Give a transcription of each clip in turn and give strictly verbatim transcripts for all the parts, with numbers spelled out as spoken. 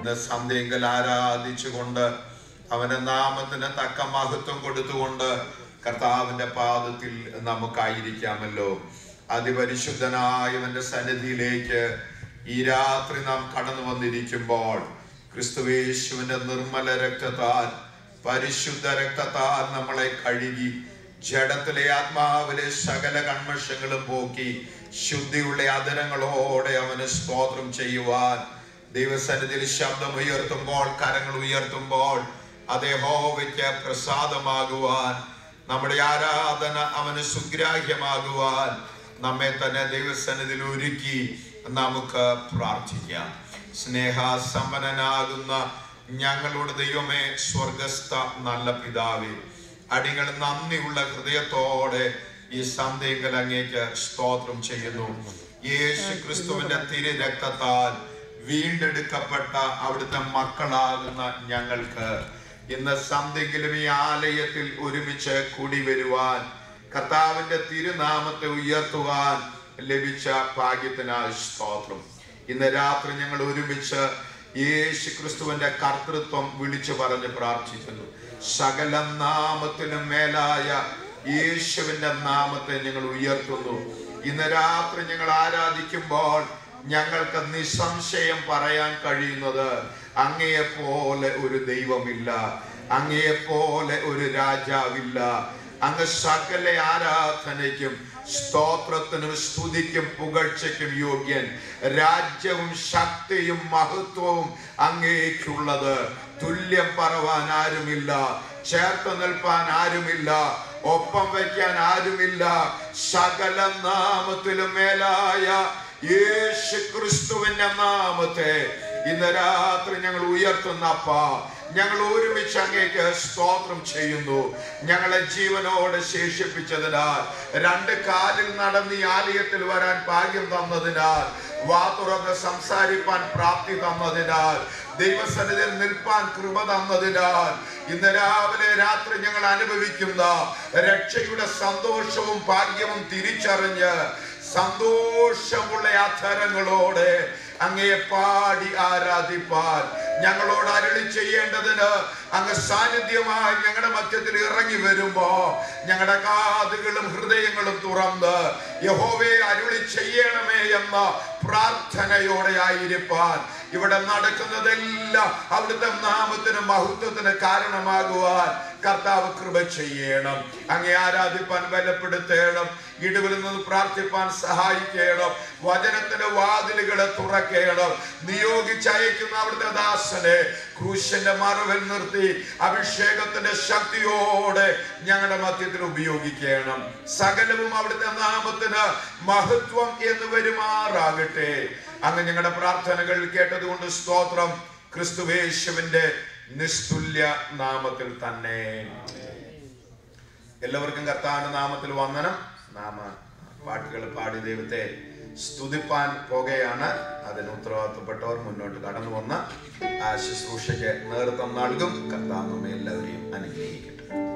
സന്ധ്യങ്കൽ ആരാധിച്ചുകൊണ്ട് അവന്റെ നാമത്തിന് തക്ക മഹത്വം കൊടുത്തുകൊണ്ട് കർത്താവിന്റെ പാദത്തിൽ നമുക്കായിരിക്കാമല്ലോ. അതിപരിശുദ്ധനായവന്റെ സന്നിധിയിലേക്ക് ഈ രാത്രി നാം കടന്നു വന്നിരിക്കുമ്പോൾ ക്രിസ്തുവേശുവിന്റെ നിർമ്മല രക്തത്താൽ, പരിശുദ്ധ രക്തത്താൽ നമ്മളെ കഴുകി ജഡത്തിലെ ആത്മാവിലെ സകല കന്മഷങ്ങളും പോക്കി ശുദ്ധിയുള്ള അധരങ്ങളോടെ അവന് സ്തോത്രം ചെയ്യുവാൻ ദൈവസന്നിധിയിൽ ശബ്ദം ഉയർത്തുമ്പോൾ, കരങ്ങൾ ഉയർത്തുമ്പോൾ അത് യഹോവയ്ക്ക് പ്രസാദമാകുവാൻ, നമ്മുടെ ആരാധന അവന് സുഗ്രാഹ്യമാകുവാൻ നമ്മെ തന്നെ ദൈവസന്നിധിയിൽ ഒരുക്കി നമുക്ക് പ്രാർത്ഥിക്കാം. സ്നേഹസമ്പന്നനാകുന്ന ഞങ്ങളുടെ ദൈവമേ, സ്വർഗസ്ഥ നല്ല പിതാവേ, അടികൾ നന്ദിയുള്ള ഹൃദയത്തോടെ ഈ സന്ധ്യങ്കൽ അങ്ങേക്ക് സ്തോത്രം ചെയ്യുന്നു. യേശു ക്രിസ്തുവിന്റെ തിരു രക്തത്താൽ വീണ്ടെടുക്കപ്പെട്ട അവിടുത്തെ മക്കളാകുന്ന ഞങ്ങൾക്ക് ഇന്ന് സന്ധ്യങ്കിലും ഈ ആലയത്തിൽ ഒരുമിച്ച് കൂടി വരുവാൻ, കർത്താവിന്റെ തിരുനാമത്തെ ഉയർത്തുവാൻ ലഭിച്ച ഭാഗ്യത്തിനായി സ്തോത്രം. ഇന്ന് രാത്രി ഞങ്ങൾ ഒരുമിച്ച് യേശു ക്രിസ്തുവിന്റെ കർത്തൃത്വം വിളിച്ചു പറഞ്ഞ് പ്രാർത്ഥിക്കുന്നു. സകല നാമത്തിനും മേലായ യേശുവിന്റെ നാമത്തെ ഞങ്ങൾ ഉയർത്തുന്നു. ഇന്ന് രാത്രി ഞങ്ങൾ ആരാധിക്കുമ്പോൾ ഞങ്ങൾക്ക് നിസ്സംശയം പറയാൻ കഴിയുന്നത് അങ്ങയെപ്പോലെ ഒരു ദൈവമില്ല, അങ്ങയെപ്പോലെ ഒരു രാജാവില്ല. അങ്ങ് സകല ആരാധനയ്ക്കും സ്തോത്രത്തിനും സ്തുതിക്കും പുകഴ്ചയ്ക്കും യോഗ്യൻ. രാജ്യവും ശക്തിയും മഹത്വവും അങ്ങേക്കുള്ളത്. തുല്യം പറവാൻ ആരുമില്ല, ചേർത്ത് നിൽപ്പാൻ ആരുമില്ല, ഒപ്പം വയ്ക്കാൻ ആരുമില്ല. സകല നാമത്തിലും മേലായ യേശു ക്രിസ്തുവിന്റെ നാമത്തെ ഇന്ന് രാത്രി ഞങ്ങൾ ഉയർത്തുന്ന അപ്പാ, ഞങ്ങൾ ഒരുമിച്ച് അങ്ങേക്ക് സ്തോത്രം ചെയ്യുന്നു. ഞങ്ങളെ ജീവനോടെ ശേഷിപ്പിച്ചതിനാൽ, രണ്ട് കാലിൽ നടന്ന് ഈ ആലയത്തിൽ വരാൻ ഭാഗ്യം തന്നതിനാൽ, വാ തുറന്ന് സംസാരിപ്പാൻ പ്രാപ്തി തന്നതിനാൽ, ദൈവസന്നിധിയിൽ നിൽപ്പാൻ കൃപ തന്നതിനാൽ, ഇന്ന് രാവിലെ രാത്രി ഞങ്ങൾ അനുഭവിക്കുന്ന രക്ഷയുടെ സന്തോഷവും ഭാഗ്യവും തിരിച്ചറിഞ്ഞ് സന്തോഷമുള്ള അധരങ്ങളോടെ അങ്ങയെ പാടി ആരാധിപ്പാൻ ഞങ്ങളോട് അരുളി ചെയ്യേണ്ടതിന് അങ്ങ് സാന്നിധ്യമായി ഞങ്ങളുടെ മധ്യത്തിൽ ഇറങ്ങി വരുമ്പോ ഞങ്ങളുടെ കാതുകളും ഹൃദയങ്ങളും തുറന്ന് യഹോവേ അരുളി ചെയ്യണമേ എന്ന പ്രാർത്ഥനയോടെ ആയിരിക്കാൻ, ഇവിടെ നടക്കുന്നതെല്ലാം അവിടുത്തെ നാമത്തിന് മഹത്വത്തിന് കാരണമാകുവാൻ കർത്താവ് കൃപ ചെയ്യണം. അങ്ങേ ആരാധിപ്പാൻ ബലപ്പെടുത്തേണം. ഇടവിൽ നിന്ന് പ്രാർത്ഥിപ്പാൻ സഹായിക്കണം. വചനത്തിന്റെ വാതിലുകളെ തുറക്കണം. നിയോഗിച്ചയക്കുന്ന അവിടുത്തെ ദാസനെ ക്രൂശിന്റെ മറവിൽ നിർത്തി അഭിഷേകത്തിന്റെ ശക്തിയോടെ ഞങ്ങളുടെ മധ്യത്തിൽ ഉപയോഗിക്കണം. സകലവും അവിടുത്തെ നാമത്തിന് മഹത്വം എന്ന് വരുമാറാകട്ടെ. അങ്ങ് ഞങ്ങളുടെ പ്രാർത്ഥനകൾ കേട്ടതുകൊണ്ട് സ്തോത്രം. ക്രിസ്തുവേശുവിന്റെ നിസ്തുല്യ നാമത്തിൽ തന്നെ. എല്ലാവർക്കും കർത്താവിന്റെ നാമത്തിൽ വന്ദനം. നാമ പാട്ടുകൾ പാടി ദൈവത്തെ സ്തുതിപ്പാൻ പോകുകയാണ്. അതിന് ഉത്തരവാദിത്തപ്പെട്ടവർ മുന്നോട്ട് കടന്നു വന്ന് ആ ശുശ്രൂഷയ്ക്ക് നേതൃത്വം നൽകും. കർത്താവ് നമ്മെ എല്ലാവരെയും അനുഗ്രഹിക്കട്ടെ.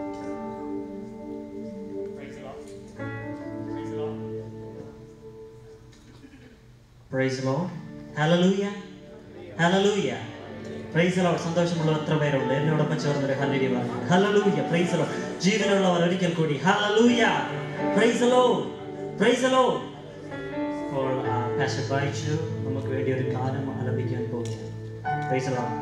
Praise the Lord. Hallelujah. Hallelujah. Praise the Lord. സന്തോഷമുള്ള എത്ര പേരുണ്ട്? എന്നോടൊപ്പം ചേർന്നൊരു ഹല്ലേലൂയ പറഞ്ഞു. Hallelujah. Praise the Lord. ജീവനുള്ളവർ ഒരിക്കൽ കൂടി Hallelujah. Praise the Lord. Praise the Lord. അപ്പോൾ പാസ്റ്റർ ബൈജു നമുക്ക് വേണ്ടി ഒരു ഗാനം ആലപിക്കാൻ പോകുന്നു. Praise the Lord.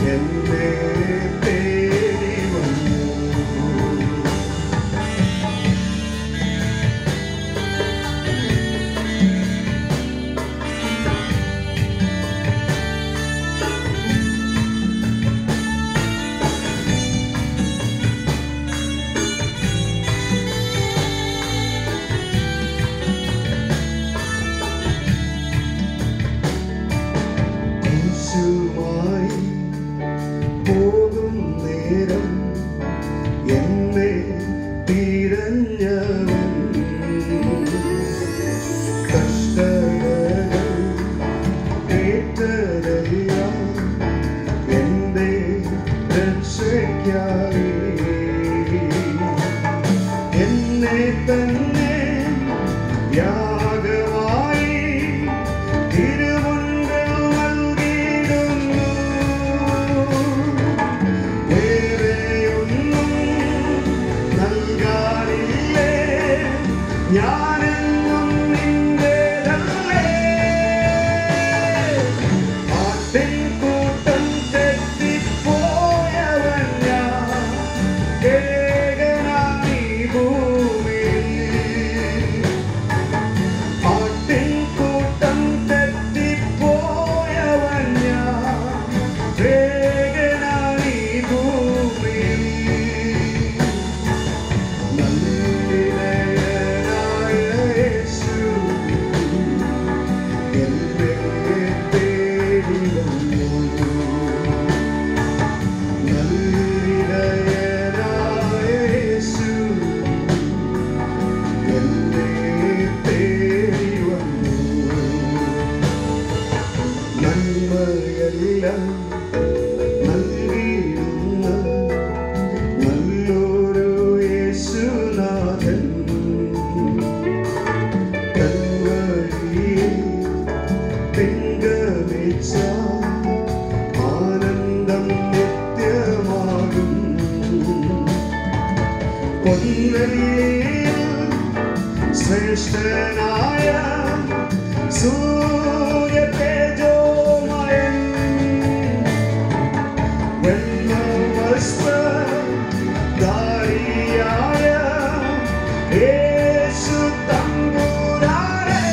എന്നെ തേടി വന്നു. കുരിശുമായി പോകും നേരം എന്നെ തിരഞ്ഞവൻ കഷ്ടതകൾ ഏറ്റതെല്ലാം എന്റെ രക്ഷയ്ക്കായി എന്നെ തന്നെ യാഗമായി തിരുമുൻപിൽ നൽകിയിടുന്നു. വേറെയൊന്നും നൽകാനില്ലേ, ഞാനെന്നും നിന്റേതല്ലേ. ആട്ടിൻകൂട്ടം തെറ്റിപ്പോയവൻ ഞാൻ, ഏകനായി ഭൂമിയിൽ. ആട്ടിൻകൂട്ടം തെറ്റിപ്പോയവൻ ഞാൻ, ഏകനായി ഭൂമിയിൽ. നല്ലിടയനായ യേശു എന്നെ തേടി വന്നു. നല്ലിടയനായ യേശു എന്നെ തേടി വന്നു. നന്മയെല്ലാം നൽകിയിടുന്ന നല്ലൊരു യേശുനാഥൻ തൻവഴിയിൽ പിൻഗമിച്ച ആനന്ദം നിത്യമാകും. പൊൻവെള്ളിയിൽ ശ്രേഷ്ഠനായ സൂര്യ തേജോമയൻ വെണ്ണവസ്ത്രധാരിയായ യേശു തമ്പുരാനെ.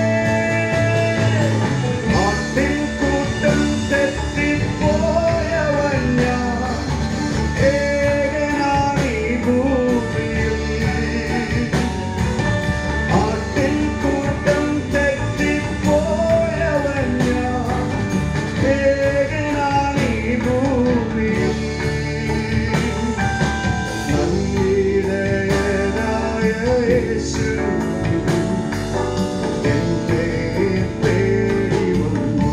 ആട്ടിൻകൂട്ടം തെറ്റിപ്പോയവൻ ഞാൻ, ഏകനായി ഭൂമിയിൽ. ആട്ടിൻകൂട്ടം തെറ്റിപ്പോയവൻ ഞാൻ, ഏകനായി ഭൂമിയിൽ. നല്ലിടയനായ യേശു എന്നെ തേടി വന്നു.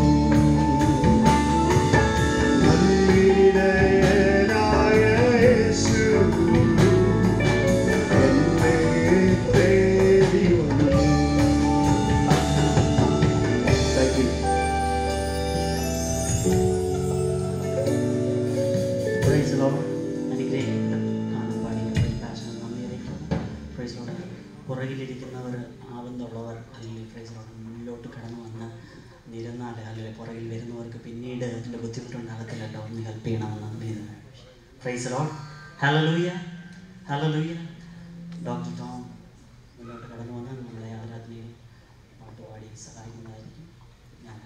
നല്ലിടയനായ യേശു എന്നെ തേടി വന്നു. Thank you. Praise the Lord. അനുഗ്രഹിക്കപ്പെട്ട ഗാനം പാടി ദാസന് നന്ദി അറിയിക്കുന്നു. Praise the Lord. പുറകിലിരിക്കുന്നവർ ആവുന്നുള്ളവർ അല്ലെങ്കിൽ പ്രൈസ് ലോർഡ് മുന്നിലോട്ട് കടന്നു വന്ന് നിരന്നാൽ അല്ലെങ്കിൽ പുറകിൽ വരുന്നവർക്ക് പിന്നീട് അതിൻ്റെ ബുദ്ധിമുട്ടുണ്ടാകത്തില്ലല്ലോ, ഒന്ന് ഹെൽപ്പ് ചെയ്യണമെന്ന്. Praise the Lord. Hallelujah, hallelujah. Doctor Tom മുന്നോട്ട് കടന്നു വന്ന് നമ്മളെ ആരാധനയിൽ പാട്ടുപാടി സഹായിക്കുന്നതായിരിക്കും. ഞാൻ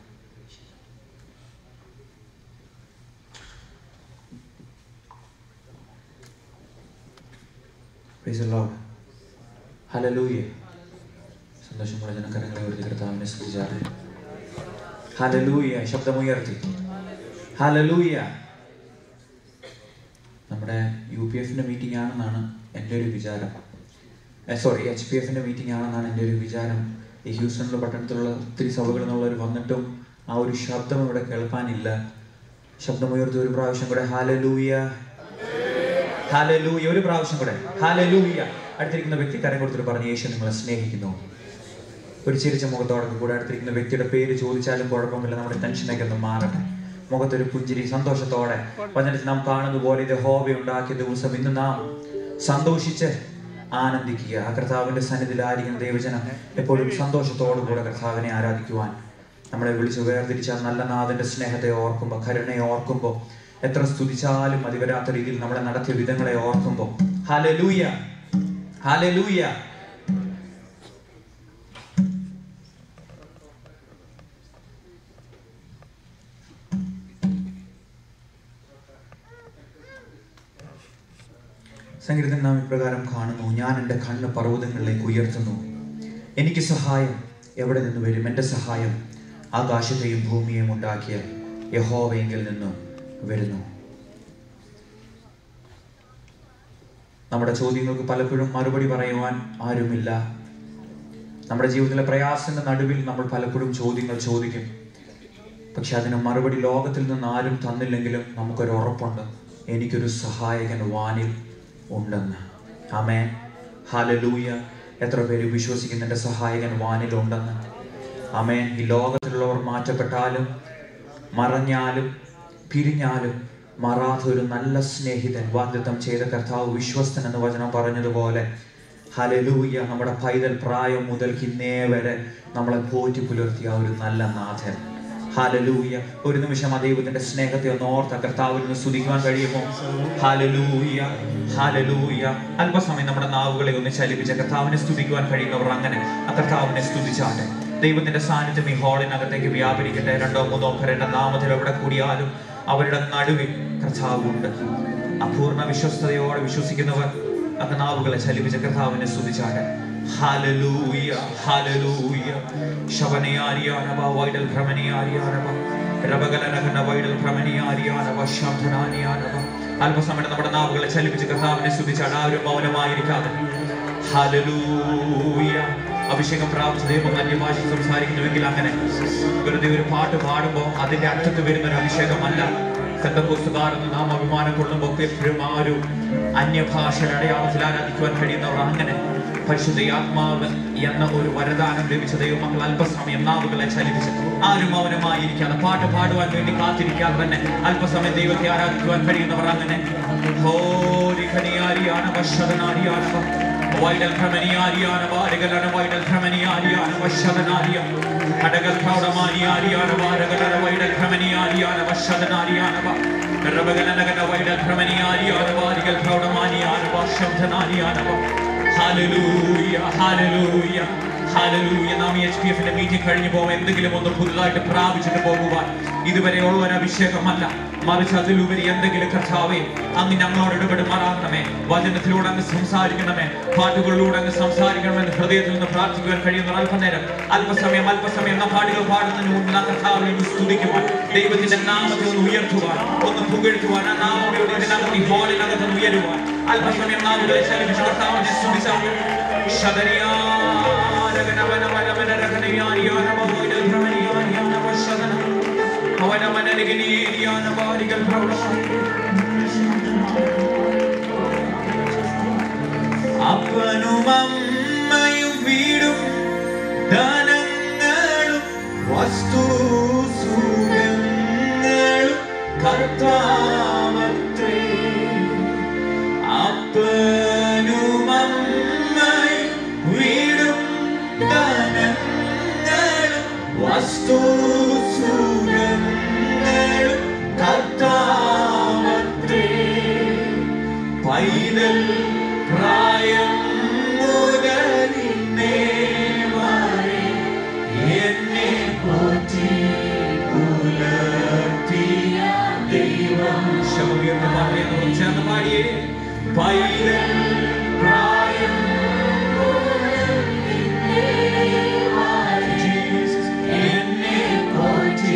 Praise the Lord. Hallelujah. സന്തോഷമുള്ള ജനകരങ്ങളെ ഉയർത്തി കർത്താവിനെ സ്തുതിച്ചാട്ടെ. ഹല്ലേലൂയ. ശബ്ദമുയർത്തി ഹല്ലേലൂയ. നമ്മുടെ യു പി എഫിൻ്റെ മീറ്റിംഗ് ആണെന്നാണ് എൻ്റെ ഒരു വിചാരം. സോറി എച്ച് പി എഫിൻ്റെ മീറ്റിംഗ് ആണെന്നാണ് എൻ്റെ ഒരു വിചാരം. ഈ ഹ്യൂസ്റ്റണിലെ പട്ടണത്തിലുള്ള ഒത്തിരി സഭകളിൽ നിന്നുള്ളവർ വന്നിട്ടും ആ ഒരു ശബ്ദം ഇവിടെ കേൾപ്പാനില്ല. ശബ്ദമുയർത്തി ഒരു പ്രാവശ്യം കൂടെ ഹല്ലേലൂയ, ഹല്ലേലൂയ. ഒരു പ്രാവശ്യം കൂടെ ഹല്ലേലൂയ. അടുത്തിരിക്കുന്ന വ്യക്തി കരം കൊടുത്തിട്ട് പറഞ്ഞ് യേശു നിങ്ങളെ സ്നേഹിക്കുന്നു. ഒരു ചിരിച്ച മുഖത്തോടെ കൂടെ അടുത്തിരിക്കുന്ന വ്യക്തിയുടെ പേര് ചോദിച്ചാലും കുഴപ്പമില്ല, നമ്മുടെ ടെൻഷനൊക്കെ ഒന്ന് മാറട്ടെ. മുഖത്തൊരു പുഞ്ചിരി സന്തോഷത്തോടെ വചനത്തിൽ നാം കാണുന്ന പോലെ ഇത് യഹോവ ഉണ്ടാക്കിയ ദിവസം ഇന്ന് നാം സന്തോഷിച്ച് ആനന്ദിക്കുക. ആ കർത്താവിന്റെ സന്നിധിയിലായിരിക്കുന്ന ദൈവജനം എപ്പോഴും സന്തോഷത്തോടു കൂടെ കർത്താവിനെ ആരാധിക്കുവാൻ നമ്മളെ വിളിച്ച് വേർതിരിച്ച നല്ല നാഥന്റെ സ്നേഹത്തെ ഓർക്കുമ്പോൾ, കരുണയെ ഓർക്കുമ്പോൾ, എത്ര സ്തുതിച്ചാലും മതി വരാത്ത രീതിയിൽ നമ്മളെ നടത്തിയ വിധങ്ങളെ ഓർക്കുമ്പോൾ ഹല്ലേലൂയ, ഹല്ലേലൂയ. സംഗീതത്തിൽ നാം ഇപ്രകാരം കാണുന്നു: ഞാൻ എൻ്റെ കണ്ണ് പർവ്വതങ്ങളിലേക്ക് ഉയർത്തുന്നു, എനിക്ക് സഹായം എവിടെ നിന്ന് വരും? എൻ്റെ സഹായം ആകാശത്തെയും ഭൂമിയെയും ഉണ്ടാക്കിയ യഹോവയെങ്കിൽ നിന്ന് വരുന്നു. നമ്മുടെ ചോദ്യങ്ങൾക്ക് പലപ്പോഴും മറുപടി പറയുവാൻ ആരുമില്ല. നമ്മുടെ ജീവിതത്തിലെ പ്രയാസങ്ങളുടെ നടുവിൽ നമ്മൾ പലപ്പോഴും ചോദ്യങ്ങൾ ചോദിക്കും. പക്ഷെ അതിന് മറുപടി ലോകത്തിൽ നിന്ന് ആരും തന്നില്ലെങ്കിലും നമുക്കൊരു ഉറപ്പുണ്ട്: എനിക്കൊരു സഹായകൻ വാനിൽ ഉണ്ടെന്ന്. Amen, hallelujah. എത്ര പേര് വിശ്വസിക്കുന്ന എൻ്റെ സഹായകൻ വാനിലുണ്ടെന്ന്? ആമേൻ. ഈ ലോകത്തിലുള്ളവർ മാറ്റപ്പെട്ടാലും മറഞ്ഞാലും പിരിഞ്ഞാലും മാറാത്ത ഒരു നല്ല സ്നേഹിതൻ, വാഗ്ദത്തം ചെയ്ത കർത്താവ് വിശ്വസ്തൻ എന്ന് വചനം പറഞ്ഞതുപോലെ, ഹല്ലേലൂയ, നമ്മുടെ പൈതൽ പ്രായം മുതൽ ഇന്നേ വരെ നമ്മളെ പോറ്റി പുലർത്തിയ ഒരു നല്ല നാഥൻ. ഹല്ലേലൂയ. ഒരു നിമിഷം ആ ദൈവത്തിന്റെ സ്നേഹത്തെ ഒന്ന് ഓർത്ത കർത്താവിൽ നിന്ന് സ്തുതിക്കുവാൻ കഴിയുമോ? Hallelujah, hallelujah. അല്പസമയം നമ്മുടെ നാവുകളെ ഒന്ന് ചലിപ്പിച്ച കർത്താവിനെ സ്തുതിക്കുവാൻ കഴിയുന്നവർ അങ്ങനെ ആ കർത്താവിനെ സ്തുതിച്ചാട്ടെ. ദൈവത്തിന്റെ സാന്നിധ്യം ഈ ഹാളിനകത്തേക്ക് വ്യാപരിക്കട്ടെ. രണ്ടോ മൂന്നോ പേരുടെ നാമത്തിൽ എവിടെ കൂടിയാലും അവരുടെ നടുവിൽ കർത്താവുണ്ട്. അപൂർണ വിശ്വസ്തയോടെ വിശ്വസിക്കുന്നവർ ആ നാവുകളെ ചലിപ്പിച്ച കർത്താവിനെ സ്തുതിച്ചാട്ടെ. Hallelujah, hallelujah. ശബനയാരിയാനവ വൈഡൽ ഭ്രമണിയാരിയാനവ രബഗലനഗന വൈഡൽ ഭ്രമണിയാരിയാനവ ശബ്ദനാനിയാനവ. അല്പസമയം നമ്മുടെ നാവുകളെ ചലിപ്പിച്ച് കർത്താവിനെ സ്തുതിച്ചാട്ടെ. ആരും മൗനമായിരിക്കാതെ. ഹല്ലേലൂയ. അഭിഷേകം പ്രാപിച്ച ദൈവം അന്യഭാഷ സംസാരിക്കുന്നുവെങ്കിൽ അങ്ങനെ വെറുതെ ഒരു പാട്ട് പാടുമ്പോൾ അതിന്റെ അറ്റത്ത് വരുന്ന ഒരു അഭിഷേകമല്ല. പെന്തക്കോസ്തുകാരെന്ന് നാം അഭിമാനം കൊള്ളുമ്പോൾ എപ്പോഴും ആ ഒരു അന്യഭാഷയുടെ അടയാളത്തിൽ ആരാധിക്കുവാൻ കഴിയുന്നവർ അങ്ങനെ പരിശുദ്ധ ആത്മാവ് എന്ന ഒരു വരദാനം ലഭിച്ച ദൈവമക്കൾ അല്പസമയം നാവുകളെ ചലിപ്പിച്ച് ആരും മൗനമായിരിക്കാതെ പാട്ട് പാടുവാൻ വേണ്ടി കാത്തിരിക്കാതെ തന്നെ അല്പസമയം ദൈവത്തെ ആരാധിക്കുവാൻ കഴിയുന്നവർ അങ്ങനെ വൈഡൽ ഭ്രമണിയാരിയാനവ അരകലന വൈഡൽ ഭ്രമണിയാരിയാനവ ശതനാരിയ അടകൽ പ്രൗഢമാനിയാരിയാനവ അരകലന വൈഡൽ ഭ്രമണിയാരിയാനവ ശതനാരിയാനവ രബഗലനഗന വൈഡൽ ഭ്രമണിയാരിയാനവ അരകൽ പ്രൗഢമാനിയാനവ ശബ്ദനാരിയാനവ. Hallelujah, hallelujah, hallelujah. നാം എച്ച് പി എഫിന്റെ മീറ്റിംഗ് കഴിഞ്ഞു പോകുമ്പോൾ എന്തെങ്കിലും ഒന്ന് പുതുതായിട്ട് പ്രാപിച്ചിട്ട് പോകുവാൻ ഇതുവരെയുള്ള ഒരു അഭിഷേകമല്ല, മറിച്ച് അതിലുപരി എന്തെങ്കിലും കർത്താവേ അങ്ങ് ഞങ്ങളോട് ഇടപെടുമാറാക്കണമേ. വചനത്തിലൂടെ അങ്ങ് സംസാരിക്കണമേ, പാട്ടുകളിലൂടെ അങ്ങ് സംസാരിക്കണമെന്ന് ഹൃദയത്തിൽ നിന്ന് പ്രാർത്ഥിക്കുവാൻ കഴിയുന്ന അല്പനേരം അല്പസമയം അല്പസമയം നാം പാട്ടുകൾ പാടുന്നതിന് മുമ്പ് നാം കർത്താവിനെ ഒന്ന് സ്തുതിക്കുവാൻ, ദൈവത്തിന്റെ നാമത്തെ ഒന്ന് ഉയർത്തുവാൻ, ഒന്ന് പുകഴ്ത്തുവാൻ, ആ നാമയുടെ ഇതിനകത്ത് ഈ ഹോളിനകത്ത് ഒന്ന് ഉയരുവാൻ അല്പസമയം നാമങ്ങളെ ചലിപ്പിച്ച് കർത്താവിനെ സ്തുതിച്ചാൽ അപ്പനും അമ്മയും വീടും ധനങ്ങളും വസ്തു സുഖങ്ങളും കർത്താവത്രേ. അപ്പനും അമ്മയും വീടും ധനങ്ങളും വസ്തു സുഖങ്ങളും കർത്താവത്രേ. പൈതൽ പ്രായം മുതലിന്നേ വരെ എന്നെ പോറ്റി പുലർത്തിയ ദൈവം. ശബ്ദം പറയുന്നു, ചേർന്ന് പാടിയേ. പൈതൽ പ്രായം എന്നെ പോറ്റി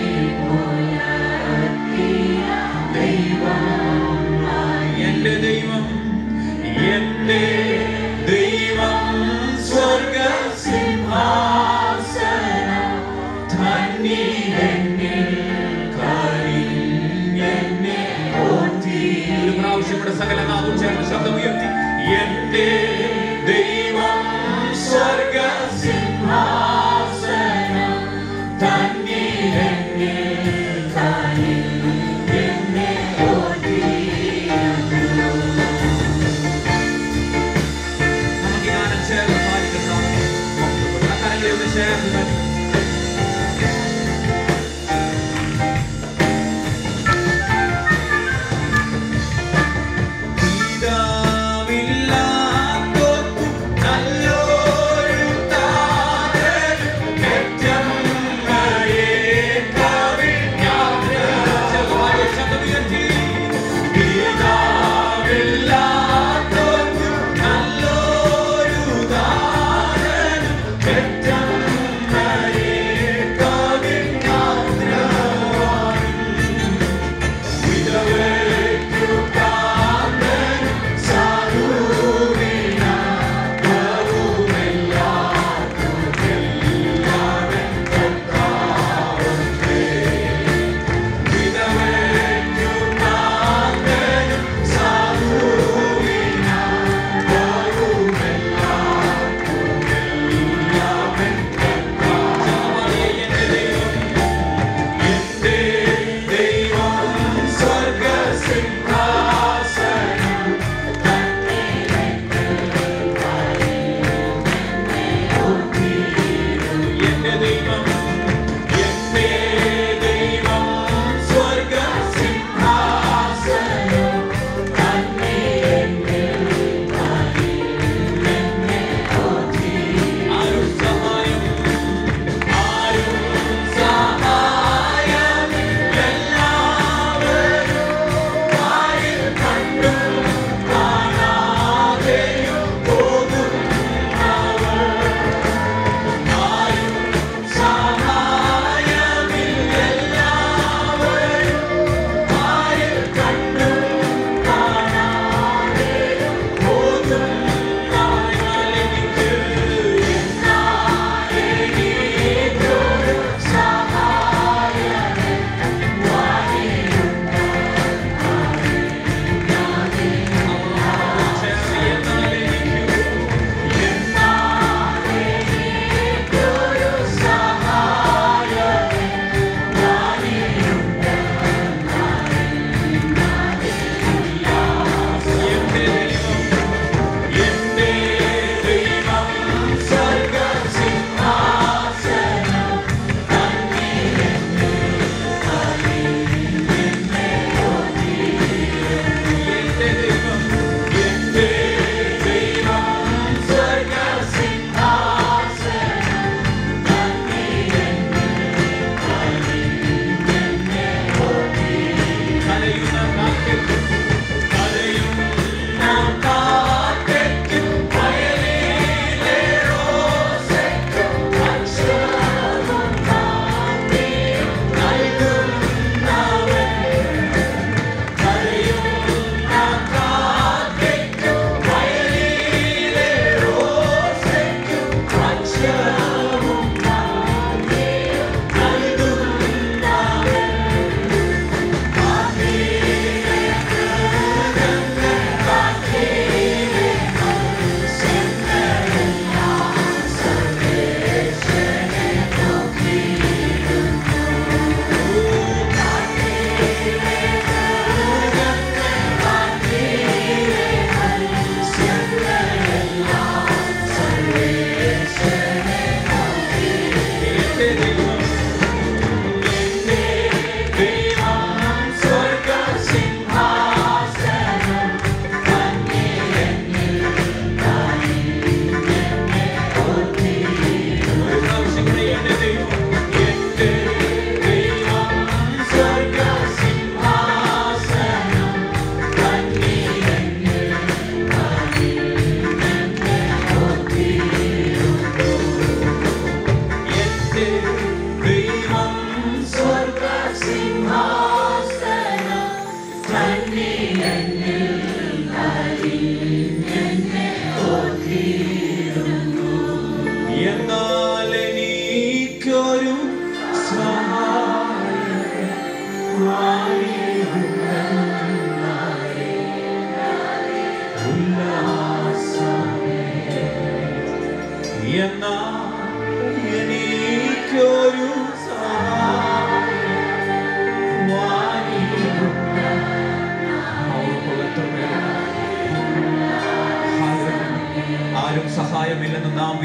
പുലർത്തിയ ദൈവം. എന്റെ ദൈവം, എന്റെ ദൈവം സ്വർഗസിംഹാസനം തന്നിലെന്നിൽ കനിഞ്ഞെന്നെ പോറ്റി. ഒരു പ്രാവശ്യം ഇവിടെ സകല നാവും ചേർന്ന് ശബ്ദം ഉയർത്തി.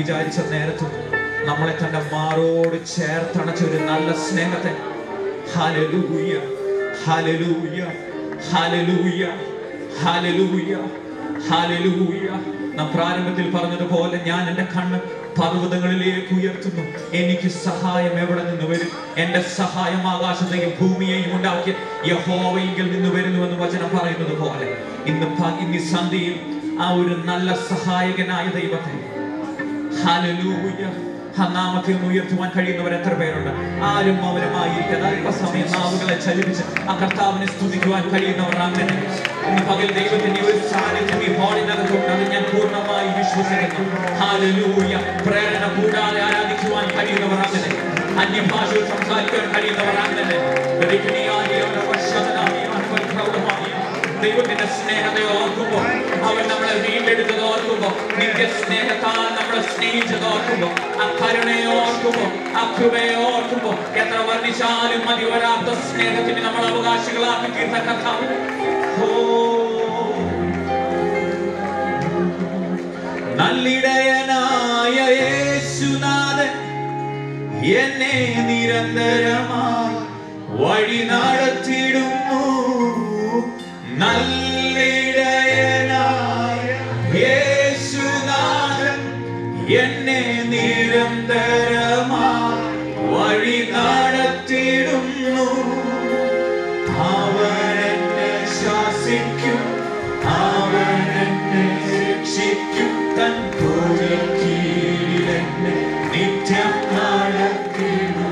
വിചാരിച്ച നേരത്തും നമ്മളെ തന്റെ മാറോട് ചേർത്തണച്ച ഒരു നല്ല സ്നേഹത്തെ hallelujah hallelujah hallelujah hallelujah hallelujah. നാം പ്രാരംഭത്തിൽ പറഞ്ഞതുപോലെ ഞാൻ എൻ്റെ കണ്ണ് പർവ്വതങ്ങളിലേക്ക് ഉയർത്തുന്നു, എനിക്ക് സഹായം എവിടെ നിന്ന് വരും? എന്റെ സഹായം ആകാശത്തെയും ഭൂമിയെയും ഉണ്ടാക്കിയ യഹോവയിൽ നിന്ന് വരുന്നുവെന്ന് വചനം പറയുന്നത് പോലെ ഇന്ന് ഇന്ന് സന്ധ്യയിൽ ആ ഒരു നല്ല സഹായകനായ ദൈവത്തെ ഹല്ലേലൂയ ആ നാമത്തെ ഒന്ന് ഉയർത്തുവാൻ കഴിയുന്നവർ എത്ര പേരുണ്ട്? ആരും മൗനമായിരിക്കാതെ അല്പസമയം നാവുകളെ ചലിപ്പിച്ച് ആ കർത്താവിനെ സ്തുതിക്കുവാൻ കഴിയുന്നവർ അങ്ങനെ ഇന്ന് പകൽ ദൈവത്തിന്റെ ഒരു സാന്നിധ്യം ഈ ഹോളിനകത്തുണ്ട്. അത് ഞാൻ പൂർണ്ണമായി വിശ്വസിക്കുന്നു. ഹല്ലേലൂയ. പ്രേരണ കൂടാതെ ആരാധിക്കുവാൻ കഴിയുന്നവർ അങ്ങനെ, അന്യഭാഷയിൽ സംസാരിക്കാൻ കഴിയുന്നവർ അങ്ങനെ, ദൈവത്തിന്റെ സ്നേഹത്തെ ഓർക്കുമ്പോ, അവൻ നമ്മളെ വീണ്ടെടുത്തത് ഓർക്കുമ്പോ, നിത്യ സ്നേഹത്താൽ നമ്മളെ സ്നേഹിച്ചത് ഓർക്കുമ്പോ, ആ കരുണയെ ഓർക്കുമ്പോ, ആ കൃപയെ ഓർക്കുമ്പോ, എത്ര വർദ്ധിച്ചാലും മതി വരാത്ത സ്നേഹത്തിന് നമ്മൾ അവകാശികളാക്കി തീർത്ത കർത്താവ്. നല്ലിടയനായ യേശുനാഥൻ എന്നെ നിരന്തരമായി വഴി നടത്തിടുന്നു. നല്ലിടയനായ യേശുനാഥൻ എന്നെ നിരന്തരമായി വഴി നടത്തിടുന്നു. അവൻ എന്നെ ശാസിക്കും, അവൻ എന്നെ ശിക്ഷിക്കും, തൻ കോഴിക്കീഴിൽ എന്നെ നിത്യം നടത്തിടും.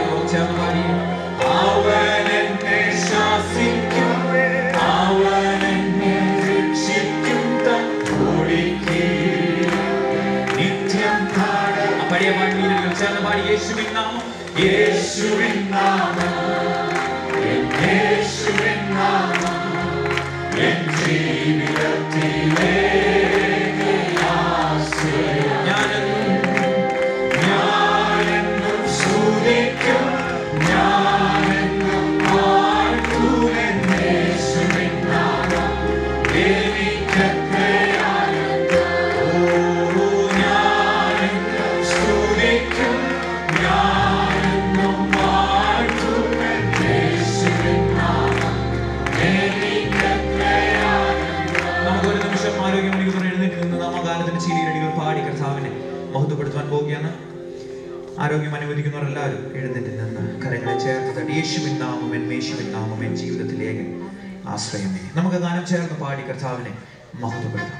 അവൻ എന്നെ ശാസിക്കും, അവൻ എന്നെ രക്ഷിക്കും, തൻ കോഴിക്കീഴിൽ നിത്യം നടത്തിടും. പഴയ പാടികൾ ചേർന്ന് പാടി യേശുവിൻ നാമം, യേശുവിൻ നാമം, യേശുവിൻ നാമം എൻ ജീവിതത്തിലെ മഹത്വപ്പെടുത്താൻ പോവുകയാണ്. ആരോഗ്യം അനുവദിക്കുന്നവരെല്ലാവരും എഴുന്നേറ്റ് നിന്ന് കരങ്ങളെ ചേർത്ത് തട്ടി യേശുവിൻ നാമം എൻ യേശുവിൻ നാമം എൻ ജീവിതത്തിലേക്ക് ആശ്രയമേ. നമുക്ക് ഗാനം ചേർന്ന് പാടി കർത്താവിനെ മഹത്വപ്പെടുത്താം.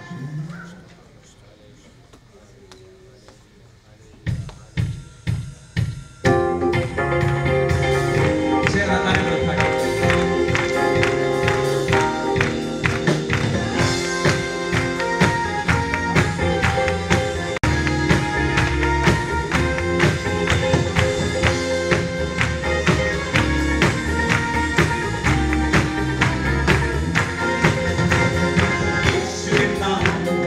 Now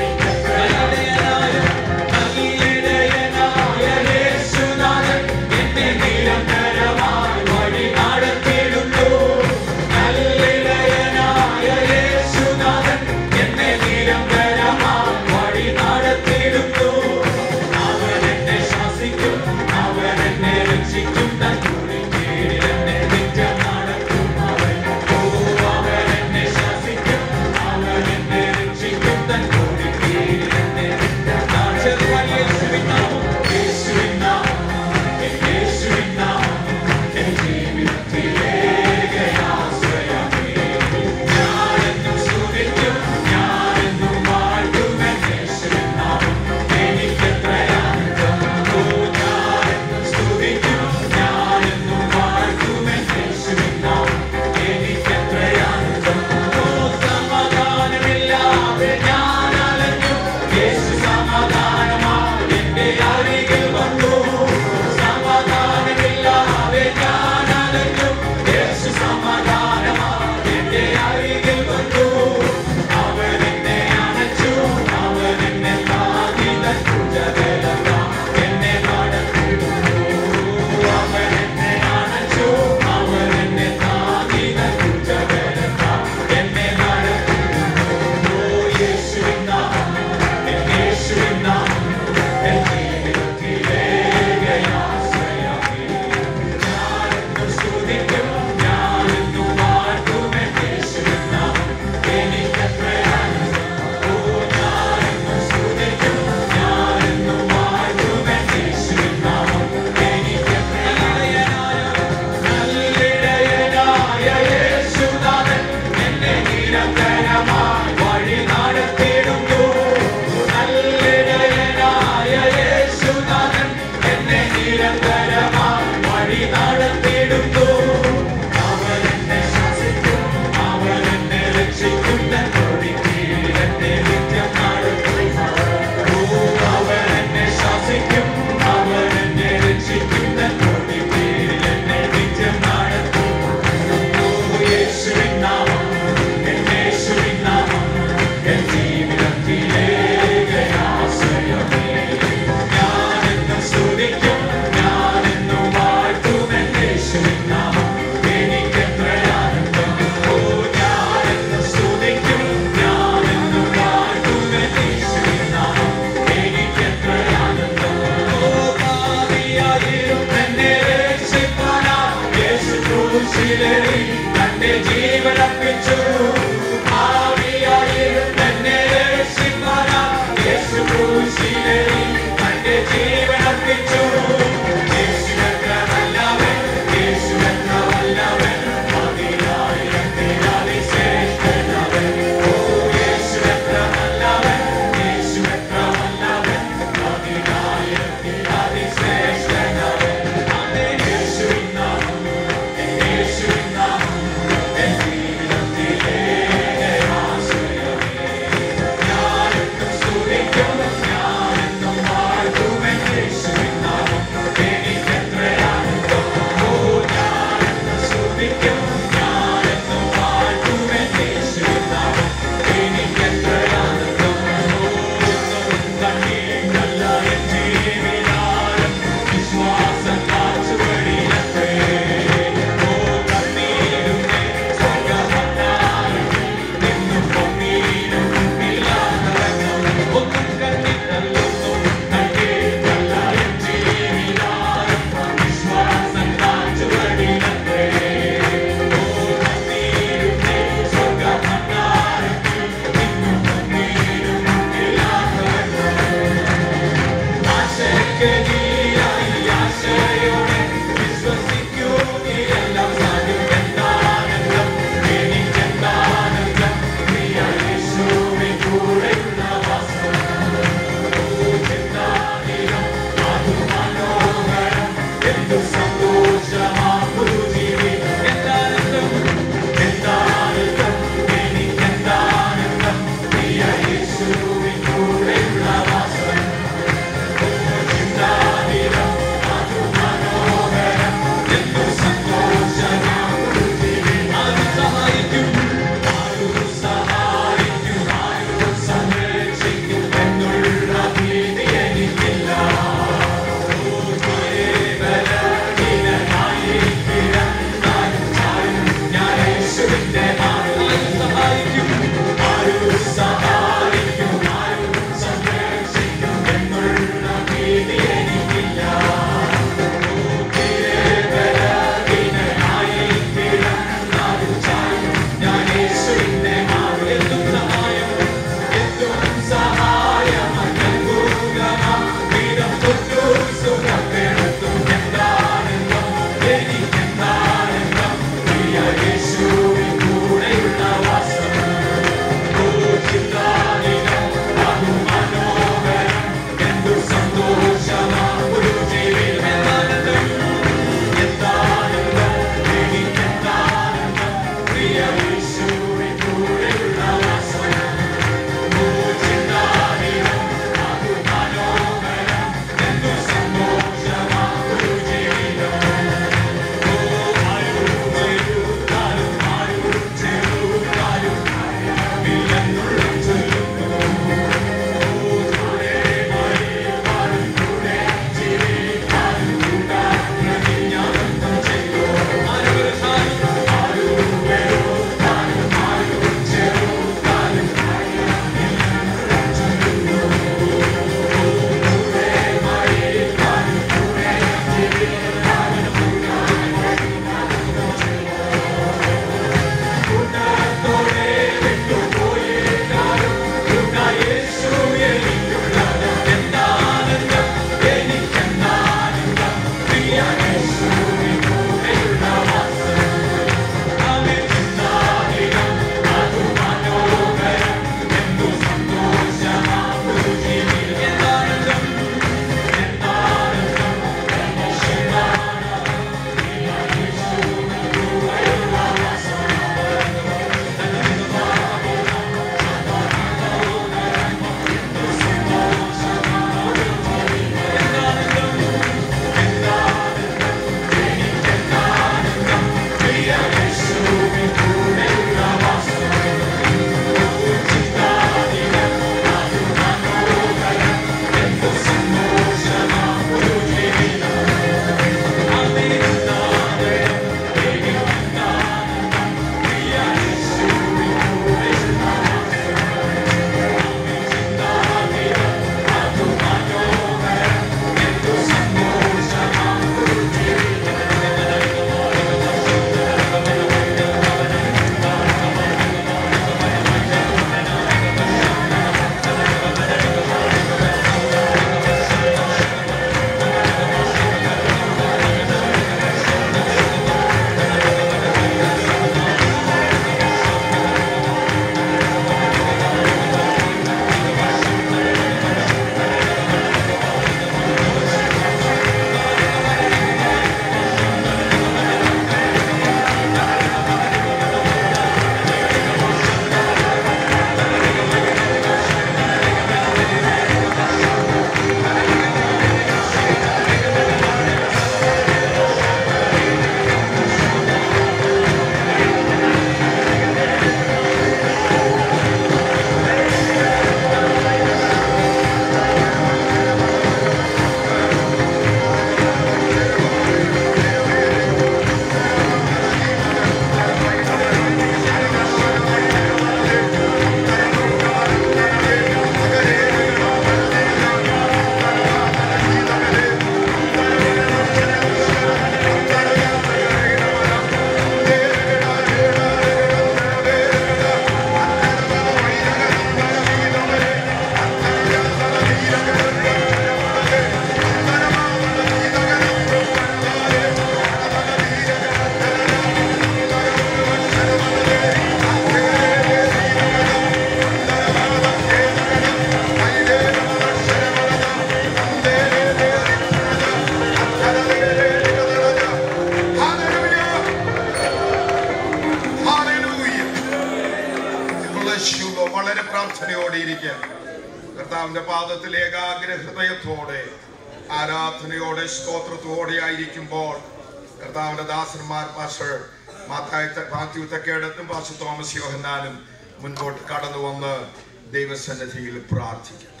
bless you, Lord. വളരെ പ്രാർത്ഥനയോടെ ഇരിക്കാം. കർത്താവിന്റെ പാദത്തിൽ ഏകാഗ്ര ഹൃദയത്തോടെ ആരാധനയോടെ സ്തോത്രത്തോടെ ആയിരിക്കുമ്പോൾ കർത്താവിന്റെ ദാസന്മാർ പാസ്റ്റർ മാത്യു തെക്കേടത്തും പാസ്റ്റർ തോമസ് യോഹന്നാനും മുൻപോട്ട് കടന്നു വന്ന് ദൈവസന്നിധിയിൽ പ്രാർത്ഥിക്കട്ടെ.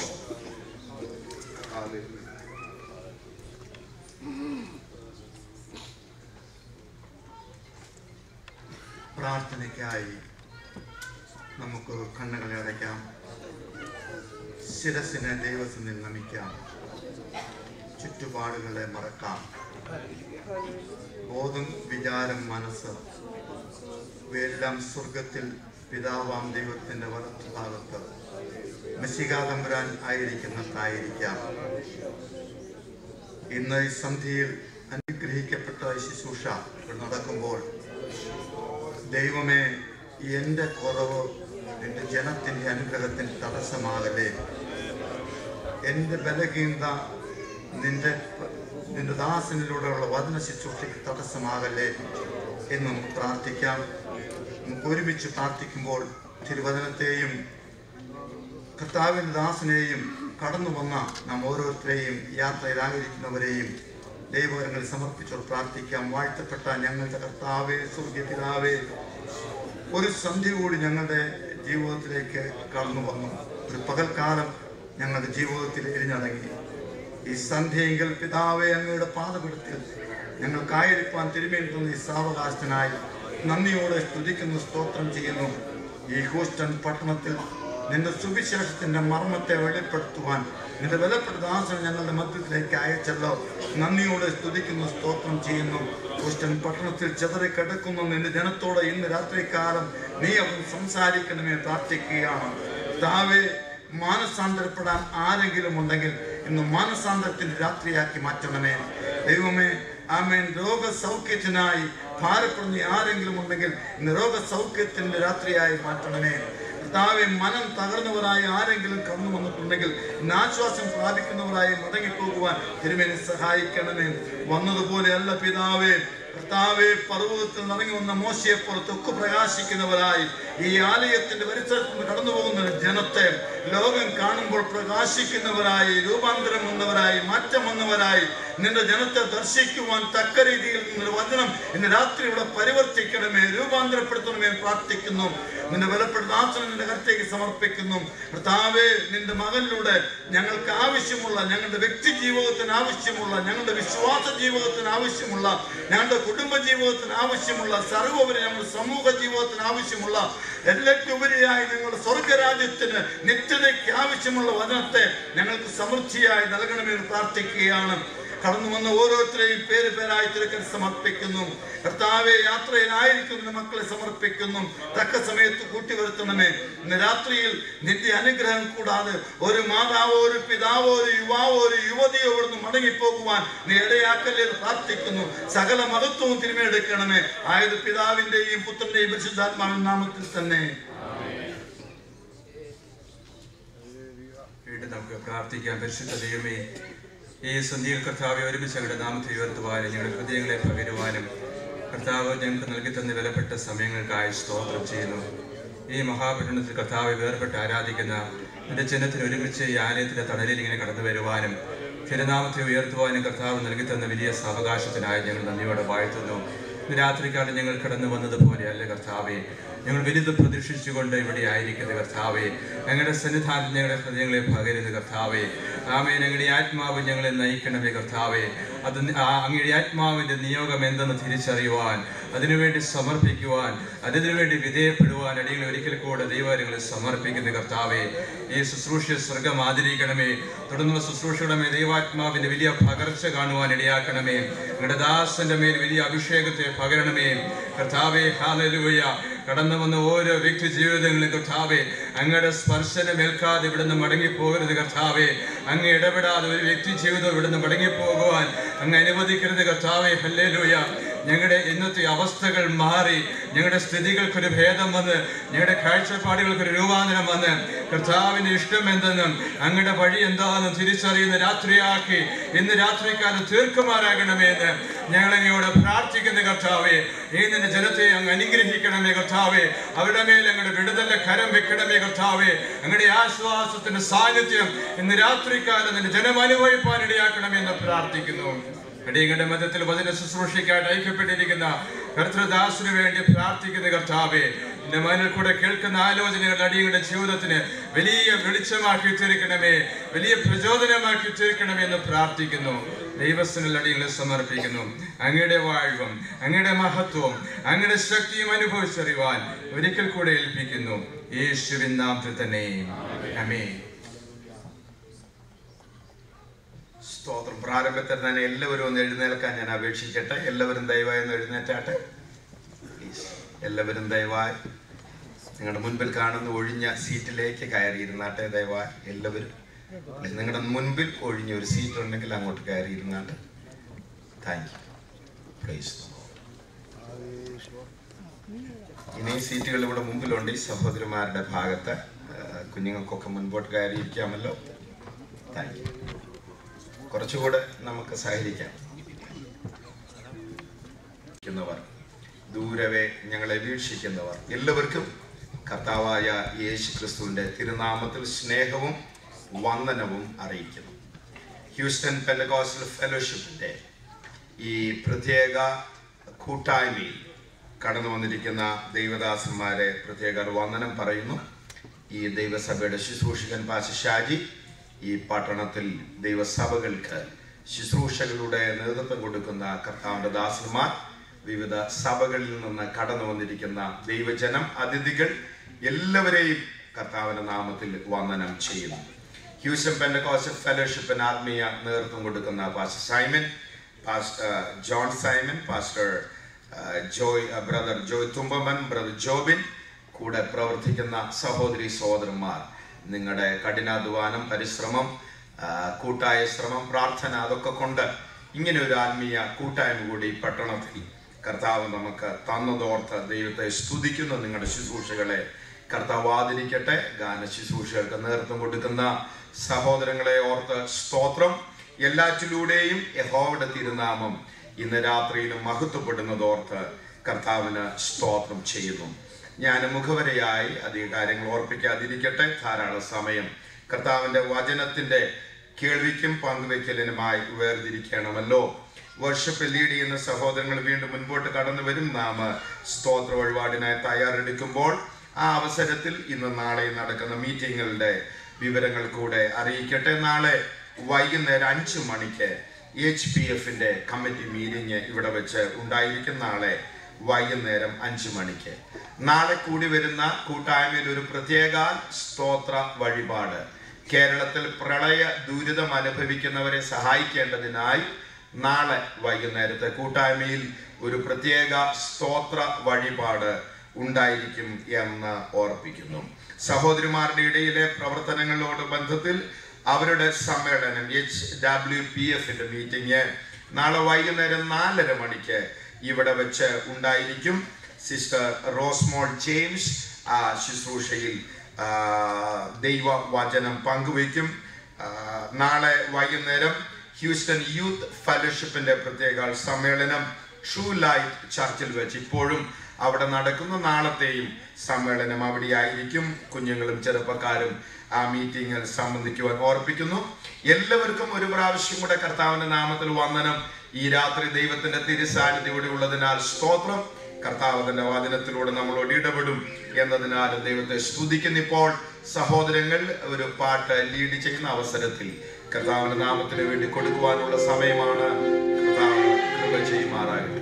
പ്രാർത്ഥനയ്ക്കായി നമുക്ക് കണ്ണുകളെ അടയ്ക്കാം. ശിരസിനെ ദൈവസന്നിധിയിൽ നമിക്കാം. ചുറ്റുപാടുകളെ മറക്കാം. ബോധം, വിചാരം, മനസ്സ് ഇവയെല്ലാം സ്വർഗത്തിൽ പിതാവാം ദൈവത്തിൻ്റെ വലത്തുഭാഗത്ത് മെസ്സിഹാ തമ്പുരാൻ ആയിരിക്കുന്നതായിരിക്കാം. ഇന്ന് ഈ സന്ധിയിൽ അനുഗ്രഹിക്കപ്പെട്ട ശുശ്രൂഷ നടക്കുമ്പോൾ ദൈവമേ, എൻ്റെ കുറവ് എൻ്റെ ജനത്തിൻ്റെ അനുഗ്രഹത്തിന് തടസ്സമാകലേ. എൻ്റെ ബലഹീനത നിന്റെ നിന്റെ ദാസനിലൂടെയുള്ള വചന ശുശ്രൂഷയ്ക്ക് തടസ്സമാകല്ലേ എന്ന് നമുക്ക് പ്രാർത്ഥിക്കാം. നമുക്ക് ഒരുമിച്ച് പ്രാർത്ഥിക്കുമ്പോൾ തിരുവചനത്തെയും കർത്താവിൻ്റെ ദാസനെയും കടന്നു വന്ന നാം ഓരോരുത്തരെയും യാത്രയിലായിരിക്കുന്നവരെയും ദൈവകരങ്ങളിൽ സമർപ്പിച്ചോട് പ്രാർത്ഥിക്കാം. വാഴ്ത്തപ്പെട്ട ഞങ്ങളുടെ കർത്താവേ, സ്വർഗ്ഗീയ പിതാവേ, ഒരു സന്ധ്യ കൂടി ഞങ്ങളുടെ ജീവിതത്തിലേക്ക് കടന്നു വന്നു. ഒരു പകൽക്കാലം ഞങ്ങളുടെ ജീവിതത്തിൽ എരിഞ്ഞടങ്ങി. ഈ സന്ധ്യയെങ്കിൽ പിതാവേ, അങ്ങയുടെ പാദപീഠത്തിൽ ഞങ്ങൾക്കായിരിക്കാൻ തിരുമേനിക്കുന്ന ഈ സാവകാശത്തിനായി നന്ദിയോടെ സ്തുതിക്കുന്നു, സ്തോത്രം ചെയ്യുന്നു. ഈ ഹൂസ്റ്റൺ പട്ടണത്തിൽ നിന്റെ സുവിശേഷത്തിന്റെ മർമ്മത്തെ വെളിപ്പെടുത്തുവാൻ നിന്റെ വിലപ്പെട്ട ദാസൻ ഞങ്ങളുടെ മധ്യത്തിലേക്ക് അയച്ചല്ലോ. നന്ദിയോടെ സ്തുതിക്കുന്നു, സ്തോത്രം ചെയ്യുന്നു. ഹൂസ്റ്റൺ പട്ടണത്തിൽ ചെതറി കിടക്കുന്ന നിന്റെ ജനത്തോടെ ഇന്ന് രാത്രികാലം നീ അവൻ സംസാരിക്കണമേ പ്രാർത്ഥിക്കുകയാണ്. താവേ, മാനസാന്തരപ്പെടാൻ ആരെങ്കിലും ഉണ്ടെങ്കിൽ ഇന്ന് മാനസാന്തരത്തിന്റെ രാത്രിയാക്കി മാറ്റണമേ ദൈവമേ. ആമേൻ. രോഗസൗഖ്യത്തിനായി ഭാരപ്പെടുന്ന ആരെങ്കിലും ഉണ്ടെങ്കിൽ ഇന്ന് രോഗസൗഖ്യത്തിന്റെ രാത്രിയായി മാറ്റണമേ കർത്താവേ. മനം തകർന്നവരായി ആരെങ്കിലും കടന്നു വന്നിട്ടുണ്ടെങ്കിൽ ആശ്വാസം പ്രാപിക്കുന്നവരായി മടങ്ങിപ്പോകുവാൻ തിരുമേനി സഹായിക്കണമേ. വന്നതുപോലെ അല്ല പിതാവേ, കർത്താവേ, പർവ്വതത്തിൽ നിറങ്ങി വന്ന മോശയെപ്പോലെ തൊക്ക് പ്രകാശിക്കുന്നവരായി ഈ ആലയത്തിന്റെ പരിസരത്ത് നിന്ന് കടന്നു പോകുന്ന ജനത്തെ ലോകം കാണുമ്പോൾ പ്രകാശിക്കുന്നവരായി, രൂപാന്തരം വന്നവരായി, മാറ്റം വന്നവരായി നിന്റെ ജനത്തെ ദർശിക്കുവാൻ തക്ക രീതിയിൽ നിന്റെ വചനം ഇന്ന് രാത്രി ഇവിടെ പരിവർത്തിക്കണമേ, രൂപാന്തരപ്പെടുത്തണമേ പ്രാർത്ഥിക്കുന്നു. നിന്റെ വിലപ്പെട്ട ദാസനെ നിന്റെ കർത്തേക്ക് സമർപ്പിക്കുന്നു. കർത്താവേ, നിന്റെ മകനിലൂടെ ഞങ്ങൾക്ക് ആവശ്യമുള്ള, ഞങ്ങളുടെ വ്യക്തി ജീവിതത്തിന് ആവശ്യമുള്ള, ഞങ്ങളുടെ വിശ്വാസ ജീവിതത്തിന് ആവശ്യമുള്ള, ഞങ്ങളുടെ കുടുംബ ജീവിതത്തിന് ആവശ്യമുള്ള, സർവോപരി ഞങ്ങളുടെ സമൂഹ ജീവിതത്തിന് ആവശ്യമുള്ള, എല്ലാറ്റുപരിയായി ഞങ്ങളുടെ സ്വർഗരാജ്യത്തിന് നിത്യതയ്ക്ക് ആവശ്യമുള്ള വചനത്തെ ഞങ്ങൾക്ക് സമൃദ്ധിയായി നൽകണമെന്ന് പ്രാർത്ഥിക്കുകയാണ്. കടന്നു വന്ന ഓരോരുത്തരെയും പേര് പേരായി തിരക്കൽ സമർപ്പിക്കുന്നു. കർത്താവെ, യാത്രയിലായിരിക്കുന്ന മക്കളെ സമർപ്പിക്കുന്നു. തക്ക സമയത്ത് കൂട്ടിവരുത്തണമേ. ഇന്ന് രാത്രിയിൽ നിന്റെ അനുഗ്രഹം കൂടാതെ ഒരു മാതാവോ, ഒരു പിതാവോ, ഒരു യുവാവോ, ഒരു യുവതിയോ ഇവിടുന്ന് മടങ്ങിപ്പോകുവാൻ നീ ഇടയാക്കല്ലേ പ്രാർത്ഥിക്കുന്നു. സകല മഹത്വവും തിരുമെടുക്കണമേ. ആയത് പിതാവിന്റെയും പുത്രന്റെയും പരിശുദ്ധാത്മാവിന്റെ നാമത്തിൽ തന്നെ. വീണ്ടും നമുക്ക് പ്രാർത്ഥിക്കാം. പരിശുദ്ധ ദൈവമേ, ഈ സന്ധ്യയിൽ കർത്താവെ ഒരുമിച്ച് ഞങ്ങളുടെ നാമത്തെ ഉയർത്തുവാനും ഞങ്ങളുടെ ഹൃദയങ്ങളെ പകരുവാനും കർത്താവ് ഞങ്ങൾക്ക് നൽകി തന്ന വിലപ്പെട്ട സമയങ്ങൾക്കായി സ്തോത്രം ചെയ്യുന്നു. ഈ മഹാപട്ടണത്തിൽ കർത്താവെ വേർപെട്ട് ആരാധിക്കുന്ന എൻ്റെ ജനത്തിന് ഒരുമിച്ച് ഈ ആലയത്തിലെ തണലിൽ ഇങ്ങനെ കടന്നു വരുവാനും തിരുനാമത്തെ ഉയർത്തുവാനും കർത്താവ് നൽകി തന്ന വലിയ സാവകാശത്തിനായി ഞങ്ങൾ നന്ദിയോടെ വാഴ്ത്തുന്നു. ഇന്ന് രാത്രിക്കാലം ഞങ്ങൾ കടന്നു വന്നതുപോലെ അല്ല കർത്താവെ, ഞങ്ങൾ വലുത് പ്രതീക്ഷിച്ചുകൊണ്ട് ഇവിടെ ആയിരിക്കുന്ന കർത്താവെ, ഞങ്ങളുടെ സന്നിധാനം ഞങ്ങളുടെ ഹൃദയങ്ങളെ പകരുന്ന കർത്താവെ. ആമേ, ഞങ്ങളുടെ ആത്മാവ് ഞങ്ങളെ നയിക്കണമേ കർത്താവെ. അത് അങ്ങയുടെ ആത്മാവിന്റെ നിയോഗം എന്തെന്ന് തിരിച്ചറിയുവാൻ, അതിനുവേണ്ടി സമർപ്പിക്കുവാൻ, അതിനുവേണ്ടി വിധേയപ്പെടുവാൻ അടികളെ ഒരിക്കൽ കൂടെ ദൈവങ്ങളെ സമർപ്പിക്കുന്ന കർത്താവെ. ഈ ശുശ്രൂഷ സ്വർഗം ആദരിക്കണമേ. തുടർന്നുള്ള ശുശ്രൂഷയുടെ മേൽ ദൈവാത്മാവിന്റെ വലിയ പകർച്ച കാണുവാൻ ഇടയാക്കണമേ. ഞങ്ങളുടെ ദാസന്റെ മേൽ വലിയ അഭിഷേകത്തെ പകരണമേ കർത്താവെ. ഹല്ലേലൂയ. കടന്നു വന്ന ഓരോ വ്യക്തി ജീവിതങ്ങളിലും കർത്താവെ, അങ്ങയുടെ സ്പർശനം ഏൽക്കാതെ ഇവിടുന്ന് മടങ്ങിപ്പോകരുത് കർത്താവെ. അങ്ങ് ഇടപെടാതെ ഒരു വ്യക്തി ജീവിതം ഇവിടുന്ന് മടങ്ങിപ്പോകുവാൻ അങ്ങ് അനുവദിക്കരുത് കർത്താവെ. ഹല്ലേലൂയ. ഞങ്ങളുടെ ഇന്നത്തെ അവസ്ഥകൾ മാറി, ഞങ്ങളുടെ സ്ഥിതികൾക്കൊരു ഭേദം വന്ന്, ഞങ്ങളുടെ കാഴ്ചപ്പാടുകൾക്കൊരു രൂപാന്തരം വന്ന്, കർത്താവിന്റെ ഇഷ്ടം എന്തെന്നും അങ്ങയുടെ വഴി എന്താണെന്നും തിരിച്ചറിയുന്ന രാത്രിയാക്കി ഇന്ന് രാത്രിക്കാലം തീർക്കുമാറാകണമേ എന്ന് ഞങ്ങളെയോട് പ്രാർത്ഥിക്കുന്ന കർത്താവേ. ഈ നിന്റെ ജനത്തെ അങ്ങ് അനുഗ്രഹിക്കണമേ കർത്താവേ. അവരുടെ മേൽ അങ്ങയുടെ വിടുതലിന്റെ കരം വെക്കണമേ കർത്താവേ. അങ്ങയുടെ ആശ്വാസത്തിന്റെ സാന്നിധ്യം ഇന്ന് രാത്രിക്കാലം നിന്റെ ജനം അനുഭവിപ്പാൻ ഇടയാക്കണമേ എന്ന് പ്രാർത്ഥിക്കുന്നു. അടിയങ്ങളുടെ മധ്യത്തിൽ വചന ശുശ്രൂഷയ്ക്കായിട്ട് ഐക്യപ്പെട്ടിരിക്കുന്ന കർത്തൃദാസിനു വേണ്ടി പ്രാർത്ഥിക്കുന്ന കർത്താവേ, എന്റെ മനസ്സിൽ കൂടെ കേൾക്കുന്ന ആലോചനകൾ അടിയങ്ങളുടെ ജീവിതത്തിന് വലിയ വെളിച്ചമാക്കി തീർക്കണമേ, വലിയ പ്രചോദനമാക്കി തീർക്കണമേ എന്ന് പ്രാർത്ഥിക്കുന്നു. ദൈവസ്ഥനിൽ അടിയങ്ങളെ സമർപ്പിക്കുന്നു. അങ്ങയുടെ വാഴ്വും അങ്ങയുടെ മഹത്വവും അങ്ങയുടെ ശക്തിയും അനുഭവിച്ചറിയുവാൻ ഒരിക്കൽ കൂടെ ഏൽപ്പിക്കുന്നു. യേശുവിൻ നാമത്തിൽ തന്നെ ആമേൻ. സ്തോത്രം. പ്രാരംഭത്തിൽ തന്നെ എല്ലാവരും ഒന്ന് എഴുന്നേൽക്കാൻ ഞാൻ അപേക്ഷിക്കട്ടെ. എല്ലാവരും ദയവായി ഒന്ന് എഴുന്നേറ്റാട്ടെ. എല്ലാവരും ദയവായി നിങ്ങളുടെ മുൻപിൽ കാണുന്ന ഒഴിഞ്ഞ സീറ്റിലേക്ക് കയറിയിരുന്നാട്ടെ. ദയവായി എല്ലാവരും നിങ്ങളുടെ മുൻപിൽ ഒഴിഞ്ഞ ഒരു സീറ്റ് ഉണ്ടെങ്കിൽ അങ്ങോട്ട് കയറിയിരുന്നാട്ടെ. Thank you. Praise the lord. ഇനിയും സീറ്റുകൾ ഇവിടെ മുമ്പിലുണ്ട്. ഈ സഹോദരിമാരുടെ ഭാഗത്ത് കുഞ്ഞുങ്ങൾക്കൊക്കെ മുൻപോട്ട് കയറിയിരിക്കാമല്ലോ. Thank you. കുറച്ചുകൂടെ നമുക്ക് സഹകരിക്കാം. ദൂരവേ ഞങ്ങളെ വീക്ഷിക്കുന്നവർ എല്ലാവർക്കും കർത്താവായ യേശു ക്രിസ്തുവിന്റെ തിരുനാമത്തിൽ സ്നേഹവും വന്ദനവും അറിയിക്കുന്നു. ഹ്യൂസ്റ്റൺ പെന്തക്കോസ്റ്റൽ ഫെലോഷിപ്പിന്റെ ഈ പ്രത്യേക കൂട്ടായ്മയിൽ കടന്നു വന്നിരിക്കുന്ന ദൈവദാസന്മാരെ പ്രത്യേക വന്ദനം പറയുന്നു. ഈ ദൈവസഭയുടെ ശുശ്രൂഷകൻ പാസ്റ്റർ ഷാജി, ഈ പട്ടണത്തിൽ ദൈവസഭകൾക്ക് ശുശ്രൂഷകളുടെ നേതൃത്വം കൊടുക്കുന്ന കർത്താവിന്റെ ദാസന്മാർ, വിവിധ സഭകളിൽ നിന്ന് കടന്നു വന്നിരിക്കുന്ന ദൈവജനം, അതിഥികൾ എല്ലാവരെയും കർത്താവിന്റെ നാമത്തിൽ വന്ദനം ചെയ്യുന്നു. ഹ്യൂസ്റ്റൺ പെന്തക്കോസ്റ്റൽ ഫെലോഷിപ്പിന് ആത്മീയ നേതൃത്വം കൊടുക്കുന്ന pastor Simon, pastor John Simon, pastor Joy, brother Joy Thumpaman, brother Jobin, കൂടെ പ്രവർത്തിക്കുന്ന സഹോദരി സഹോദരന്മാർ, നിങ്ങളുടെ കഠിനാധ്വാനം, പരിശ്രമം, കൂട്ടായ ശ്രമം, പ്രാർത്ഥന, അതൊക്കെ കൊണ്ട് ഇങ്ങനെ ഒരു ആത്മീയ കൂട്ടായ്മ കൂടി പട്ടണത്തിൽ കർത്താവ് നമുക്ക് തന്നതോർത്ത് ദൈവത്തെ സ്തുതിക്കുന്ന നിങ്ങളുടെ ശുശ്രൂഷകളെ കർത്താവ് ആദരിക്കട്ടെ. ഗാന ശുശ്രൂഷകൾക്ക് നേതൃത്വം കൊടുക്കുന്ന സഹോദരങ്ങളെ ഓർത്ത് സ്തോത്രം. എല്ലാറ്റിലൂടെയും യഹോവയുടെ തിരുനാമം ഇന്ന് രാത്രിയിലും മഹത്വപ്പെടുന്നതോർത്ത് കർത്താവിന് സ്തോത്രം ചെയ്യുന്നു. ഞാൻ മുഖവരയായി അധിക കാര്യങ്ങൾ ഓർപ്പിക്കാതിരിക്കട്ടെ. ധാരാളം സമയം കർത്താവിന്റെ വചനത്തിന്റെ കേൾവിക്കും പങ്കുവെക്കലിനുമായി വേർതിരിക്കണമല്ലോ. വർഷിപ്പ് ലീഡ് ചെയ്യുന്ന സഹോദരങ്ങൾ വീണ്ടും മുൻപോട്ട് കടന്നു വരും. നാം സ്തോത്ര വഴിപാടിനായി തയ്യാറെടുക്കുമ്പോൾ ആ അവസരത്തിൽ ഇന്ന് നാളെ നടക്കുന്ന മീറ്റിങ്ങുകളുടെ വിവരങ്ങൾ കൂടെ അറിയിക്കട്ടെ. നാളെ വൈകുന്നേരം അഞ്ചു മണിക്ക് എച്ച് പി എഫിന്റെ കമ്മിറ്റി മീറ്റിംഗ് ഇവിടെ വെച്ച് ഉണ്ടായിരിക്കും. നാളെ വൈകുന്നേരം അഞ്ചു മണിക്ക് നാളെ കൂടി വരുന്ന കൂട്ടായ്മയിൽ ഒരു പ്രത്യേക സ്തോത്ര വഴിപാട്, കേരളത്തിൽ പ്രളയ ദുരിതം അനുഭവിക്കുന്നവരെ സഹായിക്കേണ്ടതിനായി നാളെ വൈകുന്നേരത്തെ കൂട്ടായ്മയിൽ ഒരു പ്രത്യേക സ്തോത്ര വഴിപാട് ഉണ്ടായിരിക്കും എന്ന് ഓർപ്പിക്കുന്നു. സഹോദരിമാരുടെ ഇടയിലെ പ്രവർത്തനങ്ങളോട് ബന്ധത്തിൽ അവരുടെ സമ്മേളനം എച്ച് ഡബ്ല്യു പി എഫിന്റെ മീറ്റിംഗ് നാളെ വൈകുന്നേരം നാലര മണിക്ക് ഇവിടെ വെച്ച് ഉണ്ടായിരിക്കും. സിസ്റ്റർ റോസ്മോൾ ജെയിംസ് ആ ശുശ്രൂഷയിൽ ദൈവ വചനം പങ്കുവയ്ക്കും. നാളെ വൈകുന്നേരം ഹ്യൂസ്റ്റൺ യൂത്ത് ഫെലോഷിപ്പിന്റെ പ്രത്യേക സമ്മേളനം ഷൂ ലൈറ്റ് ചർച്ചിൽ വെച്ച് ഇപ്പോഴും അവിടെ നടക്കുന്ന നാളത്തെയും സമ്മേളനം അവിടെ ആയിരിക്കും. കുഞ്ഞുങ്ങളും ചെറുപ്പക്കാരും ആ മീറ്റിംഗിൽ സംബന്ധിക്കുവാൻ ഓർപ്പിക്കുന്നു. എല്ലാവർക്കും ഒരു പ്രാവശ്യം കൂടെ കർത്താവിന്റെ നാമത്തിൽ വന്ദനം. ഈ രാത്രി ദൈവത്തിന്റെ തിരുസാന്നിധ്യം ഇവിടെ ഉള്ളതിനാൽ സ്തോത്രം. കർത്താവ് തന്റെ വചനത്തിലൂടെ നമ്മളോട് ഇടപെടും എന്നതിനാൽ ദൈവത്തെ സ്തുതിക്കുന്ന ഇപ്പോൾ സഹോദരങ്ങൾ ഒരു പാട്ട് ലീഡ് ചെയ്യുന്ന അവസരത്തിൽ കർത്താവിന്റെ നാമത്തിന് വേണ്ടി കൊടുക്കുവാനുള്ള സമയമാണ്. കർത്താവ് കൃപ ചെയ്യുമാറാകട്ടെ.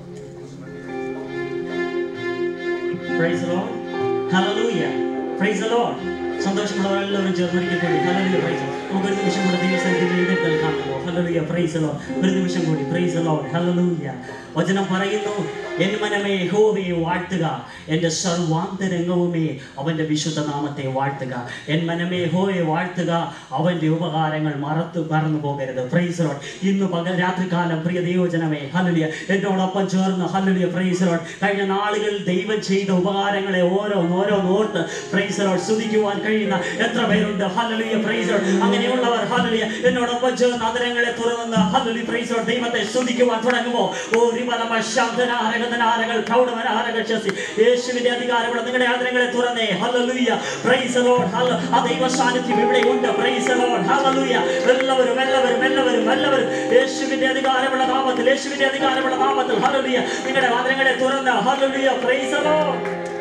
Praise the Lord. Hallelujah. Praise the Lord. സന്തോഷമുള്ളവരെല്ലാവരും ചേർന്നിരിക്കാൻ കൂടി ഹല്ലേലൂയ പ്രൈസ്. നമുക്ക് ഒരു നിമിഷം കൂടി ദൈവസന്നിധിയിൽ എഴുന്നേൽക്കാൻ കാണുമോ? Hallelujah praise the lord. ഒരു നിമിഷം കൂടി പ്രൈസ് ദി ലോർഡ്. ഹല്ലേലൂയ. വചനം പറയുന്നു എൻ മനമേ യഹോവയെ വാഴ്ത്തുക, എൻ്റെ സർവാന്തരംഗവുമേ അവൻ്റെ വിശുദ്ധ നാമത്തെ വാഴ്ത്തുക. എൻ മനമേ യഹോവയെ വാഴ്ത്തുക, അവൻ്റെ ഉപകാരങ്ങൾ മറത്തു മറന്നു പോകരുത്. Praise lord. ഇന്ന് പകൽ രാത്രികാലം പ്രിയ ദൈവജനമേ, ഹല്ലേലൂയ, എന്നോടൊപ്പം ചേർന്ന് ഹല്ലേലൂയ പ്രൈസ് ലോർഡ് കഴിഞ്ഞ നാളുകളിൽ ദൈവം ചെയ്ത ഉപകാരങ്ങളെ ഓരോന്ന് ഓരോന്ന് ഓർത്ത് പ്രൈസ് ലോർഡ് സ്തുതിക്കുവാൻ കഴിയുന്ന എത്ര പേരുണ്ട്? Hallelujah praise lord. അങ്ങനെയുള്ളവർ ഹല്ലേലൂയ എന്നോടൊപ്പം ചേർന്ന് അതരങ്ങളെ തുറന്ന് ഹല്ലേലൂയ പ്രൈസ് ലോർഡ് ദൈവത്തെ സ്തുതിക്കുവാൻ തുടങ്ങുമോ? ഓ റിമലമ ശബ്ദനാരകനാരകൾ പ്രൗഢമനാരകൾ ശസി യേശുവിന്റെ അധികാരമുള്ള നിങ്ങളുടെ ആദരങ്ങളെ തുറന്നേ. Hallelujah praise lord. ഹല്ലേലൂയ. ആ ദൈവ സാന്നിധ്യം ഇവിടെ ഉണ്ട്. Praise lord. ഹല്ലേലൂയ. എല്ലാവരും എല്ലാവരും എല്ലാവരും എല്ലാവരും യേശുവിന്റെ അധികാരമുള്ള നാമത്തിൽ, യേശുവിന്റെ അധികാരമുള്ള നാമത്തിൽ ഹല്ലേലൂയ നിങ്ങളുടെ ആദരങ്ങളെ തുറന്ന് ഹല്ലേലൂയ പ്രൈസ് ലോർഡ്.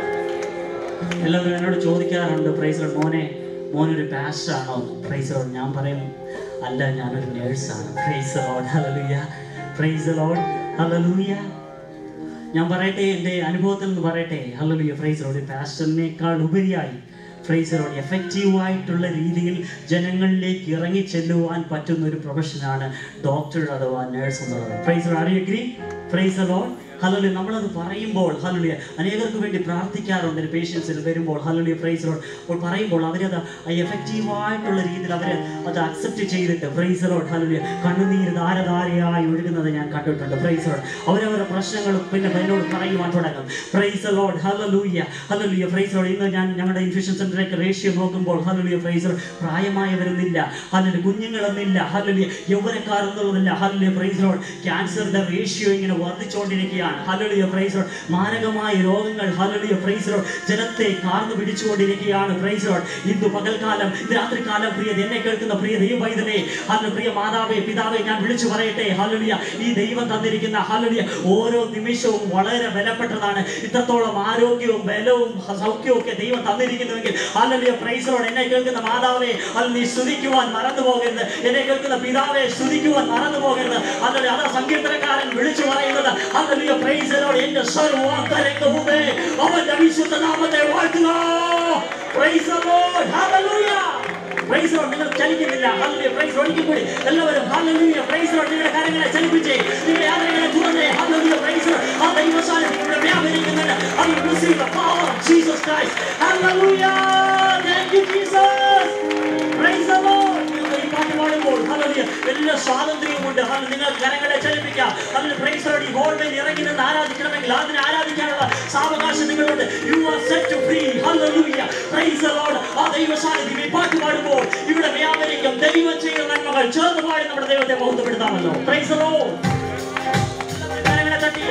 എല്ലാവരും എന്നോട് ചോദിക്കാറുണ്ട്, പ്രൈസ് ലോർഡ് മോനെ മോനൊരു പാസ്റ്റർ ആണോ? Praise lord. ഞാൻ പറയും അല്ല, ഞാനൊരു നേഴ്സാണ്. Praise lord. Hallelujah praise lord. Hallelujah. ഞാൻ പറയട്ടെ, എൻ്റെ അനുഭവത്തിൽ നിന്ന് പറയട്ടെ. Hallelujah praise Lord. പാസ്റ്ററിനേക്കാൾ ഉപരിയായി പ്രൈസ് ലോർഡ് എഫക്റ്റീവായിട്ടുള്ള രീതിയിൽ ജനങ്ങളിലേക്ക് ഇറങ്ങി ചെല്ലുവാൻ പറ്റുന്ന ഒരു പ്രൊഫഷനാണ് ഡോക്ടർ അഥവാ നേഴ്സ് എന്നുള്ളത്. Praise lord. Are you agree? Praise lord. Hallelujah. നമ്മളത് പറയുമ്പോൾ ഹല്ലേലൂയ അനേകർക്ക് വേണ്ടി പ്രാർത്ഥിക്കാറുണ്ട്. ഒരു പേഷ്യൻസിൽ വരുമ്പോൾ ഹല്ലേലൂയ പ്രൈസ് ലോർഡ് അപ്പോൾ പറയുമ്പോൾ അവരത് എഫക്റ്റീവായിട്ടുള്ള രീതിയിൽ അവർ അത് അക്സെപ്റ്റ് ചെയ്തിട്ട് പ്രൈസ് ലോർഡ് ഹല്ലേലൂയ കണ്ണുനീര് ധാരധാരയായി ഒഴുകുന്നത് ഞാൻ കണ്ടിട്ടുണ്ട്. Praise lord. അവരവരുടെ പ്രശ്നങ്ങളും പിന്നെ എന്നോട് പറയുവാൻ തുടങ്ങും. Praise lord. Hallelujah hallelujah praise lord. ഇന്ന് ഞാൻ ഞങ്ങളുടെ ഇൻഫ്യൂഷൻ സെന്ററിലേക്ക് റേഷ്യോ നോക്കുമ്പോൾ ഹല്ലേലൂയ പ്രൈസ് ലോർഡ് പ്രായമായവരെന്നില്ല, ഹല്ലേലൂയ കുഞ്ഞുങ്ങളെന്നില്ല, ഹല്ലേലൂയ യൗവനക്കാരെന്നുള്ളതില്ല. Hallelujah praise lord. ക്യാൻസറിന്റെ റേഷ്യോ ഇങ്ങനെ വർദ്ധിച്ചുകൊണ്ടിരിക്കുകയാണ്. Hallelujah praise lord. മാരകമായ രോഗങ്ങൾ ഹല്ലേലൂയ പ്രൈസ് ലോർഡ് ജനത്തെ കാർന്നു പിടിച്ചുകൊണ്ടിരിക്കുകയാണ്. Price lord. ഇന്ന് പകൽക്കാലം രാത്രികാലം പ്രിയ എന്നെ കേൾക്കുന്ന പ്രിയ ദൈവവൈദ്യനെ, ഹല്ലേലൂയ പ്രിയ മാതാവേ പിതാവേ, ഞാൻ വിളിച്ചു പറയട്ടെ ഹല്ലേലൂയ ഈ ദൈവം തന്നിരിക്കുന്ന ഹല്ലേലൂയ ഓരോ നിമിഷവും വളരെ വിലപ്പെട്ടതാണ്. ഇത്രത്തോളം ആരോഗ്യവും ബലവും സൗഖ്യവും ഒക്കെ ദൈവം തന്നിരിക്കുന്നുവെങ്കിൽ ഹല്ലേലൂയ പ്രൈസ് ലോർഡ് എന്നെ കേൾക്കുന്ന മാതാവേ അത് നീ സ്തുതിക്കുവാൻ മറന്നു പോകരുത്. എന്നെ കേൾക്കുന്ന പിതാവേ സ്തുതിക്കുവാൻ മറന്നു പോകരുത്. ഹല്ലേലൂയ. അതാ സങ്കീർത്തനക്കാരൻ വിളിച്ചു പറയുന്നത് ഹല്ലേലൂയ പ്രൈസ് ലോർഡ്. എൻ്റെ സർവ്വാന്തരംഗവുമേ അവന്റെ വിശുദ്ധ നാമത്തെ വാഴ്ത്തുക. Praise lord. Hallelujah praise lord. നിങ്ങൾ ചലിക്കുന്നില്ല. Hallelujah praise Lord. ഒരിക്കൽ കൂടി എല്ലാവരും ഹല്ലേലൂയ പ്രൈസ് ലോർഡ് നിങ്ങളുടെ കരങ്ങളെ ചലിപ്പിച്ചേ, നിങ്ങളുടെ ആദരങ്ങളെ തുറന്നേ. Hallelujah praise lord. ആ ദൈവ സാന്നിധ്യം ഇവിടെ വ്യാപരിക്കുന്നുണ്ട്. I receive the power of Jesus Christ. Hallelujah. Thank you Jesus. Praise the Lord. ഈ പാട്ട് പാടുമ്പോൾ ഹല്ലേലൂയ എല്ലാ സ്വാതന്ത്ര്യവുമുണ്ട്. ഹല്ലേലൂയ നിങ്ങൾ കരങ്ങളെ ചലിപ്പിക്കുക. Hallelujah praise Lord. ഈ ഹോൾമേൽ ഇറങ്ങി നിന്ന് ആരാധിക്കണമെങ്കിൽ അതിനെ ആരാധിക്കാനുള്ള സാവകാശം നിങ്ങളുണ്ട്. You are set to free. Hallelujah. Praise the Lord. ആ ദൈവ സാന്നിധ്യം ഈ പാട്ട് പാടുമ്പോൾ ഇവിടെ വ്യാപരിക്കും. ദൈവം ചെയ്ത നന്മകൾ ചേർന്ന് പാടി നമ്മുടെ ദൈവത്തെ മഹത്വപ്പെടുത്താമല്ലോ. Praise the Lord. കരങ്ങളെ തട്ടി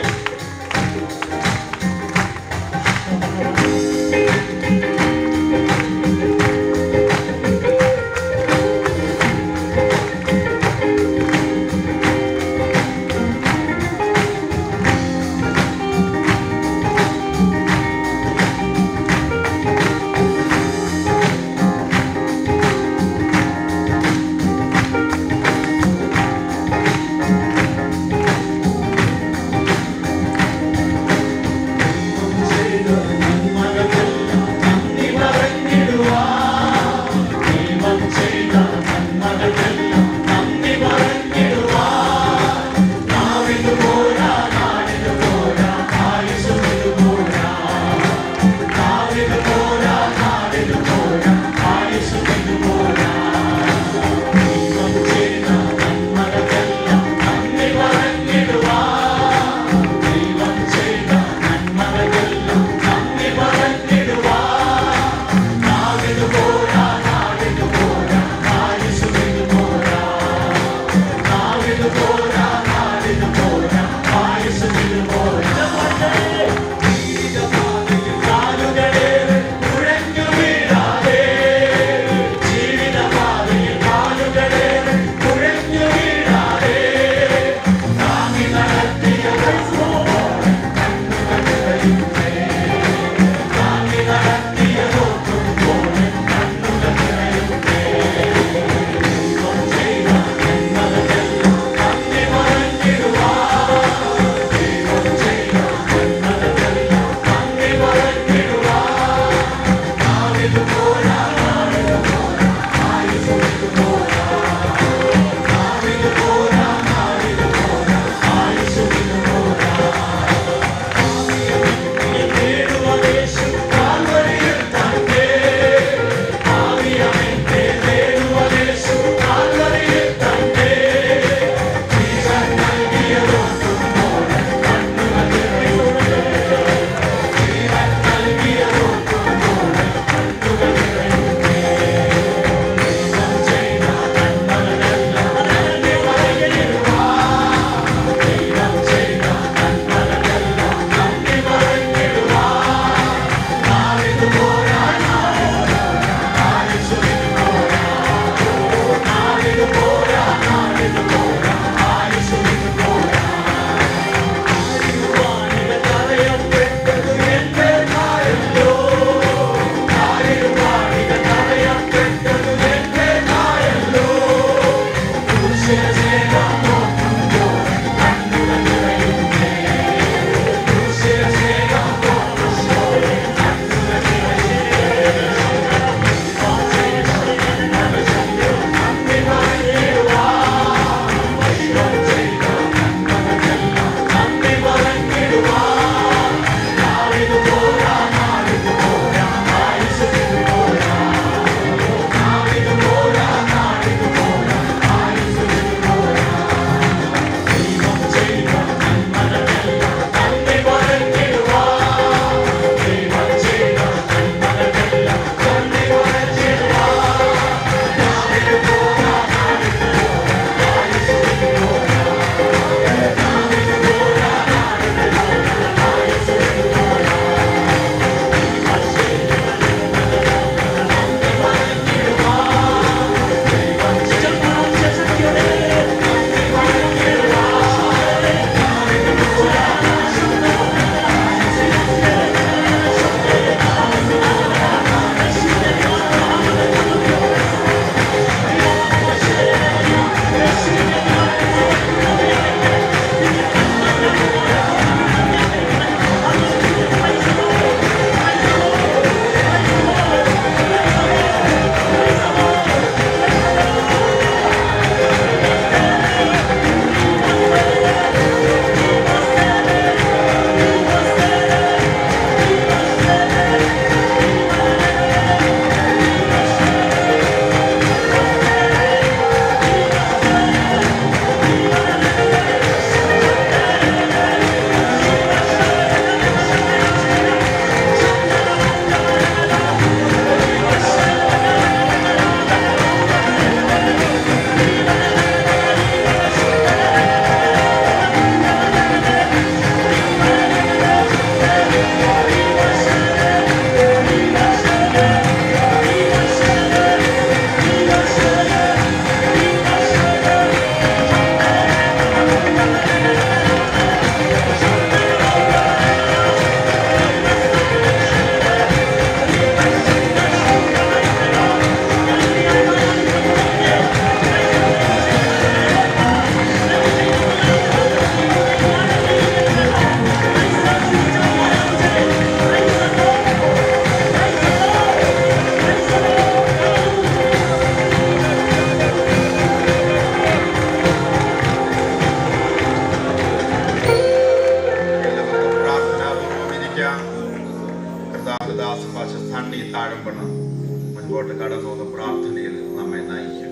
മുൻപോട്ട് കടന്നു വന്ന പ്രാർത്ഥനയിൽ നമ്മെ നയിക്കട്ടെ.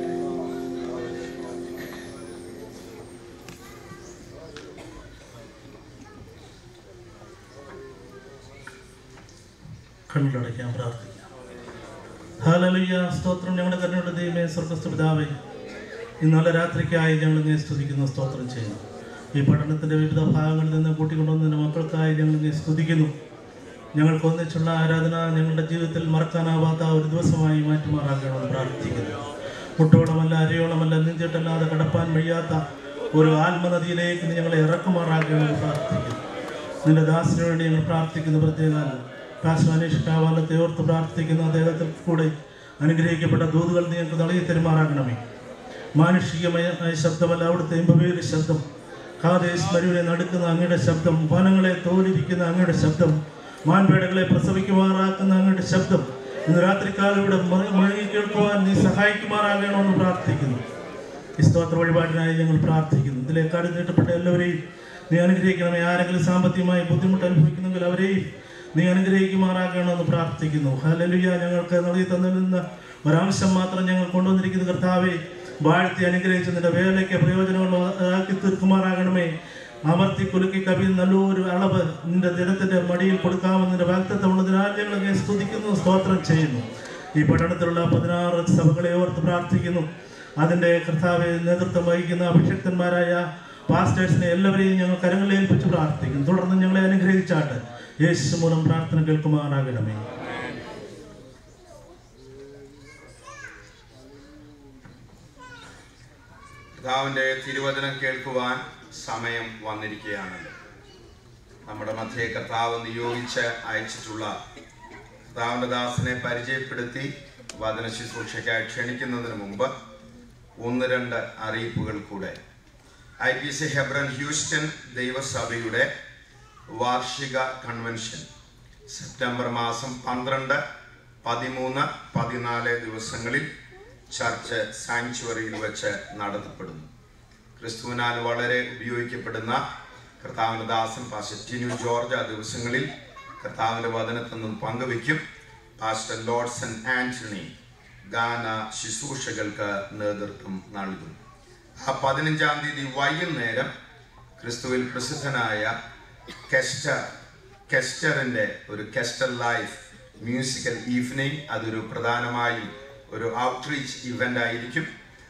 കണ്ണടയ്ക്കാൻ പ്രാർത്ഥിക്കാം. ഹല്ലേലൂയ. സ്തോത്രം. ഞങ്ങളുടെ കരുണയുടെ ദൈവമേ, സ്വർഗ്ഗസ്ഥ പിതാവേ, ഇന്നലെ രാത്രിക്കായി ഞങ്ങൾ ഇങ്ങനെ സ്തുതിക്കുന്നു, സ്തോത്രം ചെയ്യുന്നു. ഈ പഠനത്തിൻ്റെ വിവിധ ഭാഗങ്ങളിൽ നിന്ന് കൂട്ടിക്കൊണ്ടുവന്നതിൻ്റെ മക്കൾക്കായി ഞങ്ങൾ ഇങ്ങനെ സ്തുതിക്കുന്നു. ഞങ്ങൾക്ക് ഒന്നിച്ചുള്ള ആരാധന ഞങ്ങളുടെ ജീവിതത്തിൽ മറക്കാനാവാത്ത ഒരു ദിവസമായി മാറ്റുമാറാക്കണമെന്ന് പ്രാർത്ഥിക്കുന്നു. മുട്ടോളമല്ല, അരയോളമല്ല, നെഞ്ചിട്ടല്ലാതെ കടപ്പാൻ വയ്യാത്ത ഒരു ആത്മനദിയിലേക്ക് നീ ഞങ്ങളെ ഇറക്കുമാറാക്കണമെന്ന് പ്രാർത്ഥിക്കുന്നു. നിന്റെ ദാസിനു വേണ്ടി ഞങ്ങൾ പ്രാർത്ഥിക്കുന്നു. പ്രത്യേകം പാസ്റ്റർ അനീഷ് കാവാലത്തെ ഓർത്ത് പ്രാർത്ഥിക്കുന്നു. അദ്ദേഹത്തിൽ കൂടെ അനുഗ്രഹിക്കപ്പെട്ട ദൂതുകൾ നിങ്ങൾക്ക് നൽകി തെരുമാറാക്കണമേ. മാനുഷികമായ ശബ്ദമല്ല, അവിടുത്തെ ഇമ്പവേറിയ ശബ്ദം, കാദേശ് മരുവിനെ നടുക്കുന്ന അങ്ങയുടെ ശബ്ദം, വനങ്ങളെ തോലിരിക്കുന്ന അങ്ങയുടെ ശബ്ദം, മാൻപേടകളെ പ്രസവിക്കുമാറാക്കുന്ന അങ്ങയുടെ ശബ്ദം ഇന്ന് രാത്രിക്കാലം ഇവിടെ മുഴങ്ങി കേൾക്കുവാൻ നീ സഹായിക്കുമാറാകണമെന്ന് പ്രാർത്ഥിക്കുന്നു. ഈ സ്തോത്ര വഴിപാടിനായി ഞങ്ങൾ പ്രാർത്ഥിക്കുന്നു. ഇതിലേക്ക് അടുത്തിട്ടപ്പെട്ട എല്ലാവരെയും നീ അനുഗ്രഹിക്കണമേ. ആരെങ്കിലും സാമ്പത്തികമായി ബുദ്ധിമുട്ട് അനുഭവിക്കുന്നെങ്കിൽ അവരെയും നീ അനുഗ്രഹിക്കുമാറാകണമെന്ന് പ്രാർത്ഥിക്കുന്നു. ഹല്ലേലൂയ. ഞങ്ങൾക്ക് നൽകി തന്നിൽ നിന്ന് ഒരംശം മാത്രം ഞങ്ങൾ കൊണ്ടുവന്നിരിക്കുന്ന കർത്താവെ, വാഴ്ത്തി അനുഗ്രഹിച്ച് നിന്റെ വേലയ്ക്ക് പ്രയോജനമുള്ളതാക്കി തീർക്കുമാറാകണമേ. അമർത്തി കുലുക്കി കവിൽ നല്ലൊരു അളവ് നിന്റെ ജനത്തിന്റെ മടിയിൽ കൊടുക്കാമെന്ന് നിന്റെ വാഗ്ദത്തമുള്ളതിനാൽ ഞങ്ങൾ ഇങ്ങനെ സ്തുതിക്കുന്നു, സ്തോത്രം ചെയ്യുന്നു. ഈ പഠനത്തിലുള്ള പതിനാറ് സഭകളെ ഓർത്ത് പ്രാർത്ഥിക്കുന്നു. അതിൻ്റെ കർത്താവെ നേതൃത്വം വഹിക്കുന്ന അഭിഷിക്തന്മാരായ പാസ്റ്റേഴ്സിനെ എല്ലാവരെയും ഞങ്ങൾ കരങ്ങളിൽ ഏൽപ്പിച്ച് പ്രാർത്ഥിക്കുന്നു. തുടർന്ന് ഞങ്ങളെ അനുഗ്രഹിച്ചാട്ട് യേശു മൂലം പ്രാർത്ഥന കേൾക്കുമാറാകണമേ. കർത്താവിന്റെ തിരുവചനം കേൾക്കുവാൻ സമയം വന്നിരിക്കുകയാണല്ലോ. നമ്മുടെ മധ്യേ കർത്താവ് നിയോഗിച്ച് അയച്ചിട്ടുള്ള കർത്താവിന്റെ ദാസനെ പരിചയപ്പെടുത്തി വചന ശുശ്രൂഷയ്ക്കായി ക്ഷണിക്കുന്നതിന് മുമ്പ് ഒന്ന് രണ്ട് അറിയിപ്പുകൾ കൂടെ. I P C Hebron Houston ദൈവസഭയുടെ വാർഷിക കൺവെൻഷൻ സെപ്റ്റംബർ മാസം പന്ത്രണ്ട്, പതിമൂന്ന്, പതിനാല് ദിവസങ്ങളിൽ ചർച്ച് സാങ്ച്വറിയിൽ വെച്ച് നടത്തപ്പെടുന്നു. ക്രിസ്തുവിനാൽ വളരെ ഉപയോഗിക്കപ്പെടുന്ന കർത്താവിൻ്റെ ദാസൻ പാസ്റ്റർ ടിനു ജോർജ് ആ ദിവസങ്ങളിൽ കർത്താവിൻ്റെ വചനത്തിൽ നിന്നും പങ്കുവയ്ക്കും. പാസ്റ്റർ ലോർഡ്സൺ ആന്റണി ഗാന ശുശ്രൂഷകൾക്ക് നേതൃത്വം നൽകും. ആ പതിനഞ്ചാം തീയതി വൈകുന്നേരം ക്രിസ്തുവിൽ പ്രസിദ്ധനായ കെസ്റ്റർ കെസ്റ്ററിൻ്റെ ഒരു കെസ്റ്റർ ലൈഫ് മ്യൂസിക്കൽ ഈവനിങ്, അതൊരു പ്രധാനമായും ഒരു ഔട്ട്റീച്ച് ഇവൻ്റ് ആയിരിക്കും.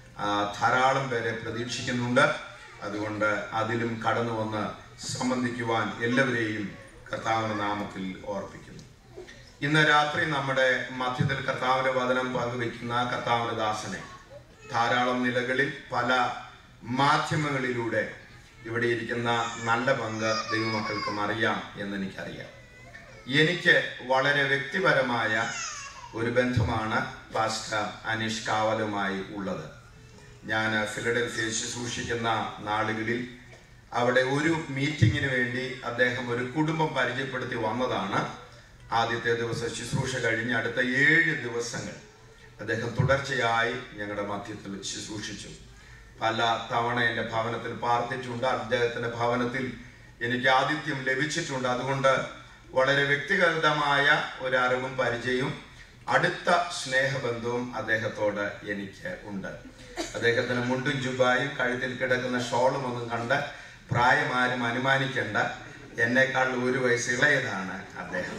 ധാരാളം പേരെ പ്രതീക്ഷിക്കുന്നുണ്ട്. അതുകൊണ്ട് അതിലും കടന്നു വന്ന് സംബന്ധിക്കുവാൻ എല്ലാവരെയും കർത്താവിൻ്റെ നാമത്തിൽ ഓർപ്പിക്കുന്നു. ഇന്ന് രാത്രി നമ്മുടെ മധ്യത്തിൽ കർത്താവിൻ്റെ വചനം പങ്കുവയ്ക്കുന്ന കർത്താവിൻ്റെ ദാസനെ ധാരാളം നിലകളിൽ പല മാധ്യമങ്ങളിലൂടെ ഇവിടെ ഇരിക്കുന്ന നല്ല പങ്ക് ദൈവമക്കൾക്കും അറിയാം എന്നെനിക്കറിയാം. എനിക്ക് വളരെ വ്യക്തിപരമായ ഒരു ബന്ധമാണ് പാസ്റ്റർ അനീഷ് കാവലുമായി ഉള്ളത്. ഞാൻ ഫിലഡൽഫിയയിൽ ശുശ്രൂഷിക്കുന്ന നാളുകളിൽ അവിടെ ഒരു മീറ്റിങ്ങിന് വേണ്ടി അദ്ദേഹം ഒരു കുടുംബം പരിചയപ്പെടുത്തി വന്നതാണ്. ആദ്യത്തെ ദിവസം ശുശ്രൂഷ കഴിഞ്ഞ് അടുത്ത ഏഴ് ദിവസങ്ങൾ അദ്ദേഹം തുടർച്ചയായി ഞങ്ങളുടെ മധ്യത്തിൽ ശുശ്രൂഷിച്ചു. പല തവണ എൻ്റെ ഭവനത്തിൽ പാർത്തിട്ടുണ്ട്. അദ്ദേഹത്തിൻ്റെ ഭവനത്തിൽ എനിക്ക് ആതിഥ്യം ലഭിച്ചിട്ടുണ്ട്. അതുകൊണ്ട് വളരെ വ്യക്തിഗതമായ ഒരറിവും പരിചയവും അടുത്ത സ്നേഹബന്ധവും അദ്ദേഹത്തോട് എനിക്ക് ഉണ്ട്. അദ്ദേഹത്തിന് മുണ്ടും ജുബായും കഴുത്തിൽ കിടക്കുന്ന ഷോളും ഒന്നും കണ്ട് പ്രായം ആരും അനുമാനിക്കേണ്ട. എന്നെക്കാൾ ഒരു വയസ്സ് ഇളയതാണ് അദ്ദേഹം.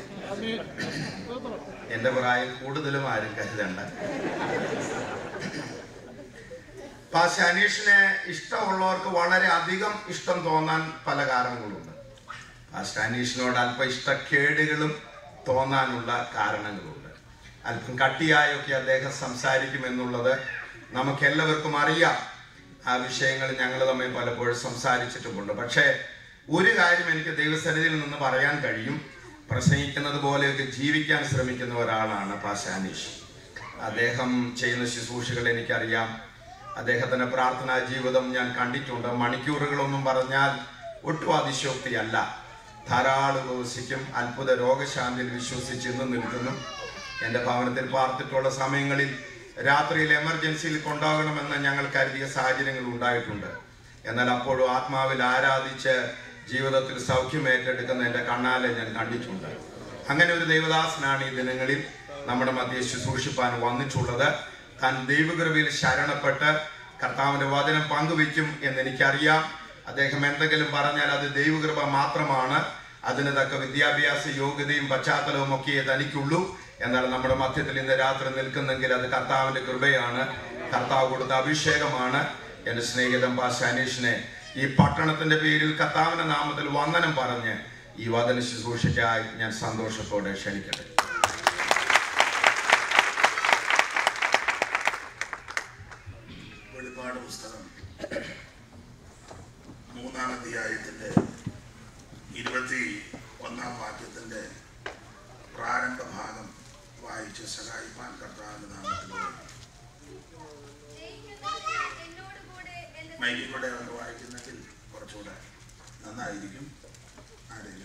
എൻ്റെ പ്രായം കൂടുതലും ആരും കരുതണ്ട. പാസ്റ്റർ അനീഷിനെ ഇഷ്ടമുള്ളവർക്ക് വളരെ അധികം ഇഷ്ടം തോന്നാൻ പല കാരണങ്ങളുണ്ട്. പാസ്റ്റർ അനീഷിനോട് അല്പം ഇഷ്ടക്കേടുകളും തോന്നാനുള്ള കാരണങ്ങളുണ്ട്. അല്പം കട്ടിയായൊക്കെ അദ്ദേഹം സംസാരിക്കുമെന്നുള്ളത് നമുക്കെല്ലാവർക്കും അറിയാം. ആ വിഷയങ്ങൾ ഞങ്ങൾ തമ്മിൽ പലപ്പോഴും സംസാരിച്ചിട്ടുമുണ്ട്. പക്ഷേ ഒരു കാര്യം എനിക്ക് ദൈവസന്നിധിയിൽ നിന്ന് പറയാൻ കഴിയും. പ്രസംഗിക്കുന്നത് പോലെയൊക്കെ ജീവിക്കാൻ ശ്രമിക്കുന്ന ഒരാളാണ് പാസ്റ്റർ അനീഷ്. അദ്ദേഹം ചെയ്യുന്ന ശുശ്രൂഷകൾ എനിക്കറിയാം. അദ്ദേഹത്തിൻ്റെ പ്രാർത്ഥനാ ജീവിതം ഞാൻ കണ്ടിട്ടുണ്ട്. മണിക്കൂറുകളൊന്നും പറഞ്ഞാൽ ഒട്ടും അതിശോക്തിയല്ല. ധാരാളം ഉപവസിക്കും. അത്ഭുത രോഗശാന്തിയിൽ വിശ്വസിച്ച് ഇന്ന് നിൽക്കുന്നു. എൻ്റെ ഭവനത്തിൽ പാർത്തിട്ടുള്ള സമയങ്ങളിൽ രാത്രിയിൽ എമർജൻസിയിൽ കൊണ്ടുപോകണമെന്ന് ഞങ്ങൾ കരുതിയ സാഹചര്യങ്ങൾ ഉണ്ടായിട്ടുണ്ട്. എന്നാൽ അപ്പോഴും ആത്മാവിൽ ആരാധിച്ച് ജീവിതത്തിൽ സൗഖ്യം ഏറ്റെടുക്കുന്ന എൻ്റെ കണ്ണാലെ ഞാൻ കണ്ടിട്ടുണ്ട്. അങ്ങനെ ഒരു ദൈവദാസനാണ് ഈ ദിനങ്ങളിൽ. നമ്മുടെ മധ്യേ ശുശ്രൂഷിപ്പാൻ വന്നിട്ടുള്ളത്. താൻ ദൈവകൃപയിൽ ശരണപ്പെട്ട് കർത്താവിന്റെ വചനം പങ്കുവെക്കും എന്ന് എനിക്കറിയാം. അദ്ദേഹം എന്തെങ്കിലും പറഞ്ഞാൽ അത് ദൈവകൃപ മാത്രമാണ്. അതിന് തക്ക വിദ്യാഭ്യാസ യോഗ്യതയും പശ്ചാത്തലവും ഒക്കെ തനിക്കുള്ളൂ. എന്നാൽ നമ്മുടെ മധ്യത്തിൽ ഇന്ന് രാത്രി നിൽക്കുന്നെങ്കിൽ അത് കർത്താവിന്റെ കൃപയാണ്, കർത്താവ് കൊടുത്ത അഭിഷേകമാണ്. എൻ്റെ സ്നേഹിതൻ പാസ്റ്റർ അനീഷിനെ ഈ പട്ടണത്തിന്റെ പേരിൽ കർത്താവിന്റെ നാമത്തിൽ വന്ദനം പറഞ്ഞ് ഈ വചന ശുശ്രൂഷയ്ക്കായി ഞാൻ സന്തോഷത്തോടെ ക്ഷണിക്കട്ടെ. വെളിപ്പാട് പുസ്തകം മൂന്നാം അധ്യായത്തിന്റെ ഇരുപത്തി ഒന്നാം വാക്യത്തിന്റെ പ്രാരംഭ ഭാഗം വായിച്ച് സഹായിപ്പാൻ കർത്താവിന്റെ നാമത്തിൽ മൈക്കിൽ കൂടെ ഒന്ന് വായിക്കുന്നെങ്കിൽ കുറച്ചുകൂടെ നന്നായിരിക്കും. ആരെങ്കിലും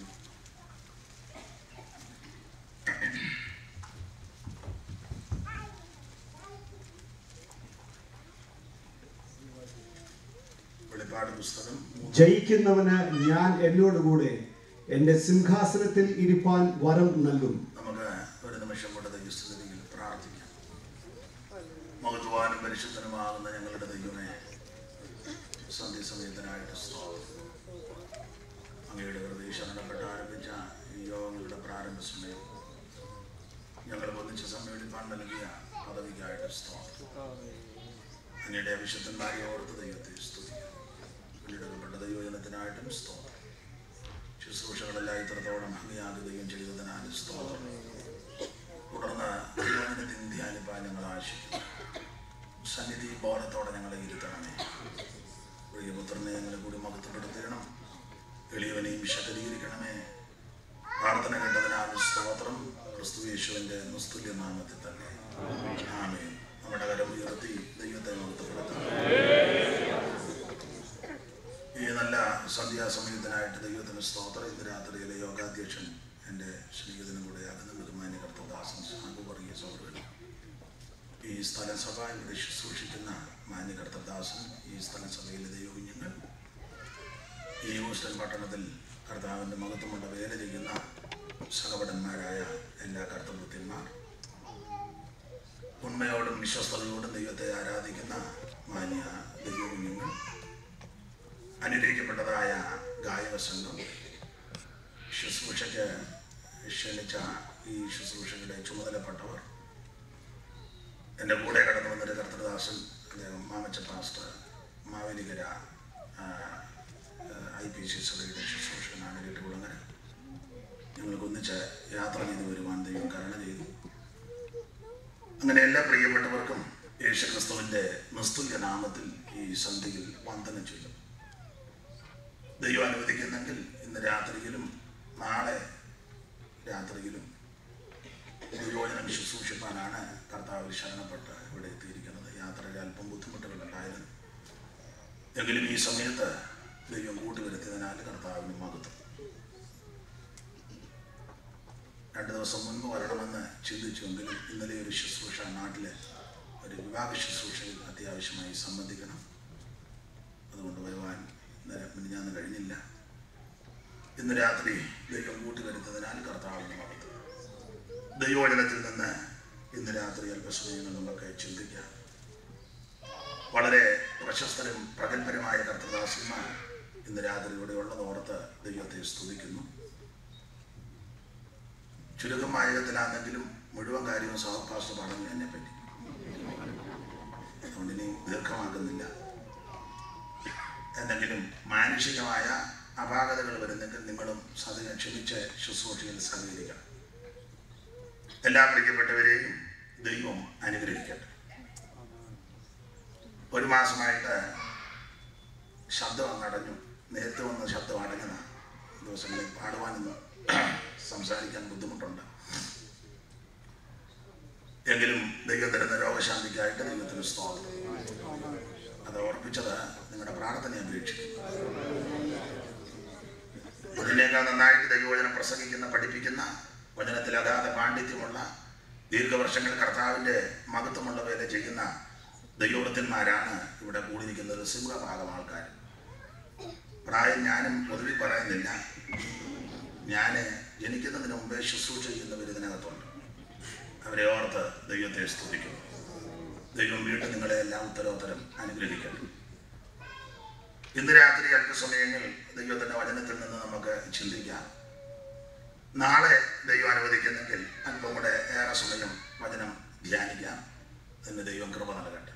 വെളിപ്പാട് പുസ്തകം ജയിക്കുന്നവന് ഞാൻ എന്നോടുകൂടെ എന്റെ സിംഹാസനത്തിൽ ഇരിപ്പാൻ വരം നൽകും. നമുക്ക് ഒരു നിമിഷം കൂടെ ദൈവസ്തുതിയിൽ പ്രാർത്ഥിക്കാം. മഹത്വാനും പരിശുദ്ധനുമാകുന്ന ഞങ്ങളുടെ ദൈവമേ, സന്ധ്യസമയത്തിനായിട്ട് സ്തോത്രം. അങ്ങയുടെ വെറുതെ ശരണപ്പെട്ട് ആരംഭിച്ച ഈ യോഗങ്ങളുടെ പ്രാരംഭ സമയം ഞങ്ങൾ ഒന്നിച്ച് സമ്മേളിപ്പാൻ നൽകിയ പദവിക്കായിട്ട് സ്തോത്രം. അങ്ങയുടെ അഭിഷക്തന്മാരെ ഓർത്ത് ദൈവത്തെ സ്തുതിക്കും. പിന്നീടുപ്പെട്ട ദൈവജനത്തിനായിട്ടും സ്തോത്രം. ശുശ്രൂഷകളെല്ലാം ഇത്രത്തോളം ഭംഗിയാകുകയും ചെയ്തതിനാലും സ്തോത്രം. തുടർന്ന് ദൈവജനത്തിൽ ധ്യാനിപ്പാൻ ഞങ്ങൾ ആശിക്കുന്നു. സന്നിധി ബോധത്തോടെ ഞങ്ങളെ ഇരുത്തണമേ. പ്രിയപുത്രനെ ഞങ്ങളെ കൂടി മഹത്വപ്പെടുത്തണം. എളിയവനെയും ശക്തീകരിക്കണമേ. പ്രാർത്ഥന കേട്ടതിനാലും സ്തോത്രം. ക്രിസ്തു യേശുവിന്റെ നിസ്തുല്യ നാമത്തിൽ തന്നെ ആമേൻ. നമ്മുടെ കരം ഉയർത്തി ദൈവത്തെ മഹത്വപ്പെടുത്തണം. ഈ നല്ല സന്ധ്യാസമയത്തിനായിട്ട് ദൈവത്തിന് സ്തോത്രം. ഇന്ന് രാത്രിയിലെ യോഗാധ്യക്ഷൻ എൻ്റെ സ്നേഹിതനും കൂടെ ആകുന്ന ബഹുമാന്യ കർത്തദാസൻ സാഗു വർഗീയ സൗഹൃദം, ഈ സ്ഥലസഭ ഇവിടെ ശുശ്രൂഷിക്കുന്ന മാന്യ കർത്തദാസൻ, ഈ സ്ഥലസഭയിലെ ദൈവകുഞ്ഞുങ്ങൾ, ഈ ഹൂസ്റ്റൺ പട്ടണത്തിൽ കർത്താവിൻ്റെ മഹത്വമുള്ള വേല ചെയ്യുന്ന സഹപടന്മാരായ എല്ലാ കർത്തവൃത്യന്മാർ, ഉണ്മയോടും വിശ്വസ്തയോടും ദൈവത്തെ ആരാധിക്കുന്ന മാന്യ ദൈവകുഞ്ഞുങ്ങൾ, അനുഗ്രഹിക്കപ്പെട്ടതായ ഗായക സംഘം, ശുശ്രൂഷയ്ക്ക് ക്ഷണിച്ച ഈ ശുശ്രൂഷയുടെ ചുമതലപ്പെട്ടവർ, എൻ്റെ കൂടെ കടന്നു വന്നൊരു കർത്തദാസൻ, അദ്ദേഹം മാമച്ച pastor, Mavelikara I P C സഭയുടെ ശുശ്രൂഷകനാണ് കേട്ടുകുളങ്ങര. ഞങ്ങൾക്ക് ഒന്നിച്ച് യാത്ര ചെയ്ത് വരുവാൻ ദൈവം കരുണ ചെയ്തു. അങ്ങനെ എല്ലാ പ്രിയപ്പെട്ടവർക്കും യേശുക്രിസ്തുവിൻ്റെ നിസ്തുല്യ നാമത്തിൽ ഈ സന്ധ്യയിൽ വന്ദനം ചൊല്ലും. ദൈവം അനുവദിക്കുന്നെങ്കിൽ ഇന്ന് രാത്രിയിലും നാളെ രാത്രിയിലും ദൈവവചനം ശുശ്രൂഷിപ്പാനാണ് കർത്താവിൽ ശരണപ്പെട്ട് ഇവിടെ എത്തിയിരിക്കുന്നത്. യാത്രയിൽ അല്പം ബുദ്ധിമുട്ടുകളുണ്ടായിരുന്നു. എങ്കിലും ഈ സമയത്ത് ദൈവം കൂട്ടിവരുത്തിയതിനാൽ കർത്താവിന് മഹത്വം. രണ്ട് ദിവസം മുൻപ് വരണമെന്ന് ചിന്തിച്ചുവെങ്കിലും ഇന്നലെ ഒരു ശുശ്രൂഷ, നാട്ടിലെ ഒരു വിവാഹ ശുശ്രൂഷയിൽ അത്യാവശ്യമായി സംബന്ധിക്കണം. അതുകൊണ്ട് വരുവാൻ മിനിഞ്ഞാന്ന് കഴിഞ്ഞില്ല. ഇന്ന് രാത്രി ദൈവം കൂട്ടിവരുത്തതിനാൽ കർത്താവിന് മഹത്വം. ദൈവവചനത്തിൽ നിന്ന് ഇന്ന് രാത്രി അല്പസമയങ്ങൾ നമുക്ക് ചിന്തിക്കാം. വളരെ പ്രശസ്തരും പ്രഗത്ഭരുമായ കർത്തദാസന്മാർ ഇന്ന് രാത്രി ഇവിടെ ഉള്ളതോർത്ത് ദൈവത്തെ സ്തുതിക്കുന്നു. ചുരുക്കം വായകത്തിലാണെങ്കിലും മുഴുവൻ കാര്യവും സഹപാസ്റ്റർ പറഞ്ഞു എന്നെ പറ്റി. അതുകൊണ്ട് ഇനി ദീർഘമാക്കുന്നില്ല. എന്തെങ്കിലും മാനുഷികമായ അപാകതകൾ വരുന്നെങ്കിൽ നിങ്ങളും സദയം ക്ഷമിച്ച് ശുശ്രൂഷയിൽ സഹകരിക്കണം. എല്ലാ പ്രിയപ്പെട്ടവരെയും ദൈവം അനുഗ്രഹിക്കട്ടെ. ഒരു മാസമായിട്ട് ശബ്ദം അങ്ങ് അടഞ്ഞു. നേരത്തെ വന്ന ശബ്ദം അടഞ്ഞതാണ്. ദിവസങ്ങളിൽ പാടുവാനൊന്നും സംസാരിക്കാൻ ബുദ്ധിമുട്ടുണ്ട്. എങ്കിലും ദൈവം തരുന്ന രോഗശാന്തിക്കായിട്ട് ദൈവത്തിന് സ്തോത്രം. അത് ഓർപ്പിച്ചത് നിങ്ങളുടെ പ്രാർത്ഥനയെ അപേക്ഷിക്കുന്നു. അതിനേക്കാൾ നന്നായിട്ട് ദൈവവചനം പ്രസംഗിക്കുന്ന, പഠിപ്പിക്കുന്ന, വചനത്തിൽ അഗാധ പാണ്ഡിത്യമുള്ള, ദീർഘവർഷങ്ങൾ കർത്താവിൻ്റെ മഹത്വമുള്ള വേല ചെയ്യുന്ന ദൈവവൃത്തന്മാരാണ് ഇവിടെ കൂടിയിരിക്കുന്നത്. സിംഹഭാഗം ആൾക്കാർ. പ്രായം ഞാനും പൊതുവെ പറയുന്നില്ല. ഞാൻ ജനിക്കുന്നതിന് മുമ്പേ ശുശ്രൂഷ ചെയ്യുന്നവർ ഇതിനകത്തുണ്ട്. അവരെ ഓർത്ത് ദൈവത്തെ സ്തുതിക്കുന്നു. ദൈവം വീണ്ടും നിങ്ങളെ എല്ലാം ഉത്തരോത്തരം അനുഗ്രഹിക്കട്ടെ. ഇന്ന് രാത്രി അല്പസമയങ്ങൾ ദൈവത്തിൻ്റെ വചനത്തിൽ നിന്ന് നമുക്ക് ചിന്തിക്കാം. നാളെ ദൈവം അനുവദിക്കുന്നെങ്കിൽ അല്പം കൂടെ ഏറെ സമയം വചനം ധ്യാനിക്കാം. എന്ന് ദൈവം കൃപ നൽകട്ടെ.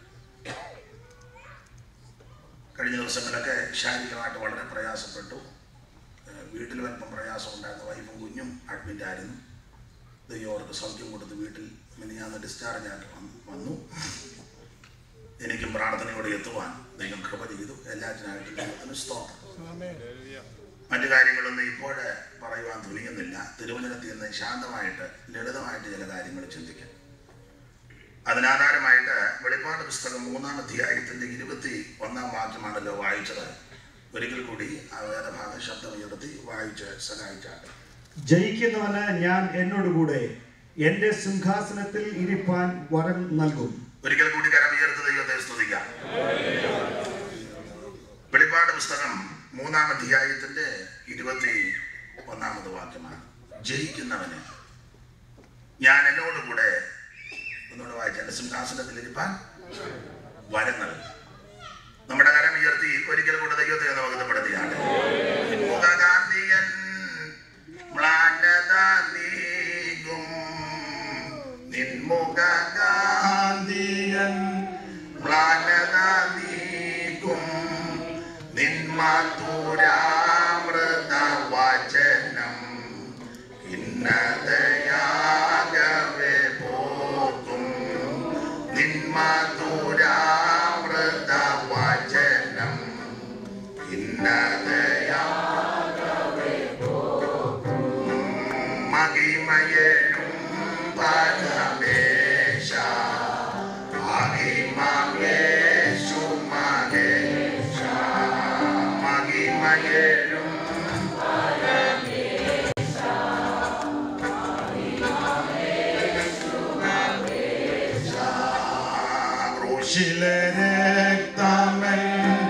കഴിഞ്ഞ ദിവസങ്ങളൊക്കെ ശാരീരികമായിട്ട് വളരെ പ്രയാസപ്പെട്ടു. വീട്ടിൽ അല്പം പ്രയാസം ഉണ്ടായിരുന്നു. വൈഫും കുഞ്ഞും അഡ്മിറ്റ് ആയിരുന്നു. ദൈവം അവർക്ക് സൗഖ്യം കൊടുത്ത് വീട്ടിൽ മിനിഞ്ഞാന്ന് ഡിസ്ചാർജ് ആയിട്ട് വന്നു. എനിക്കും പ്രാർത്ഥനയോടെ എത്തുവാൻ ദൈവം കൃപ ചെയ്തു. എല്ലാറ്റിനായിട്ടും ദൈവത്തിന് സ്തോത്രം. മറ്റു കാര്യങ്ങളൊന്നും ഇപ്പോഴേ പറയുവാൻ തുനിയുന്നില്ല. തിരുവചനത്തിൽ നിന്ന് ശാന്തമായിട്ട് ലളിതമായിട്ട് ചില കാര്യങ്ങൾ ചിന്തിക്കാം. അതിനാധാരമായിട്ട് വെളിപ്പാട് പുസ്തകം മൂന്നാം അധ്യായത്തിന്റെ ഇരുപത്തി ഒന്നാം വാക്യമാണല്ലോ വായിച്ചത്. ഒരിക്കൽ കൂടി ആ വേദഭാഗം ശബ്ദമുയർത്തി വായിച്ച് സഹായിച്ചാട്ടെ. ജയിക്കുന്നവന് ഞാൻ എന്നോടുകൂടെ എന്റെ സിംഹാസനത്തിൽ ഇരിപ്പാൻ വരം നൽകും. ഒരിക്കൽ കൂടി കരമുയർത്തി ദൈവത്തെ സ്തുതിക്കാം. വെളിപ്പാട് പുസ്തകം മൂന്നാം അധ്യായത്തിന്റെ ഇരുപത്തി ഒന്നാമത് വാക്യമാണ്. ജയിക്കുന്നവന് ഞാൻ എന്നോടുകൂടെ, ഒന്നുകൂടെ വായിച്ച, എന്റെ സിംഹാസനത്തിൽ ഇരിപ്പാൻ വരം നൽകും. നമ്മുടെ കരം ഉയർത്തി ഒരിക്കൽ കൂടെ ദൈവത്തെ ഒന്ന് മഹത്വപ്പെടുത്തിയാണ്. മുഖകാന്തിയൻ മ്ലാനത നീങ്ങും, നിൻമുഖകാന്തിയൻ മ്ലാനത നീങ്ങും, നിന്മധുരാമൃത വചനം ഇന്നതയാകവേ പോക്കും, നിന്മധുരാമൃത വചനം ഇന്നതയാകവേ പോക്കും. മഹിമയേഴും പരമേശ, മഹിമയേശു മഹേശ, മഹിമയേഴും ക്രൂശിലെ രക്തമൻ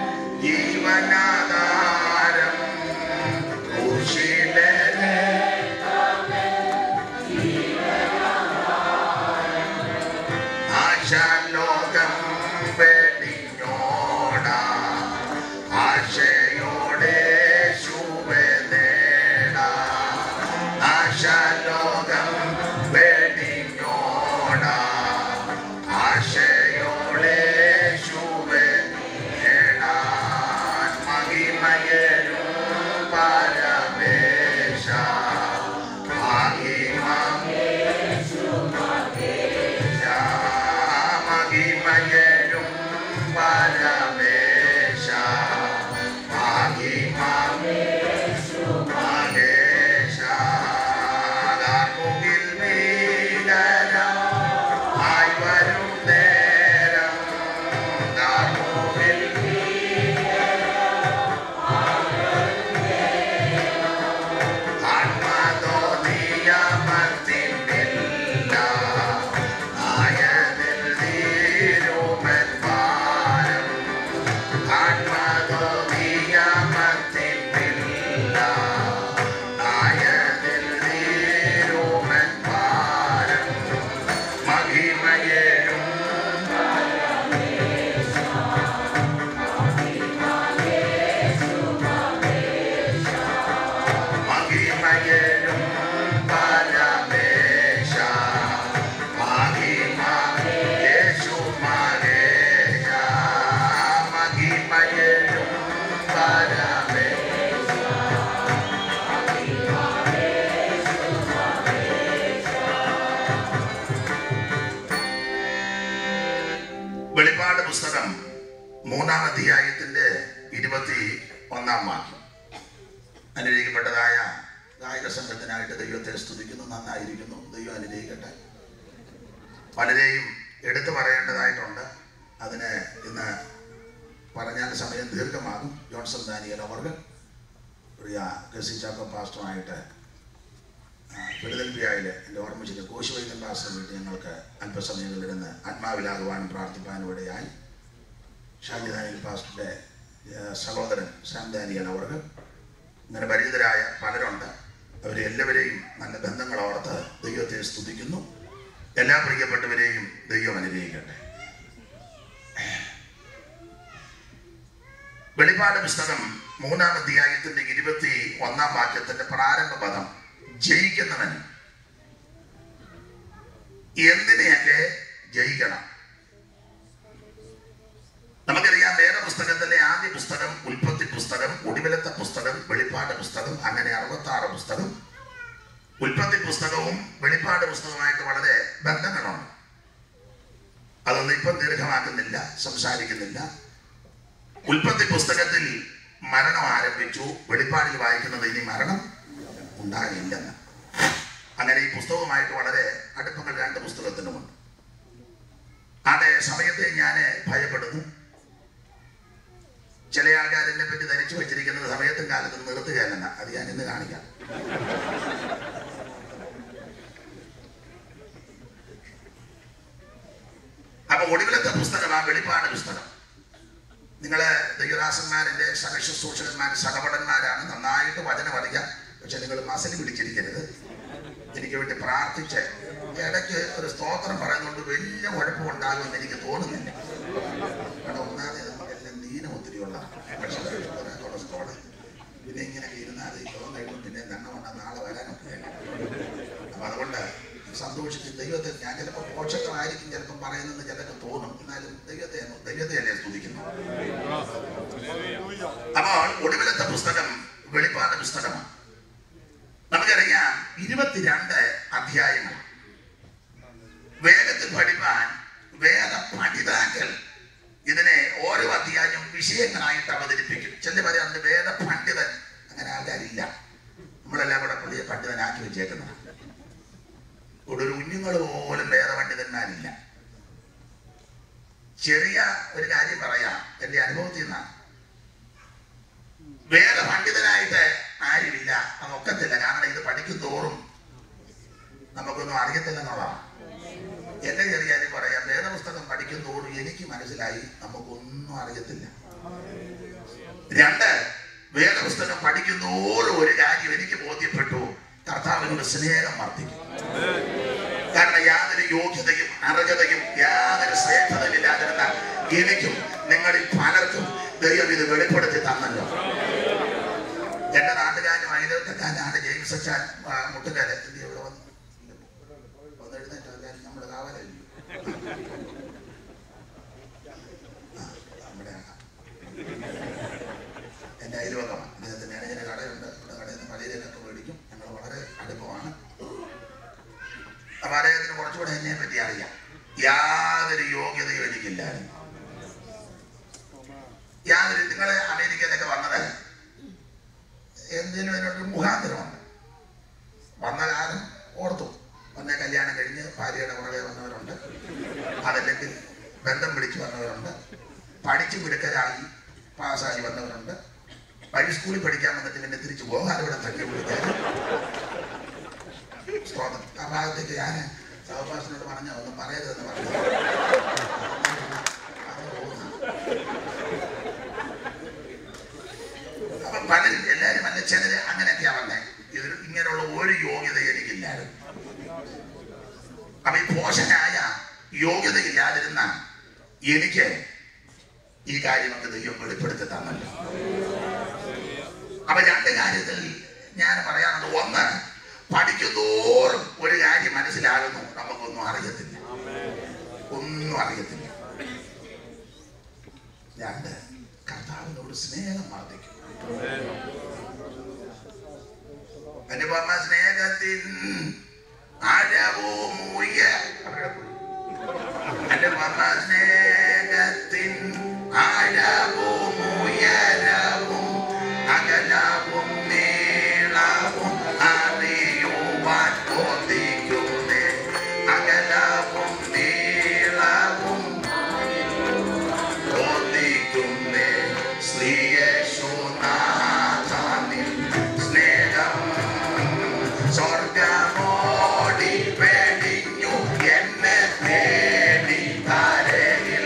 ജീവനാധാരം, ക്രൂശിലെ ആശാലോകം വെടിഞ്ഞോട, ആശയോടെ ശുഭേ നേട, ആശാലോകം വെടിഞ്ഞോട, ആശയോടെ ശുഭേ നേടാൻ. മഹിമയേഴും പരമേശ, മഹിമയേശു മഹേശ, മഹിമയേഴും പരമേശ, മഹിമയേശു മഹേശ. കാർമുകിൽ ഭീകരം ആയി വരും നേരം, കാർമുകിൽ ആത്മതോനിയമത്തിനില്ല, ആയതിൽ തീരുമൻ ഭാരം, ആത്മതോനിയമത്തിനില്ല, ആയതിൽ തീരുമൻ ഭാരം. മഹിമയേഴും മഹിമയേഴും പരമേശ, മഹിമയേശു മഹേശ, മഹിമയേഴും പരമേശ. വെളിപ്പാട് പുസ്തകം മൂന്നാം അധ്യായത്തിന്റെ ഇരുപത്തി ഒന്നാം വാക്യം. അനുഗ്രഹിക്കപ്പെട്ടതായ ഗായക സംഘത്തിനായിട്ട് ദൈവത്തെ സ്തുതിക്കുന്നു. നന്നായിരിക്കുന്നു. ദൈവം അനുഗ്രഹിക്കട്ടെ. പലരെയും എടുത്തു പറയേണ്ടതായിട്ടുണ്ട്. അതിന് ഇന്ന് പറഞ്ഞാൽ സമയം ദീർഘമാകും. ജോൺസൺ ദാനിയൽ അവർ പ്രിയ ഗസി ചാക്കോ പാസ്റ്ററുമായിട്ട് ഫിലദൽഫിയയിലെ എൻ്റെ ഓർമ്മിച്ചിട്ട് കോശുവൈദ്യൻ പാസ്റ്റർ വീട്ടിൽ ഞങ്ങൾക്ക് അല്പസമയങ്ങളിലിരുന്ന് ആത്മാവിലാകുവാനും പ്രാർത്ഥിപ്പാനും ഇടയായി. ഷാജി ദാനിയൽ പാസ്റ്ററുടെ സഹോദരൻ സാം ദാനിയൽ അവർ, ഇങ്ങനെ പരിചിതരായ പലരുണ്ട്. അവരെ എല്ലാവരെയും നല്ല ബന്ധങ്ങൾ ഓർത്ത് ദൈവത്തെ സ്തുതിക്കുന്നു. എല്ലാ പ്രിയപ്പെട്ടവരെയും ദൈവം അനുഗ്രഹിക്കട്ടെ. വെളിപ്പാട് പുസ്തകം മൂന്നാം അധ്യായത്തിന്റെ ഇരുപത്തി ഒന്നാം വാക്യത്തിന്റെ പ്രാരംഭ പദം ജയിക്കുന്നവൻ എന്തിനെയൊക്കെ ജയിക്കണം. നമുക്കറിയാം, വേദപുസ്തകത്തിലെ ആദ്യ പുസ്തകം ഉൽപ്പത്തി പുസ്തകം, ഒടുവിലത്തെ പുസ്തകം വെളിപ്പാട് പുസ്തകം, അങ്ങനെ അറുപത്തി ആറ് പുസ്തകം. ഉൽപ്പത്തി പുസ്തകവും വെളിപ്പാട് പുസ്തകവുമായിട്ട് വളരെ ബന്ധങ്ങളുണ്ട്. അതൊന്നും ഇപ്പം ദീർഘമാക്കുന്നില്ല, സംസാരിക്കുന്നില്ല. ഉൽപ്പത്തി പുസ്തകത്തിൽ മരണം ആരംഭിച്ചു, വെളിപ്പാടിൽ വായിക്കുന്നത് ഇനി മരണം ഉണ്ടാകില്ലെന്ന്. അങ്ങനെ ഈ പുസ്തകവുമായിട്ട് വളരെ അടുപ്പങ്ങൾ രണ്ട് പുസ്തകത്തിനുമുണ്ട്. അതേ സമയത്തെ ഞാൻ ഭയപ്പെടുന്നു. ചില ആൾക്കാർ എന്നെ പറ്റി ധരിച്ചു വെച്ചിരിക്കുന്നത് സമയത്തും കാലത്തും നിർത്തുകയല്ലെന്ന. അത് ഞാൻ ഇന്ന് കാണിക്കാം. അപ്പൊ ഒടുവിലത്തെ പുസ്തകം ആ വെളിപ്പാട് പുസ്തകം. നിങ്ങളെ ദൈവദാസന്മാരിന്റെ സഹശുശ്രൂഷകന്മാർ സഹപടന്മാരാണ്, നന്നായിട്ട് വചനം അറിയാം. പക്ഷെ നിങ്ങൾ മസലി പിടിച്ചിരിക്കരുത്. എനിക്ക് വേണ്ടി പ്രാർത്ഥിച്ച് ഇടയ്ക്ക് ഒരു സ്തോത്രം പറയുന്നതുകൊണ്ട് വലിയ കുഴപ്പമുണ്ടാകുമെന്ന് എനിക്ക് തോന്നുന്നില്ല. കാരണം ഒന്നാമത് നമുക്കെല്ലാം ദീനം ഒത്തിരിയുള്ള കൊളസ്ട്രോള്, പിന്നെ ഇങ്ങനെയൊക്കെ ഇരുന്നാൽ ഈ ലോകം കഴിയുമ്പോൾ പിന്നെ ദണ്ണം വന്നാൽ നാളെ വരാനൊക്കെ. അപ്പൊ അതുകൊണ്ട് സന്തോഷിച്ച് ദൈവത്തെ, ഞാൻ ചിലപ്പോൾ പോഷകമായിരിക്കും ചിലപ്പം പറയുന്നത് ചിലർക്ക് തോന്നും, എന്നാലും ദൈവത്തെ ദൈവത്തെ അല്ലേ സ്തുതിക്കുന്നു. അപ്പോൾ ഒടുവിലത്തെ പുസ്തകം വെളിപ്പാട് പുസ്തകമാണ്. നമുക്കറിയാം ഇരുപത്തിരണ്ട് അധ്യായങ്ങൾ. വേഗത്തിൽ പഠിപ്പാൻ വേദ പഠിതാക്കൾ ഇതിനെ ഓരോ അധ്യായവും വിഷയങ്ങളായിട്ട് അവതരിപ്പിക്കും. ചില പറയാറുണ്ട് വേദ പണ്ഡിതൻ, അങ്ങനെ ആൾക്കാരില്ല. നമ്മളെല്ലാം കൂടെ പുതിയ പണ്ഡിതനാക്കി വെച്ചേക്കുന്നതാണ്. ഇവിടെ ഒരു കുഞ്ഞുങ്ങൾ പോലും വേദപണ്ഡിതന്മാരില്ല. ചെറിയ ഒരു കാര്യം പറയാം, എന്റെ അനുഭവത്തിൽ നിന്നാണ്. വേദപണ്ഡിതനായിട്ട് ആരുമില്ല, അതൊക്കത്തില്ല. കാരണം ഇത് പഠിക്കും തോറും നമുക്കൊന്നും അറിയത്തില്ലെന്നുള്ളതാണ്. എന്റെ ചെറിയ കാര്യം പറയാം, വേദപുസ്തകം പഠിക്കും തോറും എനിക്ക് മനസ്സിലായി നമുക്കൊന്നും അറിയത്തില്ല. രണ്ട്, വേദപുസ്തകം പഠിക്കുന്നോറും ഒരു കാര്യം എനിക്ക് ബോധ്യപ്പെട്ടു, കർത്താവിനോട് സ്നേഹം വർദ്ധിക്കും. കാരണം യാതൊരു യോഗ്യതയും അർഹതയും യാതൊരു ശ്രേഷ്ഠതയും ഇല്ലാതിരുന്ന എനിക്കും നിങ്ങളിൽ പലർക്കും ദൈവം ഇത് വെളിപ്പെടുത്തി തന്നല്ലോ. എന്റെ നാട്ടുകാരും അയൽവക്കക്കാരാണ് ജെയിംസ് അച്ഛൻ മുട്ടുകാരൻ. ഇവിടെ വന്ന് വന്ന് എഴുന്നേറ്റ് നമ്മുടെ കാവലല്ലോ. നമ്മുടെ എന്റെ അയൽവക്കമാണ്. അദ്ദേഹത്തിന് ഇടയിലെ കടയുണ്ട്. ഇവിടെ കടയിൽ നിന്ന് പലയിലൊക്കെ മേടിക്കും. ഞങ്ങൾ വളരെ അടുപ്പമാണ്. അപ്പൊ അദ്ദേഹത്തിന് കുറച്ചുകൂടെ എന്നെ പറ്റി അറിയാം. യാതൊരു യോഗ്യതയും എനിക്കില്ലായിരുന്നു. യാതൊരു, നിങ്ങള് അമേരിക്കയിലൊക്കെ വന്നത് എന്തിനും അതിനൊരു മുഖാന്തരമുണ്ട്. വന്ന കാലം ഓർത്തു. വന്ന കല്യാണം കഴിഞ്ഞ് ഭാര്യയുടെ പുറകെ വന്നവരുണ്ട്, അതല്ലെങ്കിൽ ബന്ധം പിടിച്ചു വന്നവരുണ്ട്, പഠിച്ചു മിടുക്കരായി പാസ്സായി വന്നവരുണ്ട്, വഴി സ്കൂളിൽ പഠിക്കാൻ വന്നിട്ട് പിന്നെ തിരിച്ചു പോകാൻ ഇവിടെ തട്ടി വിളിക്കാൻ. ആ ഭാഗത്തേക്ക് ഞാൻ സഹപാസനോട് പറഞ്ഞ ഒന്നും പറയരുതെന്ന് പറഞ്ഞു. അപ്പൊ പലരും എല്ലാവരും അല്ല, ചിലര് അങ്ങനെയൊക്കെയാ വന്നേ. ഇതിൽ ഇങ്ങനെയുള്ള ഒരു യോഗ്യത എനിക്കില്ലായിരുന്നു. അപ്പൊ ഈ പോഷനായ യോഗ്യതയില്ലാതിരുന്ന എനിക്ക് ഈ കാര്യമൊക്കെ ദൈവം വെളിപ്പെടുത്തി തന്നല്ലോ. അപ്പൊ രണ്ട് കാര്യത്തിൽ ഞാൻ പറയാനുണ്ട്. ഒന്ന്, പഠിക്കുന്നോറും ഒരു കാര്യം മനസ്സിലാകുന്നു, നമുക്കൊന്നും അറിയത്തില്ല, ഒന്നും അറിയത്തില്ല. രണ്ട്, കർത്താവിനോട് സ്നേഹം വർദ്ധിക്കും. അനുപമ സ്നേഹത്തിൻ ആഴവും അനുപമ സ്നേഹത്തിൻ ആഴവും ഉയരവും അകലവും നീളവും അറിയുവാൻ കൊതിക്കുന്നേ. അകലവും നീളവും കൊതിക്കുന്നേ. ശ്രീയേശുനാഥനിൻ സ്നേഹം സ്വർഗമോടി വെടിഞ്ഞു എന്നെ തേടി താരയിൽ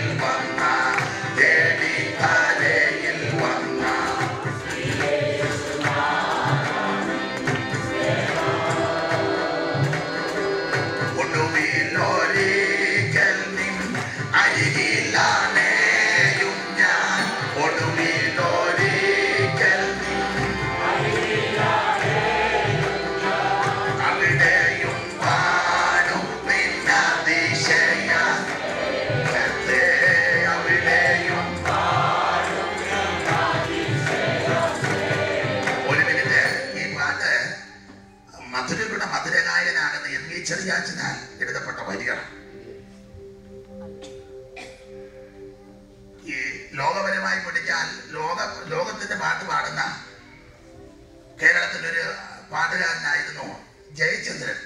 ആദ്യമായി പഠിക്കാൻ ലോക ലോകത്തിന്റെ പാട്ട് പാടുന്ന കേരളത്തിലൊരു പാട്ടുകാരനായിരുന്നു ജയചന്ദ്രൻ.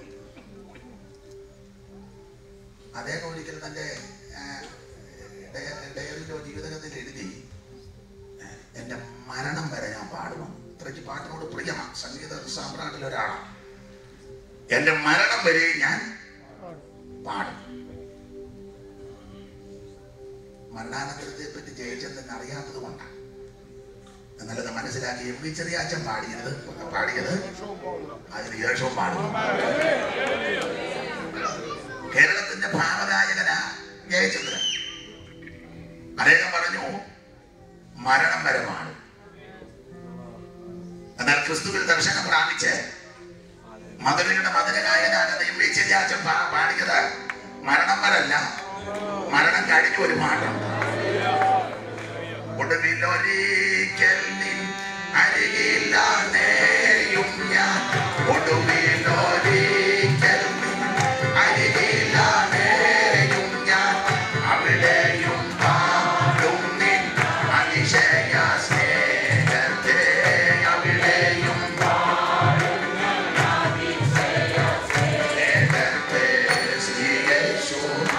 അദ്ദേഹം ഒരിക്കൽ തൻ്റെ ഡയറിയിലോ ജീവിതത്തിൽ എഴുതി, എൻ്റെ മരണം വരെ ഞാൻ പാടുമെന്ന്. ഇത്രയ്ക്ക് പാട്ടിനോട് പ്രിയമാണ്. സംഗീത സാമ്രാട്ടിൽ ഒരാളാണ്. എൻ്റെ മരണം വരെ ഞാൻ പാടും. മരണാനന്തരത്തെ പറ്റി ജയചന്ദ്രൻ അറിയാത്തത് കൊണ്ടാണ്. എന്നാലത് മനസ്സിലാക്കി എം വി ചെറിയാച്ചൻ പാടിയത് പാടിയത് അതിന് ശേഷവും പാടും. കേരളത്തിന്റെ ഭാവഗായകനാ ജയചന്ദ്രൻ. അദ്ദേഹം പറഞ്ഞു മരണം വരെ പാടും. എന്നാൽ ക്രിസ്തുവിൽ ദർശനം പ്രാപിച്ച് മധുരയുടെ മധുരഗായകനാണ് എം വി ചെറിയാച്ചൻ പാടിയത് മരണം വരല്ല, മരണം കഴിഞ്ഞ ഒരു പാട്ടുണ്ട്. ഒടുവിലൊരിക്കൽ നിൻ അരികിലാണേയും ഞാൻ, ഒടുവിലൊരിക്കൽ നിൻ അരികിലാണേയും ഞാൻ, അവിടെയും പാടും നിൻ അതിശയ സ്നേഹത്തെ, അവിടെയും പാടും അതിശയ സ്നേഹത്തെ. ശ്രീയേശു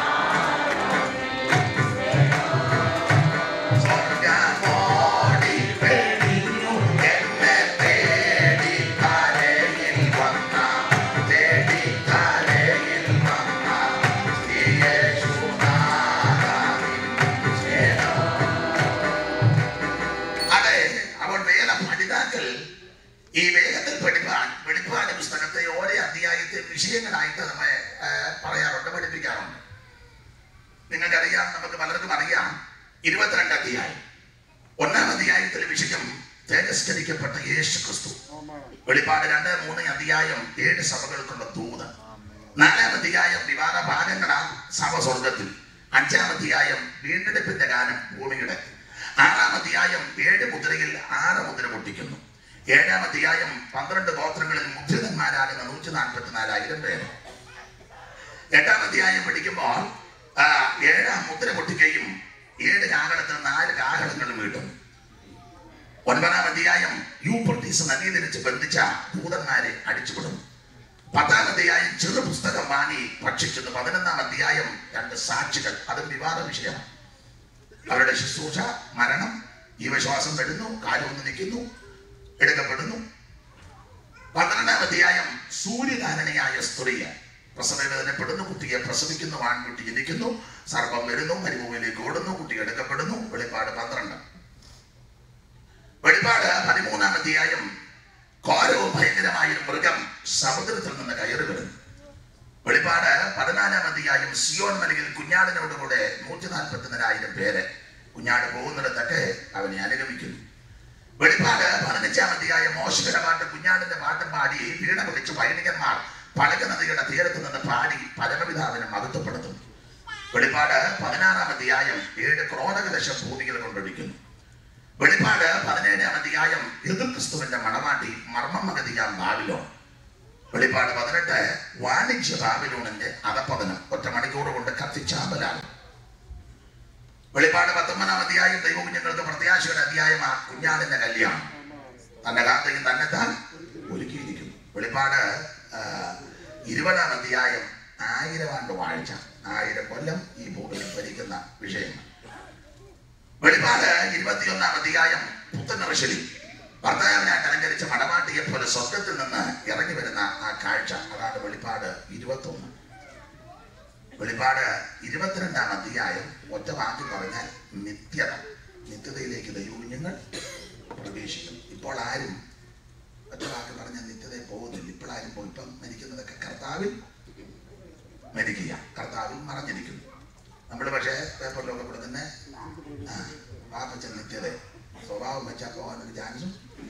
ഈ വേഗത്തിൽ പഠിപ്പാൻ വെളിപ്പാട് പുസ്തകത്തെ ഓരോ അധ്യായത്തെ വിഷയങ്ങളായിട്ട് നമ്മെ പറയാറുണ്ട്, പഠിപ്പിക്കാറുണ്ട്. നിങ്ങൾക്കറിയാം, നമുക്ക് പലർക്കും അറിയാം. ഇരുപത്തിരണ്ട് അധ്യായം. ഒന്നാം അധ്യായത്തിലെ വിഷയം തേജസ്കരിക്കപ്പെട്ട യേശു ക്രിസ്തു. വെളിപ്പാട് രണ്ട് മൂന്ന് അധ്യായം ഏഴ് സഭകൾക്കുള്ള ദൂത്. നാലാം അധ്യായം വിവാദ ഭാഗങ്ങളാൽ സഭ സ്വർഗത്തിൽ. അഞ്ചാം അധ്യായം വീണ്ടെടുപ്പിന്റെ ഗാനം ഭൂമിയുടെ. ആറാം അധ്യായം ഏഴ് മുദ്രയിൽ ആറ് മുദ്ര പൊട്ടിക്കുന്നു. ഏഴാം അധ്യായം പന്ത്രണ്ട് ഗോത്രങ്ങളിൽ മുദ്രിതന്മാരാകുന്ന നൂറ്റി നാൽപ്പത്തി നാലായിരം പേര്. എട്ടാം അധ്യായം പഠിക്കുമ്പോൾ ഏഴാം മുദ്ര പൊട്ടിക്കുകയും ഏഴ് കാഹളത്തിൽ നാല് കാഹളങ്ങളും വീട്ടും. ഒൻപതാം അധ്യായം യൂഫ്രട്ടീസ് നദി തിരിച്ച് ബന്ധിച്ച ദൂതന്മാരെ അടിച്ചുവിടും. പത്താം അധ്യായം ചെറു പുസ്തകം വാങ്ങി ഭക്ഷിക്കുന്നു. പതിനൊന്നാം അധ്യായം രണ്ട് സാക്ഷികൾ, അതും വിവാദ വിഷയം. അവരുടെ ശുശ്രൂഷ, മരണം, ജീവശ്വാസം വരുന്നു, കാലൊന്ന് നിൽക്കുന്നു, എടുക്കപ്പെടുന്നു. പന്ത്രണ്ടാം അധ്യായം സൂര്യധാരണയായ സ്ത്രീ പ്രസവവേദനപ്പെടുന്നു, കുട്ടിയെ പ്രസവിക്കുന്നു, ആൺകുട്ടി ജനിക്കുന്നു, സർപ്പം വരുന്നു, മരുഭൂമിയിലേക്ക് ഓടുന്നു, കുട്ടി എടുക്കപ്പെടുന്നു. വെളിപ്പാട് പന്ത്രണ്ട്. വെളിപ്പാട് പതിമൂന്നാം അധ്യായം ഘോരവും ഭയങ്കരമായ മൃഗം സമുദ്രത്തിൽ നിന്ന് കയറി വരുന്നു. വെളിപ്പാട് പതിനാലാം അധ്യായം സിയോൻ മലയിൽ കുഞ്ഞാടിനോടുകൂടെ നൂറ്റി നാൽപ്പത്തിനാലായിരം പേര് കുഞ്ഞാട് പോകുന്നിടത്തൊക്കെ അവനെ അനുഗമിക്കുന്നു. വെളിപ്പാട് പതിനഞ്ചാം അധ്യായം മോശയുടെ പാട്ട് കുഞ്ഞാടിന്റെ പാട്ടും പാടി വീണ വിളിച്ച് വൈദികന്മാർ പലക നദിയുടെ തീരത്ത് നിന്ന് പാടി പരമപിതാവിനെ മഹത്വപ്പെടുത്തുന്നു. വെളിപ്പാട് പതിനാറാം അധ്യായം ഏഴ് ക്രോധകലശം ഭൂമികൾ കൊണ്ടൊഴിക്കുന്നു. വെളിപ്പാട് പതിനേഴാം അധ്യായം എതിർ ക്രിസ്തുവിന്റെ മണവാട്ടി മർമ്മം മകതിയാം ബാബിലോൺ. വെളിപ്പാട് പതിനെട്ട് വാണിജ്യ ബാബിലോണിന്റെ അധപതനം ഒറ്റ മണിക്കൂർ കൊണ്ട് കത്തിച്ചാമ്പലാകും. വെളിപ്പാട് പത്തൊമ്പതാം അധ്യായം ദൈവകുഞ്ഞുങ്ങൾക്ക് പ്രത്യാശയുടെ അധ്യായമാ കുഞ്ഞാടിന്റെ കല്യാണം. തന്റെ കാന്തയും തന്നെത്താൻ ഒരുക്കിയിരിക്കുന്നു. വെളിപ്പാട് ഇരുപതാം അധ്യായം ആയിരം ആണ്ട് വാഴ്ച, ആയിരം കൊല്ലം ഈ ഭൂമിയിൽ ഭരിക്കുന്ന വിഷയങ്ങൾ. വെളിപ്പാട് ഇരുപത്തിയൊന്നാം അധ്യായം പുത്തനർശലി ഭർത്താവിനായിട്ട് അലങ്കരിച്ച മടമാട്ടിയെ പോലെ സ്വർഗത്തിൽ നിന്ന് ഇറങ്ങി വരുന്ന ആ കാഴ്ച, അതാണ് വെളിപ്പാട് ഇരുപത്തി ഒന്ന്. വെളിപ്പാട് ഇരുപത്തിരണ്ടാം അധ്യായം ഒറ്റ വാക്കി പറഞ്ഞാൽ നിത്യത. നിത്യതയിലേക്ക് ദൈവകുഞ്ഞുങ്ങൾ പ്രവേശിക്കും. ഇപ്പോൾ ആരും ഒറ്റ വാക്ക് പറഞ്ഞാൽ നിത്യതയിൽ പോകുന്നില്ല. ഇപ്പോഴാരും പോയി ഇപ്പം മരിക്കുന്നതൊക്കെ കർത്താവിൽ മരിക്കുക, കർത്താവിൽ മറഞ്ഞിരിക്കുന്നു. നമ്മൾ പക്ഷേ പേപ്പറിലൊക്കെ കൊടുക്കുന്ന പാപ്പച്ചൻ നിത്യത സ്വഭാവം വെച്ചാൽ പോകാനൊരു ചാൻസും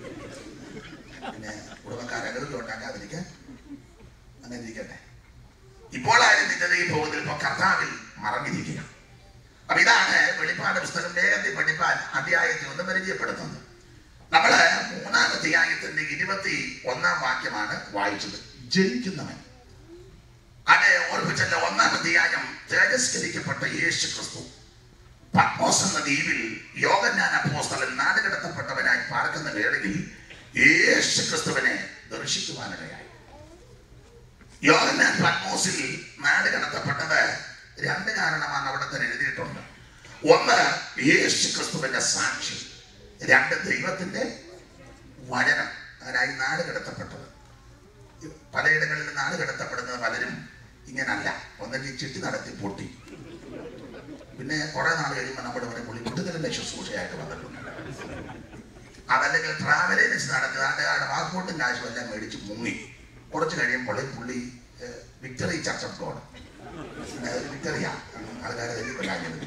പിന്നെ കുടുംബക്കാരകൾക്ക് ഉണ്ടാക്കാതിരിക്കാൻ അങ്ങനെ ഇരിക്കട്ടെ. ഇപ്പോൾ ആരും നിത്യതയിൽ പോകുന്നതിൽ ഇപ്പോൾ കർത്താവിൽ മറഞ്ഞിരിക്കുക. അപ്പൊ ഇതാണ് വെളിപ്പാട് പുസ്തകം വേഗത്തിൽ പഠിപ്പാൻ അധ്യായത്തിൽ ഒന്ന് പരിചയപ്പെടുത്തുന്നത്. നമ്മള് മൂന്നാം അധ്യായത്തിന്റെ ഇരുപത്തി ഒന്നാം വാക്യമാണ് വായിച്ചത്. ജനിക്കുന്നവൻ. അത് ഓർപ്പിച്ചല്ല, ഒന്നാം അധ്യായം തേജസ്കരിക്കപ്പെട്ട യേശു ക്രിസ്തു. പത്മോസ് എന്ന ദ്വീപിൽ യോഹന്നാൻ അപ്പോസ്തലൻ നാടുകടത്തപ്പെട്ടവനായി പാർക്കുന്ന വേളയിൽ യേശു ക്രിസ്തുവിനെ ദർശിക്കുവാനിടയായി. യോഹന്നാൻ പത്മോസിൽ നാടുകടത്തപ്പെട്ടത് രണ്ട് കാരണമാണ് അവിടെ തന്നെ എഴുതിയിട്ടുണ്ട്. ഒന്ന്, യേശു ക്രിസ്തുവിന്റെ സാക്ഷി. രണ്ട്, ദൈവത്തിന്റെ വചനം. അതിനായി നാട് കടത്തപ്പെട്ടത്. പലയിടങ്ങളിൽ നാട് കടത്തപ്പെടുന്നത് പലരും ഇങ്ങനല്ല. ഒന്നെങ്കിൽ ചിട്ടി നടത്തി പൊട്ടി, പിന്നെ കുറെ നാൾ കഴിയുമ്പോൾ നമ്മുടെ ഇവിടെ പുള്ളി വിടുതലിന്റെ ശുശ്രൂഷയായിട്ട് വന്നിട്ടുണ്ട്. അതല്ലെങ്കിൽ ട്രാവൽ ഏജൻസി നടത്തി നാട്ടുകാരുടെ പാസ്പോർട്ടും കാശും എല്ലാം മേടിച്ച് മുങ്ങി. കുറച്ച് കഴിയുമ്പോൾ പുള്ളി വിക്ടറി ചർച്ച് ഓഫ് ഗോഡ്, വിക്ടറിയ ആൾക്കാരെ കൊല്ലാഞ്ഞത്.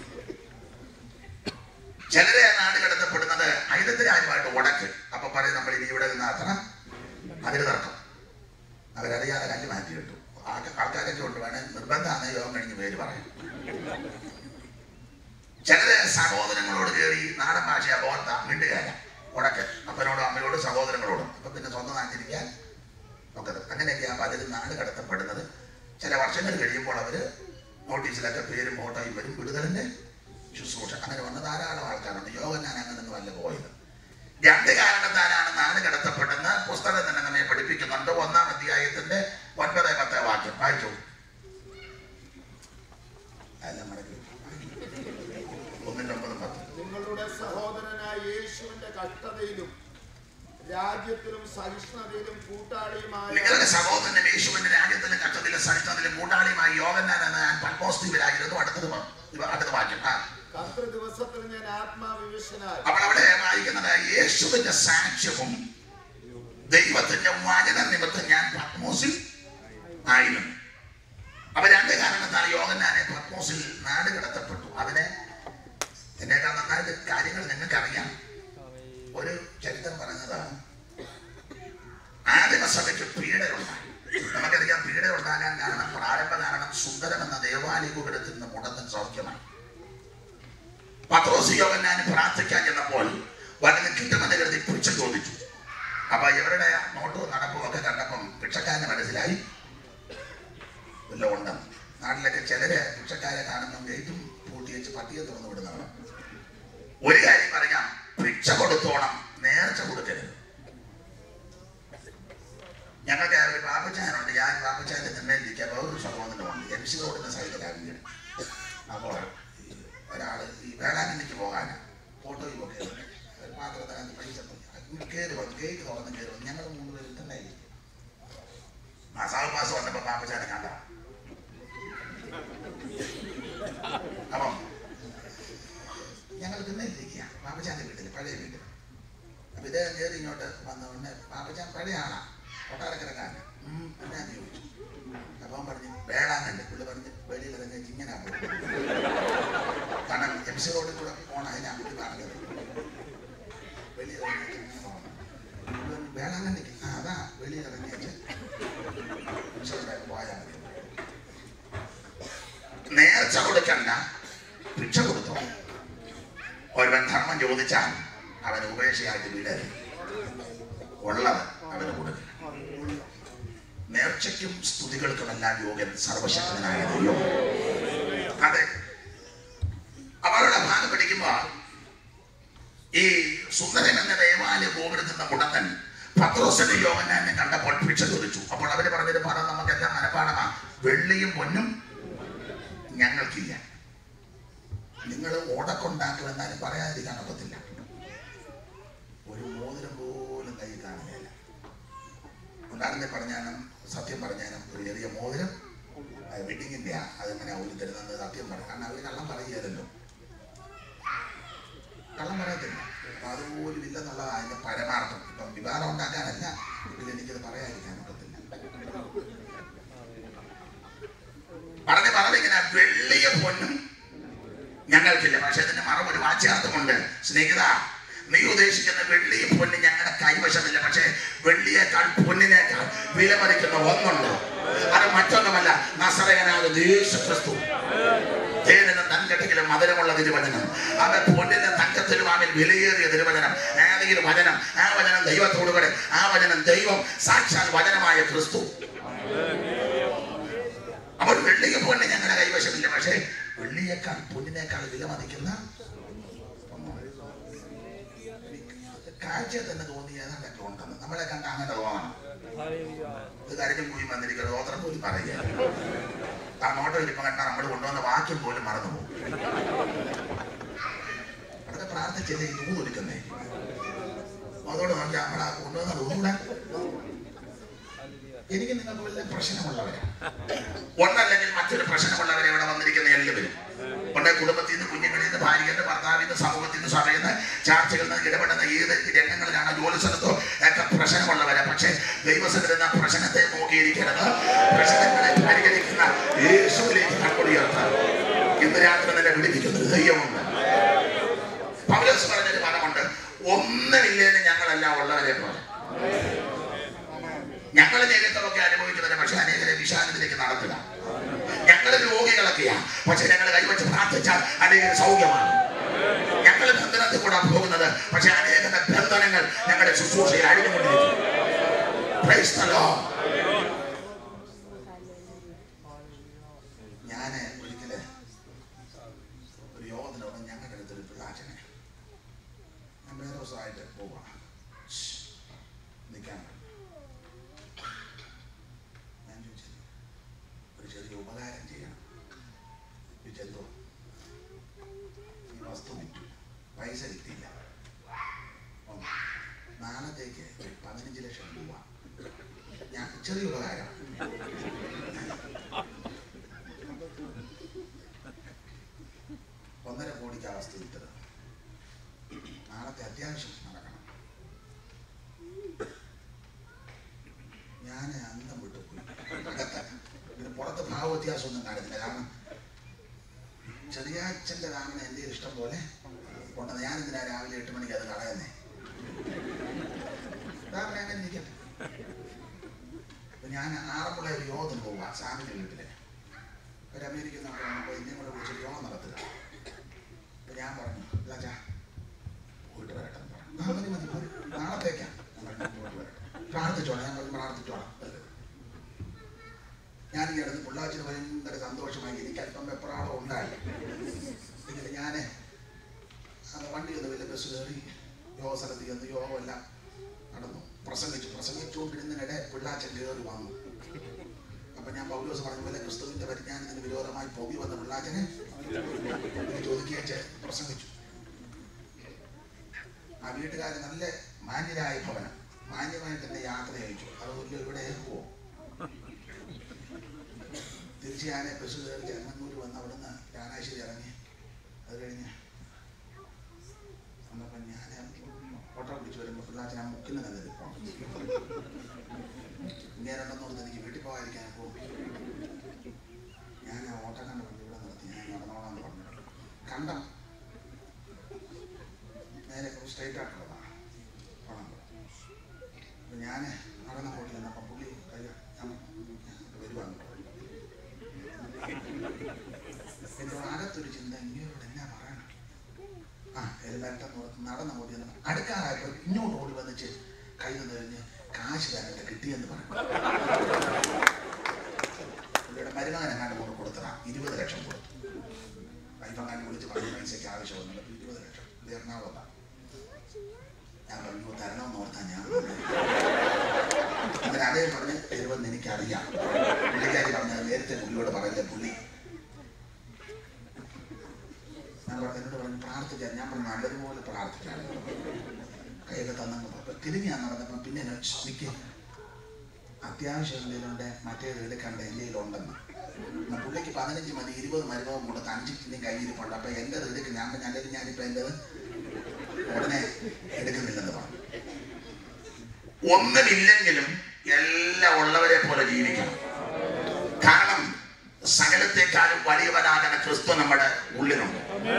ചിലരെ നാട് കടത്തപ്പെടുന്നത് ഐതത്തിരാജ്യമായിട്ട് ഉടക്ക്. അപ്പൊ പറയും നമ്മൾ ഇനി ഇവിടെ നിന്ന് അത്ര അതിന് തർക്കം. അവരറിയാതെ കല്ല് മാറ്റി കിട്ടും. ആൾക്കാരൊക്കെ ഉണ്ട്, വേണേ നിർബന്ധമാണ് യോഗം കഴിഞ്ഞ് പേര് പറയാം. ചിലര് സഹോദരങ്ങളോട് കയറി നാടൻ ഭാഷയാ ബോർത്ത വീട്ടുകാര ഉടക്ക്, അപ്പനോടും അമ്മയോടും സഹോദരങ്ങളോടും. അപ്പൊ പിന്നെ സ്വന്തം നാട്ടിരിക്കാൻ നോക്കത്. അങ്ങനെയൊക്കെയാ പലരും നാട് കടത്തപ്പെടുന്നത്. ചില വർഷങ്ങൾ കഴിയുമ്പോൾ അവര് നോട്ടീസിലൊക്കെ പേരും ഫോട്ടോയും വരും, വിടുതലിന്റെ ശുശ്രൂഷ. അങ്ങനെ വന്ന ധാരാളം ആൾക്കാരുണ്ട്. യോഹന്നാൻ അങ്ങനൊന്നും അല്ല പോയത്. രണ്ട് കാരണത്താലാണ് നാട് കടത്തപ്പെടുന്ന പുസ്തകം തന്നെ നമ്മെ പഠിപ്പിക്കുന്നുണ്ട്. ഒന്നാം അധ്യായത്തിന്റെ ഒൻപത് പത്ത് വാക്യം വായിച്ചു. ഒന്നിന്റെ ഒമ്പതും പത്ത്. നിങ്ങളുടെ സഹോദരനായ യേശുവിന്റെ കഷ്ടതയിലും രാജ്യത്തിലും സഹിഷ്ണുതയിലും കൂട്ടാളിയുമായ നിങ്ങളുടെ സഹോദരനും യേശുവിന്റെ രാജ്യത്തിലും കഷ്ടതയിലും സഹിഷ്ണുതയിലും കൂട്ടാളിയുമായി യോഹന്നാൻ എന്ന ഞാൻ പത്മോസ് ദ്വീപിലായിരുന്നു. അടുത്തത് അടുത്ത വാക്യം. കർത്തൃ ദിവസത്തിൽ ഞാൻ ആത്മാവിവശനായി. അപ്പോൾ അവിടെ വായിക്കുന്നത് യേശുവിന്റെ സാക്ഷ്യവും ദൈവത്തിന്റെ വചന നിമിത്തം ഞാൻ പത്മോസിൽ ആയിരുന്നു. അപ്പൊ രണ്ട് കാരണത്താൽ യോഹന്നാനെ പത്മോസിൽ നാട് കടത്തപ്പെട്ടു. അതിനെ എന്നേക്കാൾ നന്നായിട്ട് കാര്യങ്ങൾ നിങ്ങൾക്കറിയാം. ഒരു ചരിത്രം പറഞ്ഞതാണ്, ആദിമസഭയ്ക്ക് പീഡയുണ്ടായി. നമുക്കറിയാം പീഡ ഉണ്ടാകാൻ കാരണം പ്രാരംഭ കാരണം സുന്ദരം എന്ന ദേവാലയത്തിൽ നിന്ന് മുടന്തൻ സൗഖ്യമായി. പത്രോസ് യോഹന്നാന് പ്രാർത്ഥിക്കാൻ ചെന്നപ്പോൾ വചനം കിട്ടുമെന്ന് കരുതി പിച്ച ചോദിച്ചു. അപ്പൊ ഇവരുടെ നോട്ടവും നടപ്പും ഒക്കെ കണ്ടപ്പം ഭിക്ഷക്കാരന് മനസ്സിലായി വല്ല ഉണ്ടെന്ന്. നാട്ടിലൊക്കെ ചിലര് ഭിക്ഷക്കാരെ കാണുമ്പോൾ ഗേറ്റും പൂട്ടി വെച്ച് പട്ടിയെ തുറന്നു വിടുന്നവർ. ഒരു കാര്യം പറയാം, ഭിക്ഷ കൊടുത്തോണം, നേർച്ച കൊടുക്കരുത്. ഞങ്ങൾക്ക് ഒരു പാപ്പച്ചാനുണ്ട്. ഞാൻ പാപ്പച്ചാന്റെ നിർണ്ണയിക്കാൻ വേറൊരു സഹോദരനുണ്ട്. എം സി റോഡിന്റെ സൈഡിലാണ്. അപ്പോൾ ഒരാള് ഈ വേളാങ്കണ്ണിക്ക് പോകാനാണ് ഫോട്ടോയും ഒക്കെ പാത്രത്തിനകത്ത് പൈസ കയറി വന്നു. ഗേറ്റ് തുറന്ന് കയറി വന്നു. ഞങ്ങൾ മൂന്ന് പേര് തന്നെ മാസാവ് മാസം വന്നപ്പോ പാപ്പച്ചാനെ കണ്ട. അപ്പം ഞങ്ങൾ തിന്നിരിക്കുക പാപ്പച്ചാന്റെ വീട്ടിൽ, പഴയ വീട്ടിൽ. അപ്പൊ ഇദ്ദേഹം കയറി ഇങ്ങോട്ട് വന്നതുകൊണ്ട് പാപ്പച്ചാൻ പഴയ ആളാ, കൊട്ടാരക്കരക്കാരൻ. എന്നാ ചോദിച്ചു. അപ്പൊ അവൻ പറഞ്ഞു വേളാങ്കണ്ണി. പുള്ളി പറഞ്ഞ് വെളിയിൽ ഇറങ്ങി ഇങ്ങനെ പോകും. കാരണം എം സി റോഡിൽ കൂടെ പോകണം. അതിനാ പുള്ളി പറഞ്ഞത് വെളിയിൽ ഇറങ്ങി ഇങ്ങനെ പോകണം. വേളാങ്കണ്ണിക്ക് ആ അതാ വെളിയിൽ ഇറങ്ങിയിട്ട് പോയാൽ മതി. നേർച്ച കൊടുക്കണ്ട, ഭിക്ഷ കൊടുത്തോ. ഒരുവൻ ധർമ്മം ചോദിച്ചാൽ അവന് ഉപേക്ഷയായിട്ട് വീടരുത്. ഉള്ളത് അവന് കൊടുക്കുക. നേർച്ചയ്ക്കും സ്തുതികൾക്കുമെല്ലാം യോഗ്യൻ സർവശക്തനായ ദൈവം. അതെ, അവരുടെ ഭാഗം പഠിക്കുമ്പോൾ ഈ സുന്ദരൻ എന്ന ദേവാലയ ഗോപുരത്തിന്റെ മുടന്തൻ പത്രോസിന്റെ യോഹന്നാനെ കണ്ടപ്പോൾ ഭിക്ഷ ചോദിച്ചു. അപ്പോൾ അവര് പറഞ്ഞത് പറ നമുക്കെല്ലാം മനപ്പാടമാ, വെള്ളിയും പൊന്നും ഞങ്ങൾക്കില്ല. നിങ്ങൾ ഓടക്കൊണ്ടാക്കുമെന്നാലും പറയാതിരിക്കാൻ ഒക്കത്തില്ല. ഒരു മോതിരം പോലും കൈ കാണുകയില്ല. ഉണ്ടാകുന്ന പറഞ്ഞാലും സത്യം പറഞ്ഞാലും ഒരു ചെറിയ മോതിരം വെഡിങ്ങിന്റെ അതെങ്ങനെ ഒരു തരുന്നത് സത്യം പറയാം. കാരണം അവര് കള്ളം പറയുകയല്ലോ, കള്ളം പറയത്തില്ല. അപ്പൊ അതുപോലും ഇല്ലെന്നുള്ളതാണ് അതിന്റെ പരമാർത്ഥം. ഇപ്പം വിവാദം ഉണ്ടാക്കാനല്ല, ഇതിൽ എനിക്കത് പറയാതിരിക്കാൻ ഒക്കത്തില്ല. പറഞ്ഞ പറഞ്ഞിങ്ങനെ വെള്ളിയും പൊന്നും ഞങ്ങൾക്കില്ല. പക്ഷെ അതിന്റെ മറവ് ഒരു വാച്യാർത്ഥമുണ്ട്. സ്നേഹിത, നീ ഉദ്ദേശിക്കുന്ന വെള്ളിയും പൊന്നും ഞങ്ങളുടെ കൈവശമില്ല. പക്ഷെ വെള്ളിയേക്കാൾ പൊന്നിനേക്കാൾ വിലമറിക്കുന്ന ഒന്നുണ്ട്. അത് മറ്റൊന്നുമല്ല, നസറയനായ യേശു ക്രിസ്തു. തേനിനും തങ്കട്ടിലും മധുരമുള്ള തിരുവചനം, അത് പൊന്നിനും തങ്കത്തിലും ആമിൽ വിലയേറിയ തിരുവചനം. ഏതെങ്കിലും വചനം, ആ വചനം ദൈവത്തോടുകൂടെ, ആ വചനം ദൈവം സാക്ഷാൽ വചനമായ ക്രിസ്തു. അപ്പോൾ വെള്ളിയും പൊന്നും ഞങ്ങളുടെ കൈവശമില്ല. പക്ഷേ വെള്ളിയേക്കാൾ പൊന്നിനേക്കാൾ വില മതിക്കുന്ന കാഴ്ച തന്നെ തോന്നി ഏതാണ്ടൊക്കെ ഉണ്ടെന്ന് നമ്മളെ കണ്ട അങ്ങനെ തോന്നണം. ഇത് കരഞ്ഞു പോയി വന്നിരിക്കുന്നത് ഓത്രം പോലും പറയുക. ആ നോട്ടം ഇരിപ്പം കണ്ടാൽ നമ്മൾ കൊണ്ടുവന്ന വാക്യം പോലും മറന്നു പോകും. അതൊക്കെ പ്രാർത്ഥിച്ചല്ലേ ഈ തൂതൊരുക്കുന്നേ. അതോട് നോക്കി നമ്മളാ കൊണ്ടുവന്ന തൂകൂടെ. എനിക്ക് നിങ്ങൾക്ക് വല്ല പ്രശ്നമുള്ളവരാ, ഒന്നല്ലെങ്കിൽ മറ്റൊരു പ്രശ്നമുള്ളവരെ ഇവിടെ വന്നിരിക്കുന്ന എല്ലാവരും ഉണ്ട്. കുടുംബത്തിൽ നിന്ന്, കുഞ്ഞുങ്ങളിൽ നിന്ന്, ഭാര്യയിൽ നിന്ന്, ഭർത്താവിൽ നിന്ന്, സമൂഹത്തിൽ നിന്ന്, സഭയിൽ നിന്ന്, ചാർച്ചകളിൽ നിന്ന്, ഇടപെടുന്ന ഏത് രംഗങ്ങളിലാണ്, ജോലി സ്ഥലത്തോ ഒക്കെ പ്രശ്നമുള്ളവരെ. പക്ഷെ ദൈവസന്നിധിയിൽ പ്രശ്നത്തെ നോക്കിയിരിക്കരുത്, പ്രശ്നങ്ങളെ പരിഹരിക്കുന്ന യേശുവിലേക്ക് കണ്ണുയർത്താൻ ഇന്ന് രാത്രി തന്നെ വിളിപ്പിക്കുന്നൊരു ദൈവമുണ്ട്. പൗലോസ് പറഞ്ഞൊരു പദമുണ്ട്, ഒന്നുമില്ലേന്ന് ഞങ്ങളെല്ലാം ഉള്ളവരെ പോലെ. ഞങ്ങൾ നേരിട്ടതൊക്കെ അനുഭവിക്കുന്നതിന് പക്ഷെ അനേകരെ വിശാലത്തിലേക്ക് നടത്തുക. ഞങ്ങൾ രോഗികളൊക്കെയാ, പക്ഷെ ഞങ്ങൾ കൈവച്ച് പ്രാർത്ഥിച്ചാൽ അനേകർ സൗഖ്യമാണ്. ഞങ്ങൾ ബന്ധനത്തിൽ കൂടെ പോകുന്നത്, പക്ഷെ അനേക ബന്ധനങ്ങൾ ഞങ്ങളുടെ ശുശ്രൂഷയിൽ അടിഞ്ഞുകൊണ്ടിരിക്കും. Price the Lord. ഞാൻ ഒരിക്കല് ഒരു യോഗത്തിനോട് ഞങ്ങളുടെ അടുത്തൊരു പിള്ളാച്ചനെ ഞാൻ വേറെ ദിവസമായിട്ട് പോവാണ് നിൽക്കാൻ. ഞാൻ ചോദിച്ചത് ഒരു ചെറിയ ഉപകാരം ചെയ്യണം. ചോദിച്ചെന്തോ? ഈ വസ്തു വിറ്റു, പൈസ കിട്ടിയില്ല, നാളത്തേക്ക് പതിനഞ്ച് ലക്ഷം രൂപ. ഞാൻ ചെറിയ ഉപകാരം. ഒന്നര കോടിക്ക് ആ വസ്തു വിറ്റത്. നാളത്തെ അത്യാവശ്യം നടക്കണം. ഞാൻ അന്തം വിട്ടുപോയി. ഇതിന് പുറത്ത് ഭാവ വ്യത്യാസം ഒന്നും കാണുന്നില്ല. കാരണം ചെറിയാച്ചൻ്റെ രാമന് എൻ്റെ ഇഷ്ടം പോലെ കൊണ്ടത്. ഞാൻ ഇതിനാ രാവിലെ എട്ട് മണിക്ക് അത് കളയുന്നേ. രാമനെ അങ്ങനെ ഇരിക്കട്ടെ. അപ്പൊ ഞാൻ ആറന്മുള ഒരു യോഗത്തിന് പോവുക സാമിന്റെ വീട്ടില്. ഒരു അമേരിക്കൻ നാട്ടിൽ എന്നെ കൂടെ വിളിച്ച് യോഗം നടത്തുക. അപ്പൊ ഞാൻ പറഞ്ഞു, രാജാ പോയിട്ട് വരട്ടെ എന്ന് പറഞ്ഞു. ആ മതി മതി പോയി, നാളത്തേക്കാ. പോയിട്ട് വരട്ടെ, പ്രാർത്ഥിച്ചോളാം. ഞാൻ പറഞ്ഞു പ്രാർത്ഥിച്ചോളാം. ഞാൻ ഈ അടുത്ത് പിള്ളാച്ചിന് ഭയങ്കര സന്തോഷമായി. എനിക്ക് അല്പം വെപ്രാളം ഉണ്ടായി. എങ്കിലും ഞാൻ വണ്ടി ഒന്ന് വലിയ ബസ് കയറി യോഗ സ്ഥലത്ത് ചെന്ന് യോഗമെല്ലാം നടന്നു. പ്രസംഗിച്ചു. പ്രസംഗിച്ചുകൊണ്ടിരുന്നതിനിടെ പിള്ളാച്ചൻ കയറി വന്നു. അപ്പൊ ഞാൻ പൗലോസ് പറഞ്ഞ പോലെ ക്രിസ്തുവിന്റെ പരിജ്ഞാനത്തിന് വിരോധമായി പൊങ്ങി വന്ന പിള്ളാച്ചനെ ചോദിക്കുക പ്രസംഗിച്ചു. ആ വീട്ടുകാരൻ നല്ല മാന്യരായ ഭവനം, മാന്യമായിട്ട് തന്നെ യാത്ര അയച്ചു. അതുകൊണ്ട് ഇവിടെ പോവോ തീർച്ചയായും ബസ് കയറി ചെങ്ങന്നൂർ വന്ന് അവിടുന്ന് രാനാശ്ശേരി ഇറങ്ങി. അത് കഴിഞ്ഞ് വന്നപ്പോൾ ഞാൻ ഓട്ടോ പിടിച്ച് വരുമ്പോൾ പിള്ളാച്ചൻ ആ മുക്കിന് തന്നെ നിൽക്കണം. ഇങ്ങനെ ഉണ്ടെന്നോട് എനിക്ക് വീട്ടിൽ പോകാതിരിക്കാൻ പോകും. ഞാൻ ആ ഓട്ടോ കണ്ട വണ്ടി ഇവിടെ നിർത്തി. ഞാൻ നടന്നോളാന്ന് പറഞ്ഞു. കണ്ടം നേരെ സ്ട്രൈറ്റ് ആയിട്ടുള്ളതാണ് പണം. അപ്പം ഞാൻ നടന്ന ഹോട്ടലിൽ നിന്ന് അപ്പം പുള്ളി കൈ ഞാൻ വരുവാന്ന് പറഞ്ഞു. എൻ്റെ അകത്തൊരു ചിന്ത, ഇങ്ങോട്ട് എന്നാ പറയണം. ആ എല്ലാം നടന്ന ഓടി അടുക്കാറായപ്പോൾ ഇങ്ങോട്ട് ഓടി വന്നിച്ച് കൈ നിന്ന് കഴിഞ്ഞ് കാശ് തരട്ടെ കിട്ടിയെന്ന് പറഞ്ഞു. പുള്ളിയുടെ മരുമകൻ എങ്ങാണ്ട് കൊണ്ട് കൊടുത്തതാ. ഇരുപത് ലക്ഷം കൊടുത്തു. വൈഫങ്ങാണ്ട് വിളിച്ച് പറഞ്ഞു പൈസയ്ക്ക് ആവശ്യമൊന്നുമില്ല. ഇരുപത് ലക്ഷം. ഇത് എറണാകുളത്താണ്. ഞാൻ പറഞ്ഞു തരണമെന്ന് ഓർത്താൻ ഞാൻ അങ്ങനെ അതേ പറഞ്ഞ് തരുമെന്ന് എനിക്കറിയാം. പുള്ളിക്കാരി പറഞ്ഞത് നേരത്തെ പുള്ളിയോട് പറയില്ലേ. പുള്ളി ഞാൻ പറഞ്ഞു എന്നോട് പറഞ്ഞു പ്രാർത്ഥിക്കാൻ. ഞാൻ പറഞ്ഞു നല്ലതുപോലെ പ്രാർത്ഥിക്കാൻ. കൈയൊക്കെ തന്നങ്ങ് തിരിഞ്ഞ് ഞാൻ നടന്നപ്പം പിന്നെ എനിക്ക് അത്യാവശ്യം എന്തെങ്കിലുണ്ട് മറ്റേത് എടുക്കണ്ട എൻ്റെ കയ്യിലുണ്ടെന്ന്. പുള്ളിക്ക് പതിനഞ്ച് മതി, ഇരുപത് മരുമകം കൊടുത്ത് അഞ്ചിൻ്റെ കയ്യിരിപ്പുണ്ട്. അപ്പം എൻ്റെ എടുക്ക് ഞാൻ അല്ലെങ്കിൽ ഞാനിപ്പോൾ എൻ്റെത് ഉടനെ എടുക്കുന്നില്ലെന്ന് പറഞ്ഞു. ഒന്നുമില്ലെങ്കിലും എല്ലാം ഉള്ളവരെ പോലെ ജീവിക്കണം. കാരണം സകലത്തെക്കാളും വലിയവനാകുന്ന ക്രിസ്തു നമ്മുടെ ഉള്ളിലുണ്ട്.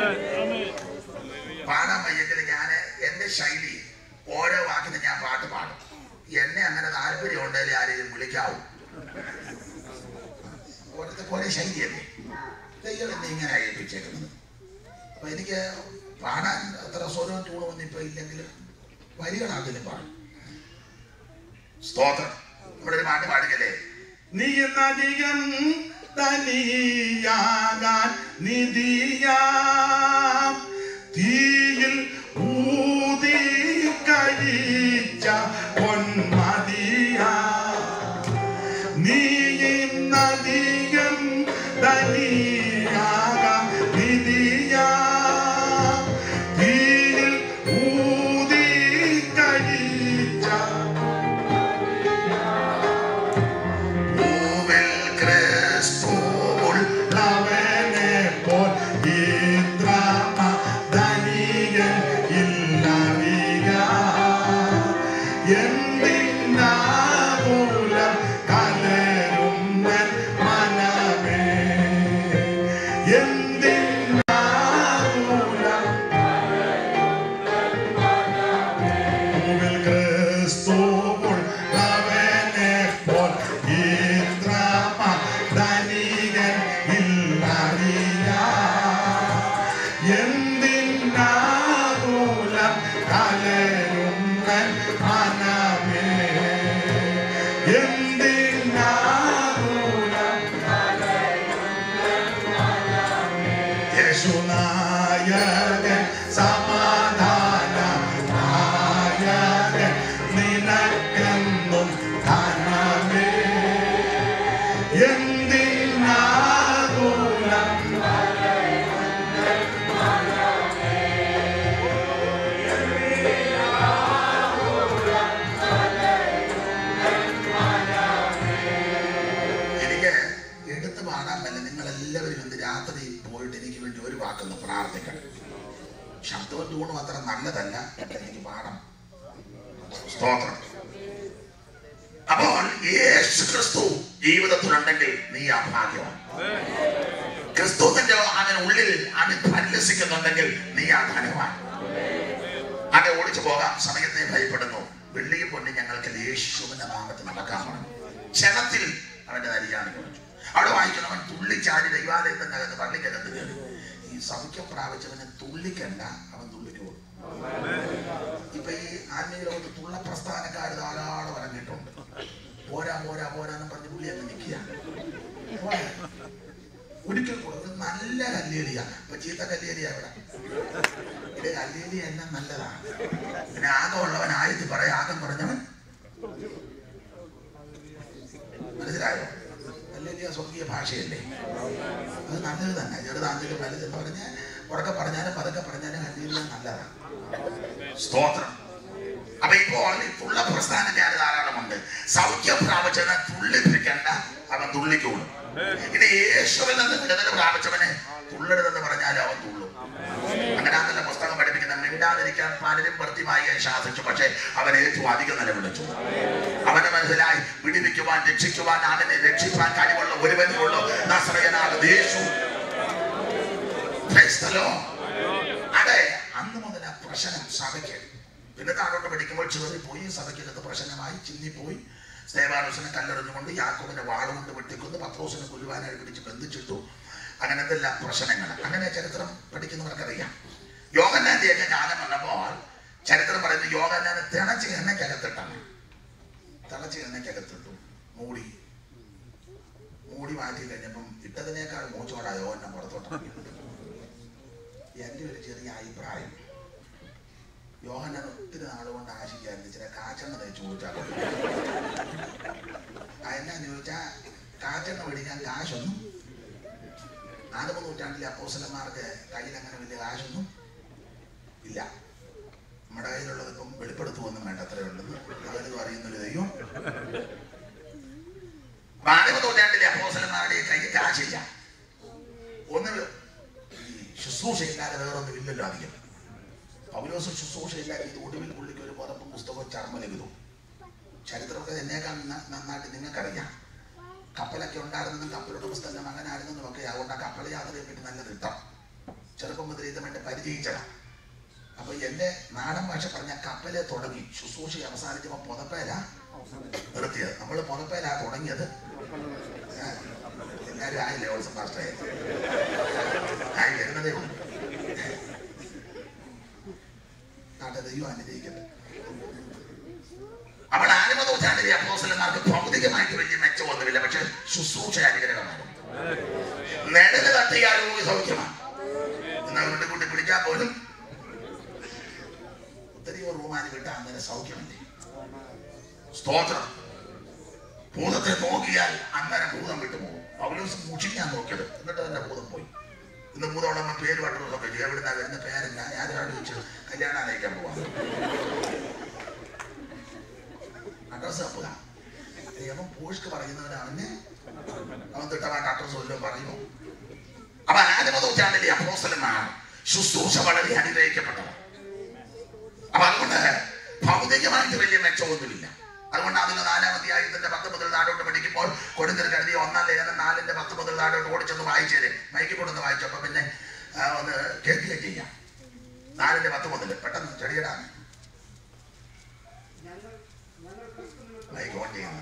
പാടാൻ വയ്യെങ്കിൽ ഞാൻ എൻ്റെ ശൈലി ഓരോ വാക്കിന് ഞാൻ പാട്ട് പാടും. എന്നെ അങ്ങനെ താല്പര്യം ഉണ്ടെങ്കിൽ ആരെയും വിളിക്കാവും. ഓരോരുത്തർക്ക് ഓരോ ശൈലിയല്ലേ. ദൈവം എന്നെ ഇങ്ങനെ ഏൽപ്പിച്ചേക്കുന്നത്. അപ്പൊ എനിക്ക് പാടാൻ അത്ര സ്വരവും ടൂണൊന്നും ഇപ്പൊ ഇല്ലെങ്കിലും വരികളാണെങ്കിലും പാടും. സ്തോത്രം. നമ്മുടെ ഒരു പാട്ട് പാടുകല്ലേ, നീ എന്നധികം ധനിയാകാൻ നിധിയാം തീയിൽ ഊതി കഴിച്ച പൊന്മതിയാ നീയിന്നധികം ധനിയാകാൻ നിധിയാ തീയിൽ ഊതി കഴിച്ച പൂവിൽ ക്രിസ്തുവുള്ളവനെ പോൽ ഇത്രമ ധനികൻ ഇല്ലറിയ എന്തിനാകുലം കലരുന്നൻ മനമേ എന്തിനാകുലം പൂവിൽ ക്രിസ്തുവുള്ളവനെ പോൽ ഇത്രമ ധനികൻ ഇല്ലറിയ എന്തിനാകുലം കലരുന്നൻ മനമേ എന്തിനാകുലം യേശുനായകൻ സമാധാന നായകൻ നിനക്കെന്നും ധനമേ എന്തിനാകുലം എനിക്ക് എടുത്ത് പാടാൻ പറ്റില്ല. നിങ്ങൾ എല്ലാവരും ഇന്ന് രാത്രി പോയിട്ട് എനിക്ക് വേണ്ടി ഒരു വാക്കൊന്ന് പ്രാർത്ഥിക്കണം. ശബ്ദവും ട്യൂണും അത്ര നല്ലതല്ല, എനിക്ക് പാടാം. സ്തോത്രം. അപ്പോൾ യേശു ക്രിസ്തു ജീവിതത്തിലുണ്ടെങ്കിൽ നീ ആ ഭാഗ്യവാൻ. ക്രിസ്തു നിന്റെ അതിന് ഉള്ളിൽ അത് പരിലസിക്കുന്നുണ്ടെങ്കിൽ നീ ആ ധനവാൻ. അത് ഓടിച്ചു പോകാം. സമയത്തെ ഭയപ്പെടുന്നു. വെള്ളിയും പൊന്നി ഞങ്ങൾക്ക് യേശുവിന്റെ നാമത്തിൽ നടക്കാൻ പറഞ്ഞു. ക്ഷണത്തിൽ അവന്റെ നരിയാണി കുറിച്ചു. അവിടെ വായിക്കണം, അവൻ തുള്ളിച്ചാടി ദൈവാലയത്തിന്റെ അകത്ത് പള്ളിക്കകത്ത് കയറി. ഈ സൗഖ്യം പ്രാപിച്ചവനെ തുള്ളിക്കണ്ട, അവൻ തുള്ളിക്ക് പോകും. ഇപ്പൊ ഈ ആത്മീയ ലോകത്ത് തുള്ള പ്രസ്ഥാനക്കാർ ധാരാളം ഇറങ്ങിയിട്ടുണ്ട്. പോരാ പോരാ പോരാന്ന് പറഞ്ഞ് പുള്ളി അങ്ങ് നിൽക്കുക. ഒരിക്കൽ കൊടുക്കും നല്ല കല്ലേലിയ. ഇപ്പൊ ചീത്ത കല്ലേലിയ ഇവിടെ ഇത് കല്ലേലിയ എല്ലാം നല്ലതാണ്. പിന്നെ ആകം ഉള്ളവൻ ആയത്തി പറയാ, ആകം പറഞ്ഞവൻ മനസ്സിലായോ? കല്ലേലിയ സ്വർഗീയ ഭാഷയല്ലേ, അത് നല്ലത് തന്നെ. ചെറുതാണെങ്കിലും വലുതെന്ന് പറഞ്ഞ് ഉറക്കെ പറഞ്ഞാലും പതുക്കെ പറഞ്ഞാലും കല്ലേലിയ നല്ലതാണ്. സ്തോത്രം. അപ്പൊ ഇപ്പോൾ തുള്ള പ്രസ്ഥാനക്കാർ ധാരാളമുണ്ട്. സൗഖ്യം പ്രാപിച്ചവനെ തുള്ളിപ്പിടിക്കണ്ട, അവൻ തുള്ളിക്കോളും. ഇനി യേശുവിൽ നിന്ന് വിടുതൽ പ്രാപിച്ചവനെ തുള്ളരുതെന്ന് പറഞ്ഞാൽ അവൻ തുള്ളും. അങ്ങനെ അതല്ല പുസ്തകം പഠിപ്പിക്കുന്ന. മിണ്ടാതിരിക്കാൻ പലരും വൃത്തിമായി ശാസിച്ചു, പക്ഷെ അവൻ ഏറ്റവും അധികം നിലവിളിച്ചു. അവന്റെ മനസ്സിലായി വിടിവിക്കുവാൻ രക്ഷിക്കുവാൻ അവനെ രക്ഷിക്കാൻ കഴിവുള്ള ഒരുവനുള്ളൂ, നസറയനാകുന്ന യേശു. അതെ, അന്ന് മുതൽ ആ പ്രശ്നം സഭയ്ക്ക്. പിന്നെ താഴോട്ട് പഠിക്കുമ്പോൾ ചെറിയ പോയി സഭയ്ക്കകത്ത് പ്രശ്നമായി ചിന്നിപ്പോയി. സ്തേവാനോസിനെ കല്ലെറിഞ്ഞുകൊണ്ട് യാക്കോബിന്റെ വാളുകൊണ്ട് വെട്ടിക്കൊന്ന് പത്രോസിനെ കൊല്ലുവാനായി പിടിച്ച് ബന്ധിച്ചിട്ടു. അങ്ങനത്തെ എല്ലാ പ്രശ്നങ്ങൾ. അങ്ങനെ ചരിത്രം പഠിക്കുന്നവർക്കറിയാം. യോഹന്നാന്റെയൊക്കെ കാലം വന്നപ്പോൾ ചരിത്രം പറയുന്നത് യോഹന്നാനെ തിളച്ച് എണ്ണയ്ക്കകത്തിട്ടാണ്. തിളച്ച് എണ്ണയ്ക്കകത്തിട്ടു, മൂടി മൂടി മാറ്റി കഴിഞ്ഞപ്പം ഇട്ടതിനേക്കാൾ മൂച്ചോടാ യോഹന്നാൻ പുറത്തോട്ടാണ്. എൻ്റെ ഒരു ചെറിയ അഭിപ്രായം, യോഹന്നാൻ ഒത്തിരി നാളുകൊണ്ട് ആശിക്കായിരുന്നു ചില കാച്ചെണ്ണ തേച്ച് കുടിച്ചാൽ. എന്നാന്ന് ചോദിച്ചാൽ കാച്ചെണ്ണ മേടിക്കാൻ കാശൊന്നും ആദിമ നൂറ്റാണ്ടിലെ അപ്പോസ്തലന്മാർക്ക് കയ്യിൽ അങ്ങനെ വലിയ കാശൊന്നും ഇല്ല. നമ്മുടെ കയ്യിലുള്ളത് ഇപ്പം വെളിപ്പെടുത്തുവൊന്നും വേണ്ട, അത്രയേ ഉണ്ടെന്ന് അവരും അറിയുന്നൊരു ദൈവം. ആദിമ നൂറ്റാണ്ടിലെ അപ്പോസ്തലന്മാരുടെ കയ്യിൽ കാശില്ല. ഒന്ന് ഈ ശുശ്രൂഷയില്ലാതെ വേറൊന്നും ഇല്ലല്ലോ അധികം. പൗലോസ് ശുശ്രൂഷയില്ലാതെ ഇത് ഒടുവിൽ പുള്ളിക്ക് ഒരു പുറപ്പും പുസ്തകവും ചർമ്മലഘിതവും. ചരിത്രമൊക്കെ എന്നേക്കാൾ നന്നായിട്ട് നിങ്ങൾക്കറിയാം. കപ്പലൊക്കെ ഉണ്ടായിരുന്നെന്നും കപ്പലുടെ പുസ്തകത്തിന്റെ മകനായിരുന്നെന്നും ഒക്കെ. അതുകൊണ്ട് ആ കപ്പൽ യാത്രയെ പറ്റി നല്ല തിട്ടം. ചെറുപ്പം മുതൽ ഇത് വേണ്ടി പരിചയിച്ചതാണ്. അപ്പൊ എന്റെ നാടൻ ഭാഷ പറഞ്ഞ കപ്പലെ തുടങ്ങി ശുശ്രൂഷ അവസാനിച്ചപ്പോ പുതപ്പേല നിർത്തിയത്. നമ്മൾ പുതപ്പേലാ തുടങ്ങിയത്. എല്ലാവരും ആയില്ലേ ഓൾസം പാസ്റ്റേ? ആയി വരുന്നതേ ഉള്ളൂ. നാട്ടെ ദൈവം അനുഗ്രഹിക്കട്ടെ. അപ്പോൾ ആദിമ നൂറ്റാണ്ടിലെ അപ്പോസ്തലന്മാർക്ക് ഭൗതികമായിട്ട് വലിയ മെച്ചമൊന്നുമില്ല, പക്ഷെ ശുശ്രൂഷ അനുഗ്രഹമായിരുന്നു. സൗഖ്യമാണ്. എന്നാൽ കൊണ്ട് കൂട്ടി പിടിക്കാൻ പോലും ഒത്തിരിയോ റൂമാനി വിട്ടാൽ അന്നേരം സൗഖ്യമല്ലേ. സ്തോത്രം. ഭൂതത്തെ നോക്കിയാൽ അന്നേരം ഭൂതം വിട്ടുപോകും. പൗലോസ് മുഷിക്കാൻ നോക്കിയത്, എന്നിട്ട് തന്നെ ഭൂതം പോയി. ഇന്ന് ഭൂതമുള്ള പേര് പട്ടണമൊക്കെ എവിടുന്നാ വരുന്ന പേരല്ല, ആരോട് ചോദിച്ചു കല്യാണം അയക്കാൻ പോവാം. അഡ്രസ് തപ്പുക. അവൻ പോസ്റ്റ് പറയുന്നവനാണെന്നെ അവൻ തിട്ടമായിട്ട് അഡ്രസ് വല്ലതും പറയുമോ? അപ്പൊ ആദ്യമ നൂറ്റാണ്ടിലെ അപ്പോസ്തലന്മാർ ശുശ്രൂഷ വളരെ അനുഗ്രഹിക്കപ്പെട്ടത്. അപ്പൊ അതുകൊണ്ട് ഭൗതികമായിട്ട് വലിയ മെച്ചമൊന്നുമില്ല. അതുകൊണ്ട് അതിന് നാലാം അധ്യായത്തിന്റെ പത്ത് മുതൽ താഴോട്ട് പഠിക്കുമ്പോൾ കൊടുക്കൽ കരുതിയ ഒന്നാം ലേഖനം നാലിന്റെ പത്ത് മുതൽ താഴോട്ട് ഓടിച്ചൊന്ന് വായിച്ചേരെ. മൈക്ക് കൊണ്ടൊന്ന് വായിച്ചു. അപ്പൊ പിന്നെ ഒന്ന് കേൾക്കുകയും ചെയ്യാം. നാലിന്റെ പത്ത് മുതൽ പെട്ടെന്ന് ചെടിയിടാൻ മൈക്ക് ഓൺ ചെയ്യുന്നു.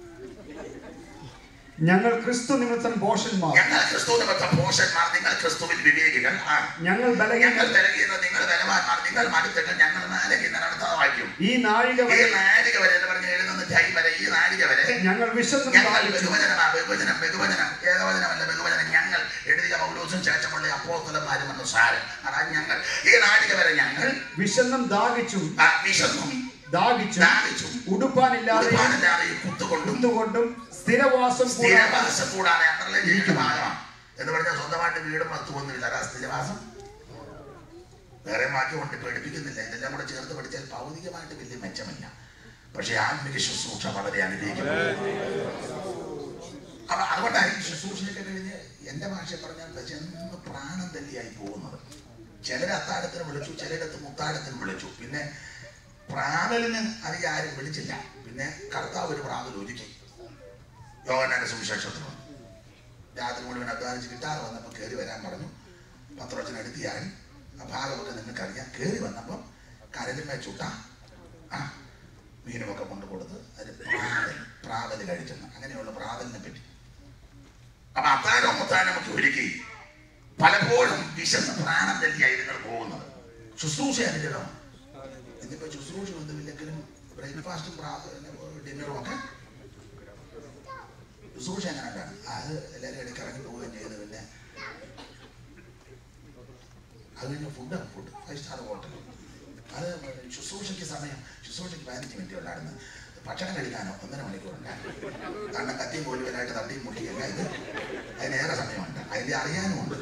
ഞങ്ങൾ ക്രിസ്തു നിമിത്തം ഭോഷന്മാർ, ഞങ്ങൾ ക്രിസ്തു നിമിത്തം ഭോഷന്മാർ, നിങ്ങൾ ക്രിസ്തുവിൽ വിവേകികൾ. ഞങ്ങൾ ഞങ്ങൾ ബലഹീനർ, നിങ്ങൾ ബലവാന്മാർ, നിങ്ങൾ മടുത്തകൾ, ഞങ്ങൾ നാലകീനടുത്ത വായിക്കും. ഈ നാഴിക ഈ നാഴിക വരെ എന്ന് പറഞ്ഞ് എഴുതുന്ന ടൈം വരെ, ഈ നാഴിക വരെ ഞങ്ങൾ വിശന്നും ഞങ്ങൾ ബഹുവചനമാ ബഹുവചനം ബഹുവചനം ഏകവചനമല്ല ബഹുവചനം ഞങ്ങൾ എഴുതിയ പൗലോസും ശേഷമുള്ള അപ്പോസ്തലന്മാരും എന്ന് സാരം. അതാണ് ഞങ്ങൾ. ഈ നാഴിക വരെ ഞങ്ങൾ വിശന്നും ദാഹിച്ചും വിശന്നും ദാഹിച്ചും ദാഹിച്ചും ഉടുപ്പാനില്ലാതെയും കുത്തുകൊണ്ടും സ്ഥിരവാസം സ്ഥിരവാസം കൂടാതെ അത്രല്ലേ ജീവിക്കുന്ന ഭാഗമാണ്. എന്ന് പറഞ്ഞാൽ സ്വന്തമായിട്ട് വീടും വസ്തുവൊന്നുമില്ല. അതാ സ്ഥിരവാസം. വേറെ വാക്യം കൊണ്ട് പഠിപ്പിക്കുന്നില്ല. ഇതെല്ലാം കൂടെ ചേർത്ത് പഠിച്ചാൽ ഭൗതികമായിട്ട് വലിയ മെച്ചമില്ല. പക്ഷെ ആത്മിക ശുശ്രൂഷ വളരെ അനുഗ്രഹിക്കുന്നു. അപ്പൊ അതുകൊണ്ടായിരിക്കും ശുശ്രൂഷയൊക്കെ കഴിഞ്ഞ് എന്റെ ഭാഷ പറഞ്ഞാൽ ചെന്ന് പ്രാണം തല്ലിയായി പോകുന്നത്. ചിലര് അത്താഴത്തിന് വിളിച്ചു, ചിലരത്ത് മുത്താഴത്തിന് വിളിച്ചു. പിന്നെ പ്രാതലിന് അധികം ആരും വിളിച്ചില്ല. പിന്നെ കർത്താവ് ഒരു പ്രാതൽ ഒരുക്കി. യോഹന്നാന്റെ സുവിശേഷത്തിൽ വന്നു. രാത്രി മുഴുവൻ അധ്വാനിച്ച് കിട്ടാതെ വന്നപ്പോൾ കയറി വരാൻ പറഞ്ഞു. പത്രവചനം എടുത്തിയാൽ ആ ഭാഗമൊക്കെ നിങ്ങൾക്കറിയാം. കയറി വന്നപ്പം കരലിന്മേൽ ചുട്ട ആ മീനുമൊക്കെ കൊണ്ടു കൊടുത്ത് അതിന് പ്രാതൽ പ്രാതൽ കഴിച്ചെന്ന്. അങ്ങനെയുള്ള പ്രാതലിനെ പറ്റി. അപ്പൊ അത്താഴം മുത്താഴമൊക്കെ ഒരുക്കി പലപ്പോഴും വിശന്ന് പ്രാണം തല്ലിയായി നിങ്ങൾ പോകുന്നത്. ശുശ്രൂഷ അനുഗ്രഹം. എന്നിപ്പോ ശുശ്രൂഷ ഒന്നുമില്ലെങ്കിലും ബ്രേക്ക്ഫാസ്റ്റും ഡിന്നറും ഒക്കെ ശുശ്രൂഷ എങ്ങനെ ഉണ്ടാണ്. അത് എല്ലാവരും ഇടയ്ക്ക് ഇറങ്ങി പോവുകയും ചെയ്ത് പിന്നെ അത് കഴിഞ്ഞ food food five star hotel. അത് ശുശ്രൂഷയ്ക്ക് സമയം ശുശ്രൂഷയ്ക്ക് പതിനഞ്ച് മിനിറ്റ് ഉണ്ടായിരുന്നു. ഭക്ഷണം കഴിക്കാനോ ഒന്നര മണിക്കൂറുണ്ടായിരുന്നു. കാരണം കത്തിയും കോലുവലായിട്ട് തട്ടിയും മുട്ടിയല്ല. ഇത് അതിനേറെ സമയമുണ്ട്. അതിൻ്റെ അറിയാനുമുണ്ട്.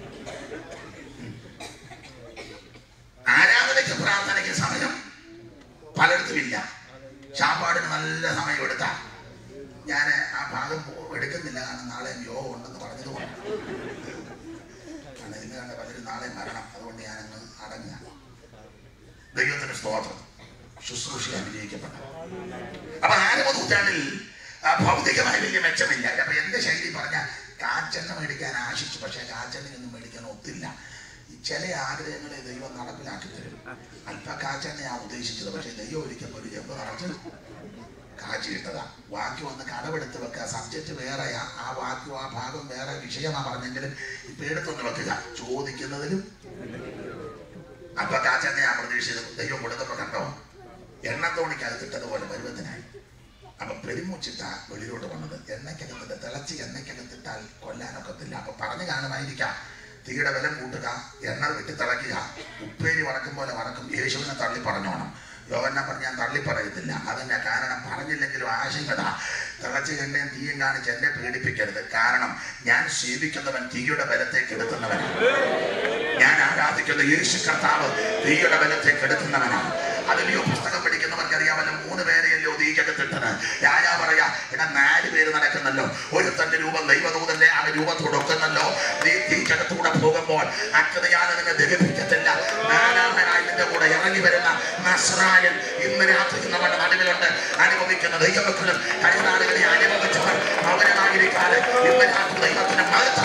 ആരാധനയ്ക്ക് പ്രാർത്ഥനയ്ക്ക് സമയം പലയിടത്തും ഇല്ല. ശാപ്പാടിന് നല്ല സമയം എടുത്താൽ ഞാൻ ആ ഭാഗം എടുക്കുന്നില്ല. കാരണം നാളെ യോഗം ഉണ്ടെന്ന് പറഞ്ഞതുകൊണ്ട്. കാരണം ഇന്ന് കണ്ട പലരും നാളെ മരണം. അതുകൊണ്ട് ഞാനങ്ങ് അടങ്ങുക. ദൈവത്തിന് സ്തോത്രം. ശുശ്രൂഷ അനുഗ്രഹിക്കപ്പെട്ടു. അപ്പൊ ആരവ നൂറ്റാണ്ടിൽ ഭൗതികമായി വലിയ മെച്ചമില്ല. അപ്പൊ എന്റെ ശൈലി പറഞ്ഞാൽ കാച്ചെണ്ണ മേടിക്കാൻ ആശിച്ചു. പക്ഷെ കാച്ചെണ്ണയൊന്നും മേടിക്കാൻ ഒത്തില്ല. ചില ആഗ്രഹങ്ങളെ ദൈവം നടപ്പിലാക്കി തരും. അല്പ കാച്ചെണ്ണയാണ് ഉദ്ദേശിച്ചത്. പക്ഷെ ദൈവം ഒരിക്കൽ ഒരു ജമ്പ് നടത്തി കാച്ചിട്ടതാ. വാക്യം ഒന്ന് കടവെടുത്ത് വെക്കുക. സബ്ജക്റ്റ് വേറെയാ. ആ വാക്യം ആ ഭാഗം വേറെ വിഷയമാ പറഞ്ഞെങ്കിലും ഇപ്പൊ എടുത്തൊന്ന് വെക്കുക. ചോദിക്കുന്നതിലും അപ്പൊ കാച്ചെണ്ണയാ പ്രതീക്ഷിച്ചത്. ദൈവം കൊടുത്തപ്പോ കണ്ടോ എണ്ണത്തോണിക്കകത്തിട്ടതുപോലെ പരുവത്തിനായി. അപ്പൊ പെരുമുച്ചിട്ട വെളിയിലോട്ട് വന്നത്. എണ്ണയ്ക്കകത്തിട്ട് തിളച്ച് എണ്ണയ്ക്കകത്തിട്ടാൽ കൊല്ലാനൊക്കത്തില്ല. അപ്പൊ പറഞ്ഞു കാണുമായിരിക്കാം. തീയുടെ ബലം കൂട്ടുക, എണ്ണ വിട്ട് തിളയ്ക്കുക, ഉപ്പേരി വറക്കും പോലെ വറക്കും. യേശുവിനെ തള്ളി പറഞ്ഞോണം. യോഹന്നാൻ പറഞ്ഞ് ഞാൻ തള്ളി പറയത്തില്ല. അതിന്റെ കാരണം പറഞ്ഞില്ലെങ്കിലും ആശങ്കത. തിളച്ച് എണ്ണയും തീയും കാണിച്ച് എന്നെ പീഡിപ്പിക്കരുത്. കാരണം ഞാൻ സേവിക്കുന്നവൻ തീയുടെ ബലത്തെ കെടുത്തുന്നവനാണ്. ഞാൻ ആരാധിക്കുന്ന യേശു കർത്താവ് തീയുടെ ബലത്തെ കെടുത്തുന്നവനാണ്. അതിലെയോ പുസ്തകം പഠിക്കുന്നവർക്ക് അറിയാമല്ലോ. മൂന്ന് പേരെയല്ലോ തീക്കകത്തിട്ടത്. രാജാ പറയാ എടാ നാല് പേര് നടക്കുന്നല്ലോ. ഒരുത്തന്റെ രൂപം ദൈവദൂതന്റെ ആ രൂപത്തോടൊക്കുന്നല്ലോ. നീ തീക്കകത്തൂടെ പോകുമ്പോൾ അക്കതയാൽ നിന്നെ ദഹിപ്പിക്കത്തില്ല. നാലാമനായി നിന്റെ കൂടെ ഇറങ്ങി വരുന്ന നസ്രായൻ ഇന്ന് രാത്രി നമ്മുടെ നടുവിലുണ്ട്. അനുഭവിക്കുന്ന ദൈവമക്കളും കഴിഞ്ഞ നാളുകളിൽ അനുഭവിച്ചവർ അവനായിരിക്കാതെ ഇന്ന് രാത്രി ദൈവത്തിന്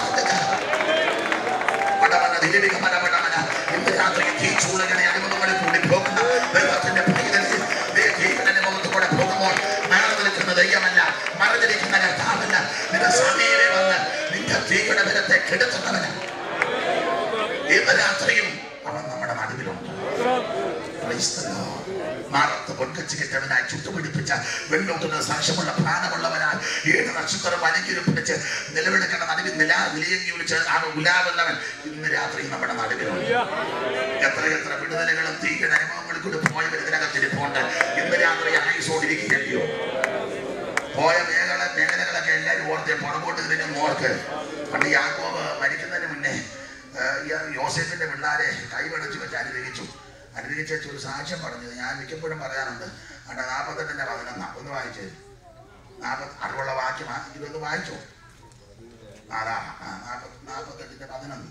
ഇന്ന് രാത്രി ഈ ചൂളകളെ അനുഭവങ്ങളിൽ കൂടി പോകുന്ന ദൈവത്തിന്റെ അനുഭവത്തോടെ പോകുമ്പോൾ മറന്നു നിൽക്കുന്ന ദൈവമല്ല, മറഞ്ഞിരിക്കുന്ന കർത്താവല്ല. നിന്റെ സമീപം വന്ന് നിന്റെ തീയുടെ ബലത്തെ കെടുത്തുന്നവനാണ്. ഇന്ന് രാത്രിയും അവൻ നമ്മുടെ നടുവിലുണ്ട്. മാറത്ത് പൊൻകച്ച് കെട്ടവനായി ചുട്ടുപിടിപ്പിച്ച വെണ്ണൂട്ടുന്ന സാക്ഷ്യമുള്ള പ്രാണമുള്ളവനാൽ ഏഴ് നക്ഷത്രം വലങ്കിലും പിടിച്ച് നിലവിളക്കേണ്ട നടുവിൽ നില നിലയങ്കി വിളിച്ച് ആ ഗുലാബുള്ളവൻ ഇന്ന് രാത്രി നമ്മുടെ നടുവിലുണ്ട്. എത്ര എത്ര വിടുതലുകളും തീയുടെ അനുഭവങ്ങളിൽ കൂടി പോയവർ ഇതിനകത്തിരിപ്പുണ്ട്. ഇന്ന് രാത്രി ആയുസോടിരിക്കുകയോ പോയ മേഖല മേഖലകളൊക്കെ എല്ലാവരും ഓർത്ത് പുറകോട്ട് ഇതിനും ഓർക്ക്. പണ്ട് യാക്കോബ് മരിക്കുന്നതിന് മുന്നേ യോസേഫിന്റെ പിള്ളാരെ കൈവടച്ചു വെച്ച് അനുഗ്രഹിച്ചു. അനുഗ്രഹിച്ച ഒരു സാക്ഷ്യം പറഞ്ഞത് ഞാൻ മിക്കപ്പോഴും പറയാറുണ്ട്. അവിടെ നാൽപ്പത്തെട്ടിന്റെ പതിനൊന്നാ ഒന്ന് വായിച്ചേ. നാൽപ്പത്തി അറിവുള്ള വാക്യം ഇരുപത് വായിച്ചോ. അതാ നാൽപ്പത്തി നാൽപ്പത്തെട്ടിന്റെ പതിനൊന്ന്.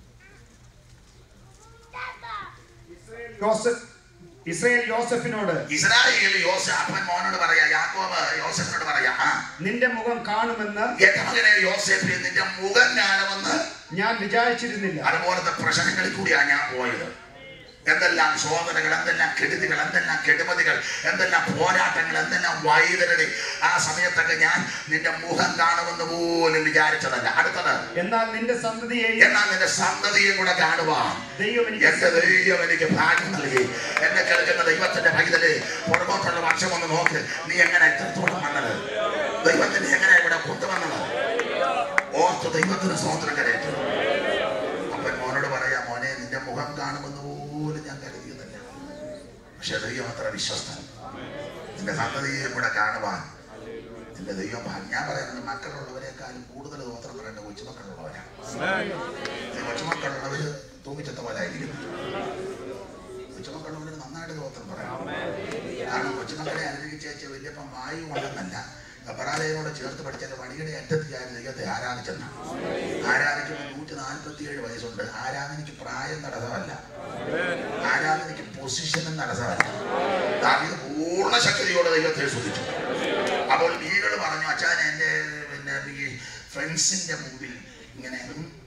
ഇസ്രായേൽ യോസഫിനോട് ഇസ്രായേൽ യോസഫ് അപ്പൻ മോനോട് പറയാ, യാക്കോബ് യോസഫിനോട് പറയാ, നിന്റെ മുഖം കാണുമെന്ന് എന്റെ മകനെ യോസേഫിനെ നിന്റെ മുഖം കാണുമെന്ന് ഞാൻ വിചാരിച്ചിരുന്നില്ല. അതുപോലത്തെ പ്രശ്നങ്ങളിൽ കൂടിയാണ് ഞാൻ പോയത്. എന്തെല്ലാം ശോധനകൾ, എന്തെല്ലാം കെടുതികൾ, എന്തെല്ലാം കെടുമതികൾ, എന്തെല്ലാം പോരാട്ടങ്ങൾ, എന്തെല്ലാം വൈതരണി. ആ സമയത്തൊക്കെ ഞാൻ നിന്റെ മുഖം കാണുമെന്ന് പോലും വിചാരിച്ചതല്ല. അടുത്തത്, എന്നാൽ നിന്റെ സന്തതിയെ എന്നാൽ നിന്റെ സന്തതിയെ കൂടെ കാണുവാൻ എന്റെ ദൈവം എനിക്ക് ഭാഗ്യം നൽകി. എന്നെ കേൾക്കുന്ന ദൈവത്തിന്റെ പൈതല് പുറകോട്ടുള്ള വർഷം ഒന്ന് നോക്ക്. നീ എങ്ങനെ എത്രത്തോളം വന്നത്, ദൈവത്തിന് എങ്ങനെ ഇവിടെ കൊണ്ടുവന്നത് ഓർത്ത് ദൈവത്തിന് സ്തോത്രം കരയറ്റു. അപ്പൻ മോനോട് പറയാ, മോനെ നിന്റെ മുഖം കാണുമെന്ന് പോലും ഞാൻ കരുതിയതല്ല. പക്ഷെ ദൈവം അത്ര വിശ്വസ്തൻ. നിന്റെ സന്തതിയെ കൂടെ കാണുവാൻ നിന്റെ ദൈവം ഭാഗ്യം. ഞാൻ പറയുന്നത് മക്കളുള്ളവരെക്കാളും കൂടുതൽ സ്തോത്രം പറയേണ്ട കൊച്ചുമക്കളുള്ളവരാണ്. കൊച്ചുമക്കളുള്ളവര് തൂങ്ങിച്ചത്ത പോലെ ആയിരിക്കും. കൊച്ചുമക്കളുള്ളവര് നന്നായിട്ട് സ്തോത്രം പറയാം. കാരണം കൊച്ചുമക്കളെ അനുഗ്രഹിച്ചേച്ച വലിയപ്പം വായു കൊണ്ടെന്നല്ല, പറാലയോട് ചേർത്ത് പഠിച്ച പണിയുടെ അറ്റത്തിയായ ദൈവത്തെ ആരാധിച്ചെന്ന ആരാധിക്കുമ്പോൾ നൂറ്റി നാൽപ്പത്തി ഏഴ് വയസ്സുണ്ട്. ആരാധനയ്ക്ക് പ്രായം തടസ്സമല്ല, ആരാധനയ്ക്ക് പൊസിഷനും തടസ്സമല്ല. ദാവീദ് പൂർണ്ണ ശക്തിയോടെ ദൈവത്തെ സ്തുതിച്ചു. അപ്പോൾ ഈകൾ പറഞ്ഞു, അച്ഛൻ എൻ്റെ പിന്നെ ഈ ഫ്രണ്ട്സിന്റെ മുമ്പിൽ ഇങ്ങനെ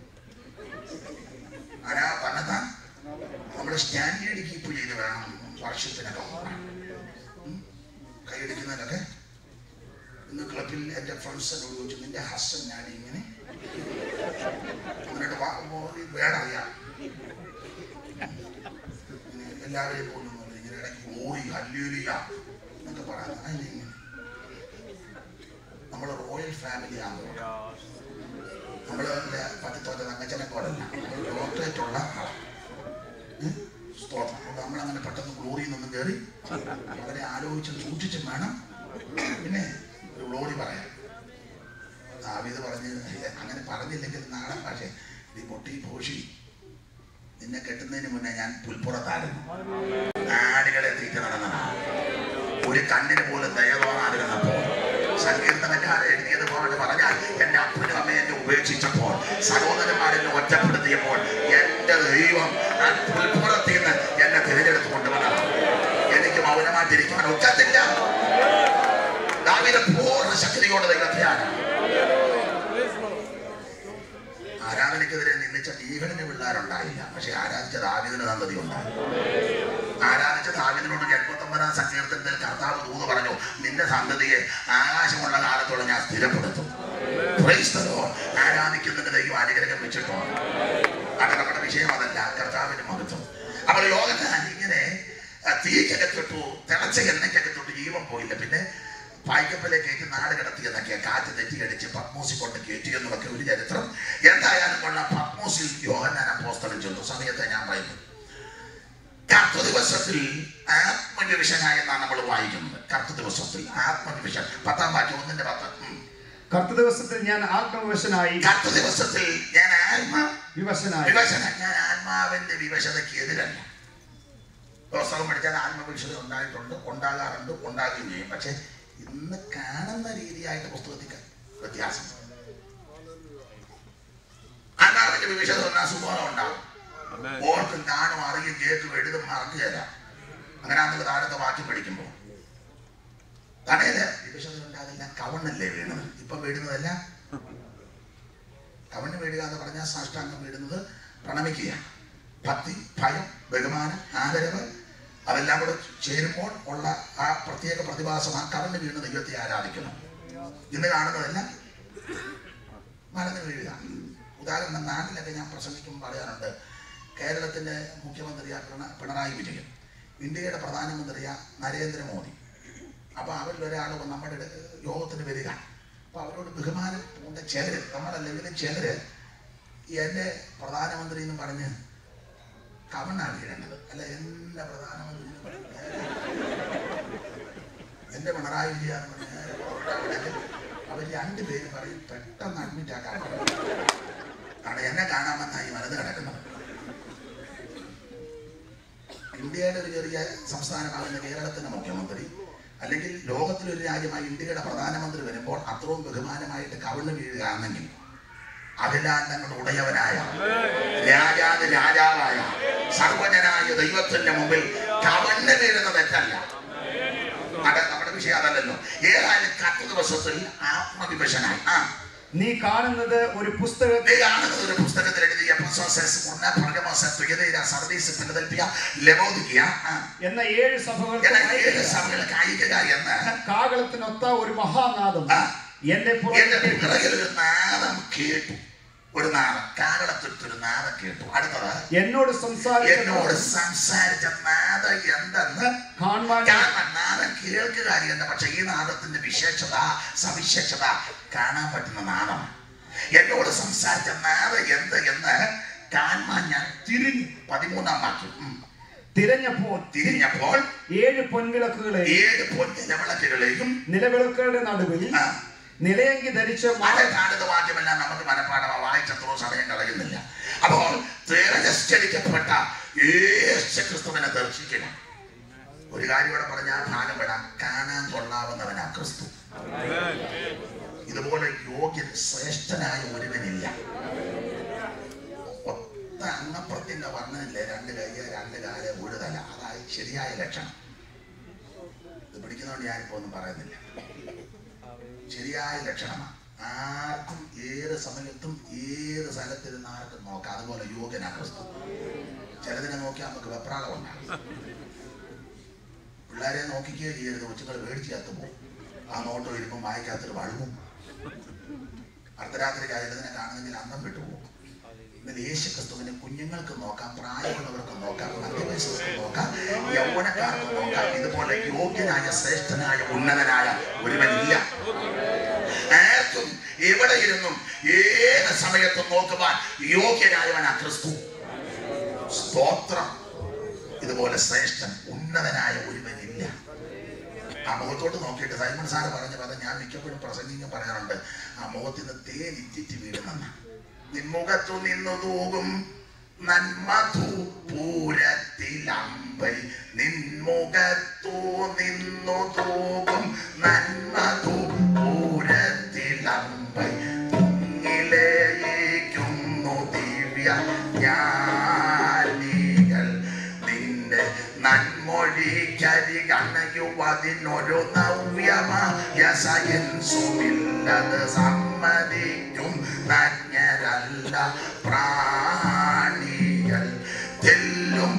ആരാ പറഞ്ഞതാ നമ്മുടെ സ്റ്റാൻഡേർഡ് കീപ്പ് ചെയ്ത് വേണം വർഷത്തിനൊക്കെ കൈയടിക്കുന്നതിനൊക്കെ. ഇന്ന് ക്ലബിൽ എൻ്റെ ഫ്രണ്ട്സ് എന്നോട് ചോദിച്ചു, നിന്റെ ഹസ്ബൻഡ് ഞാൻ ഇങ്ങനെ എന്നിട്ട് വേടറിയാം എല്ലാവരെയും കൊണ്ടൊന്നുമില്ല, ഇങ്ങനെ ഇടയ്ക്ക് ഓറി ഹല്ലേലൂയ എന്നൊക്കെ പറയാം. അതിനിങ്ങനെ നമ്മൾ റോയൽ ഫാമിലി ആകുമ്പോൾ നമ്മൾ പത്തിത്തോറ്റ തങ്കച്ചനെക്കോടല്ല, ഡോക്ടറേറ്റ് ഉള്ള സ്തോത്രം. നമ്മളങ്ങനെ പെട്ടെന്ന് ഗ്ലോറിയിൽ നിന്നും കയറി വളരെ ആലോചിച്ചും സൂക്ഷിച്ചും വേണം പിന്നെ ഒരു ഗ്ലോറി പറയാം. ദാവീദ് പറഞ്ഞ് അങ്ങനെ പറഞ്ഞില്ലെങ്കിൽ നാടൻ ഭാഷ, ഈ പൊട്ടി പോഷി നിന്നെ കെട്ടുന്നതിന് മുന്നേ ഞാൻ പുൽപ്പുറത്തായിരുന്നു, ആടുകളെ തീറ്റ നടന്നതാണ്, ഒരു കണ്ണിന് പോലും ദയ തോന്നാതിരുന്നപ്പോൾ, സങ്കീർത്തനക്കാരെ എഴുതിയത് പോലെ പറഞ്ഞാൽ എന്റെ അപ്പനും അമ്മയെ എന്നെ ഉപേക്ഷിച്ചപ്പോൾ, സഹോദരന്മാരെന്നെ ഒറ്റപ്പെടുത്തിയപ്പോൾ എന്റെ ദൈവം ആ പുൽപ്പുറത്തിൽ നിന്ന് എന്നെ തിരഞ്ഞെടുത്ത് കൊണ്ടുവന്നതാണ്. എനിക്ക് മൗനമായിട്ടിരിക്കാൻ ഒക്കത്തില്ല. ദാവീദ് പൂർണ്ണ ശക്തിയോടെ ദൈവത്തെയാണ്. ആരാധനയ്ക്കെതിരെ നിന്നിച്ച ഈവനിന് പിള്ളേരുണ്ടായില്ല, പക്ഷെ ആരാധിച്ച ദാവീദിന് സന്തതി ഉണ്ടായി. ആരാധിച്ച ദാവീദിനോട് എൺപത്തൊമ്പതാം സങ്കീർത്തനത്തിൽ കർത്താവ് ദൂത് പറഞ്ഞു, നിന്റെ സന്തതിയെ ആകാശമുള്ള കാലത്തോളം ഞാൻ സ്ഥിരപ്പെടുത്തും. ആരാധിക്കുന്നതിന് ദൈവം അനുഗ്രഹം വെച്ചിട്ടുണ്ട്. അത് നമ്മുടെ വിഷയം അതല്ല, കർത്താവിന് മഹത്വം. അപ്പോൾ ലോകത്ത് ഇങ്ങനെ തീക്കകത്തിട്ടു, തിളച്ച എണ്ണയ്ക്കകത്തോട്ട് ജീവൻ പോയില്ല. പിന്നെ പായ്ക്കപ്പലെ കയറ്റി നാട് കിടത്തിയെന്നൊക്കെ, കാറ്റ് തെറ്റിയടിച്ച് പത്മോസിൽ കൊണ്ട് കയറ്റിയെന്നൊക്കെ ഒരു ചരിത്രം. എന്തായാലും കൊള്ള പത്മോസിൽ യോഹന്നാൻ അപ്പോസ്തലൻ ചെന്നു. സമയത്തെ ഞാൻ പറയുന്നു, കർത്ത ദിവസത്തിൽ ആത്മനിവിഷനായി എന്നാണ് നമ്മൾ വായിക്കുന്നത്. കർത്ത ദിവസത്തിൽ ആത്മനിവിഷൻ, പത്താം വാക്യം ഒന്നിന്റെ പത്ത്. കർത്ത ദിവസത്തിൽ ഞാൻ ആത്മവിവശനായി, കർത്ത ദിവസത്തിൽ ഞാൻ ആത്മ വിവശനായി. വിവശന ഞാൻ ആത്മാവിന്റെ വിവശതയ്ക്ക് എതിരല്ല. പുസ്തകം പഠിച്ചാൽ ആത്മവിവശത ഉണ്ടായിട്ടുണ്ട്, ഉണ്ടാകാറുണ്ട്, ഉണ്ടാകുകയും ചെയ്യും. പക്ഷെ ഇന്ന് കാണുന്ന രീതിയായിട്ട് പുസ്തകത്തിൽ വ്യത്യാസം. ആത്മാവിന്റെ വിവശത വന്നാൽ സുബോധം ഉണ്ടാകും. ഓർക്കും, കാണും, അറിയും, കേൾക്കും, എഴുതും, മറക്കുകയല്ല. അങ്ങനെ അന്ന് താഴത്തെ വാക്യം പഠിക്കുമ്പോൾ തടയില് വിവശത ഉണ്ടാകില്ല. കവണ്ണല്ലേ വീണത്, ഇപ്പൊ വീഴുന്നതല്ല. കവണ്ണ് വീഴുക എന്ന് പറഞ്ഞാൽ സാഷ്ടാംഗം വീഴുന്നത് പ്രണമിക്കുക. ഭക്തി, ഭയം, ബഹുമാനം, ആദരവ് അതെല്ലാം കൂടെ ചേരുമ്പോൾ ഉള്ള ആ പ്രത്യേക പ്രതിഭാസം, ആ കവണ്ണ് വീണ് ദൈവത്തെ ആരാധിക്കണം. ഇന്ന് കാണുന്നതല്ല, മറന്നു വീഴുക. ഉദാഹരണം, നാട്ടിലൊക്കെ ഞാൻ പ്രസംഗിക്കുമ്പോൾ പറയാറുണ്ട്, കേരളത്തിന്റെ മുഖ്യമന്ത്രിയായ പിണറായി വിജയൻ ഇന്ത്യയുടെ പ്രധാനമന്ത്രിയാ നരേന്ദ്രമോദി. അപ്പോൾ അവരിൽ ഒരാൾ നമ്മുടെ യോഗത്തിന് വരിക. അപ്പോൾ അവരോട് ബഹുമാനം ഉണ്ട് ചിലർ, നമ്മളല്ലെങ്കിലും ചിലർ എൻ്റെ പ്രധാനമന്ത്രി എന്ന് പറഞ്ഞ് കമണ്ണാണ് വീഴേണ്ടത്. അല്ല, എൻ്റെ പ്രധാനമന്ത്രി എന്ന് പറഞ്ഞ് എൻ്റെ പിണറായി വിജയൻ എന്ന് പറഞ്ഞാൽ അവർ രണ്ടുപേരും പറയും പെട്ടെന്ന് അഡ്മിറ്റ് ആക്കാൻ പറഞ്ഞു. കാരണം എന്നെ കാണാൻ വന്നായി വലത് കിടക്കുന്നത്. ഇന്ത്യയുടെ ഒരു ചെറിയ സംസ്ഥാനമാകുന്ന കേരളത്തിൻ്റെ മുഖ്യമന്ത്രി അല്ലെങ്കിൽ ലോകത്തിലൊരു രാജ്യമായി ഇന്ത്യയുടെ പ്രധാനമന്ത്രി വരുമ്പോൾ അത്രയും ബഹുമാനമായിട്ട് കവിണ് വീഴുകയാണെങ്കിൽ അതെല്ലാം തങ്ങളുടെ ഉടയവനായ രാജാതി രാജാവായ സർവജനായ ദൈവത്തിന്റെ മുമ്പിൽ കവിണ് വീഴുന്ന തെറ്റല്ല. അത് നമ്മുടെ വിഷയം അതല്ലല്ലോ. ഏതായാലും പത്ത് ദിവസത്തിൽ ആത്മവിവശനായി ആ നീ കാണുന്നത് ഒരു പുസ്തകത്തിൽ നീ കാണുന്നത് ഒരു പുസ്തകത്തിൽ എഴുതിയ എന്ന ഏഴ് സഭകൾ ഏഴ് സഭകൾക്ക് അയക്കുക എന്ന് കാകളത്തിനൊത്ത ഒരു മഹാനാദം എന്റെ പുറകിൽ ഒരു നാദം കേട്ടു. ഒരു നാദം, കാകളത്തിട്ടൊരു നാദം കേട്ടു. അടുത്തത് എന്നോട് എന്നോട് സംസാരിച്ച നാദം എന്തെന്ന് കാണുവാൻ. നാദം കേൾക്കുക എന്ന്, പക്ഷെ ഈ നാദത്തിന്റെ വിശേഷത സവിശേഷത കാണാൻ പറ്റുന്ന നാദമാണ്. എന്നോട് സംസാരിച്ച നാദം എന്ത് എന്ന് കാണുവാൻ ഞാൻ തിരിഞ്ഞു. പതിമൂന്നാം വാക്യം. തിരഞ്ഞപ്പോൾ തിരിഞ്ഞപ്പോൾ ഏഴ് പൊൻവിളക്കുകളെ ഏഴ് പൊൻവിളക്കുകളെയും നിലവിളക്കുകളുടെ നടുവിൽ നിലയങ്കി ധരിച്ച കാണുന്ന വാക്യമെല്ലാം നമുക്ക് മനപ്പാടമോ വായിച്ചത്രോ സമയം കളയുന്നില്ല. അപ്പോൾ തിരസ്കരിക്കപ്പെട്ട യേശുക്രിസ്തുവിനെ ദർശിക്കണം. ഒരു കാര്യം ഇവിടെ പറഞ്ഞാൽ ഭാഗം വിടാം. കാണാൻ കൊള്ളാവുന്നവനാ ക്രിസ്തു. ഇതുപോലെ യോഗ്യൻ ശ്രേഷ്ഠനായ ഒരുവനില്ല. ഒത്ത അംഗപ്രത്യന്റെ വർണ്ണനില്ലേ, രണ്ട് കയ്യ രണ്ട് കാല് ഒരു തല. അതായത് ശരിയായ ലക്ഷണം. ഇത് പിടിക്കുന്നതുകൊണ്ട് ഞാനിപ്പോ ഒന്നും പറയുന്നില്ല. ശരിയായ ലക്ഷണമാണ്. ആർക്കും ഏത് സമയത്തും ഏത് സ്ഥലത്തിരുന്ന് ആർക്കും നോക്കാം. അതുപോലെ യോഗ്യനാ ക്രിസ്തു. ചിലതിനെ നോക്കിയാൽ നമുക്ക് വെപ്രാളം ഉണ്ടാകും. പിള്ളേരെ നോക്കിക്കുകയോ ചെയ്യരുത്. കൊച്ചുങ്ങൾ മേടിച്ച് കത്ത് പോകും. ആ നോട്ടം ഇരുമ്പം വായിക്കാത്തൊരു വഴുവും. അർദ്ധരാത്രിക്ക് ചിലതിനെ കാണുന്നെങ്കിൽ അന്നം വിട്ടുപോകും. എന്നാൽ യേശു ക്രിസ്തുവിനെ കുഞ്ഞുങ്ങൾക്ക് നോക്കാം, പ്രായമുള്ളവർക്ക് നോക്കാം, മധ്യവയസ്കർക്ക് നോക്കാം, യൗവനക്കാർക്ക് നോക്കാം. ഇതുപോലെ യോഗ്യനായ ശ്രേഷ്ഠനായ ഉന്നതനായ ഒരുവനില്ല. ആർക്കും എവിടെ ഇരുന്നും ഏത് സമയത്തും നോക്കുവാൻ യോഗ്യനായവനാ ക്രിസ്തു. സ്തോത്രം. ഇതുപോലെ ശ്രേഷ്ഠൻ ഉന്നതനായ ഒരുവനില്ല. ആ മുഖത്തോട്ട് നോക്കിയിട്ട് സൈമൺ സാറ് പറഞ്ഞ പദം ഞാൻ മിക്കപ്പോഴും പ്രസംഗിക്കാൻ പറയാറുണ്ട്. ആ മുഖത്തിൽ നിന്ന് തേൻ ഇറ്റിറ്റ് വീടുന്ന നിൻമുഖത്തു നിന്നു തൂകും നന്മധു പൂരത്തിലമ്പൈ നിൻമുഖത്തു നിന്നു തൂകും നന്മധു പൂരത്തിലമ്പൈ പൊങ്ങിലേക്കുന്നു ദിവ്യ ജ്ഞാനികൾ നിന്റെ നന്മൊഴിക്കരി കണയുവതിനൊരു നവ്യമായ സയൻസുമില്ലത് സമ്മതിക്കും നജ്ഞരല്ല പ്രാണികൾ തെല്ലും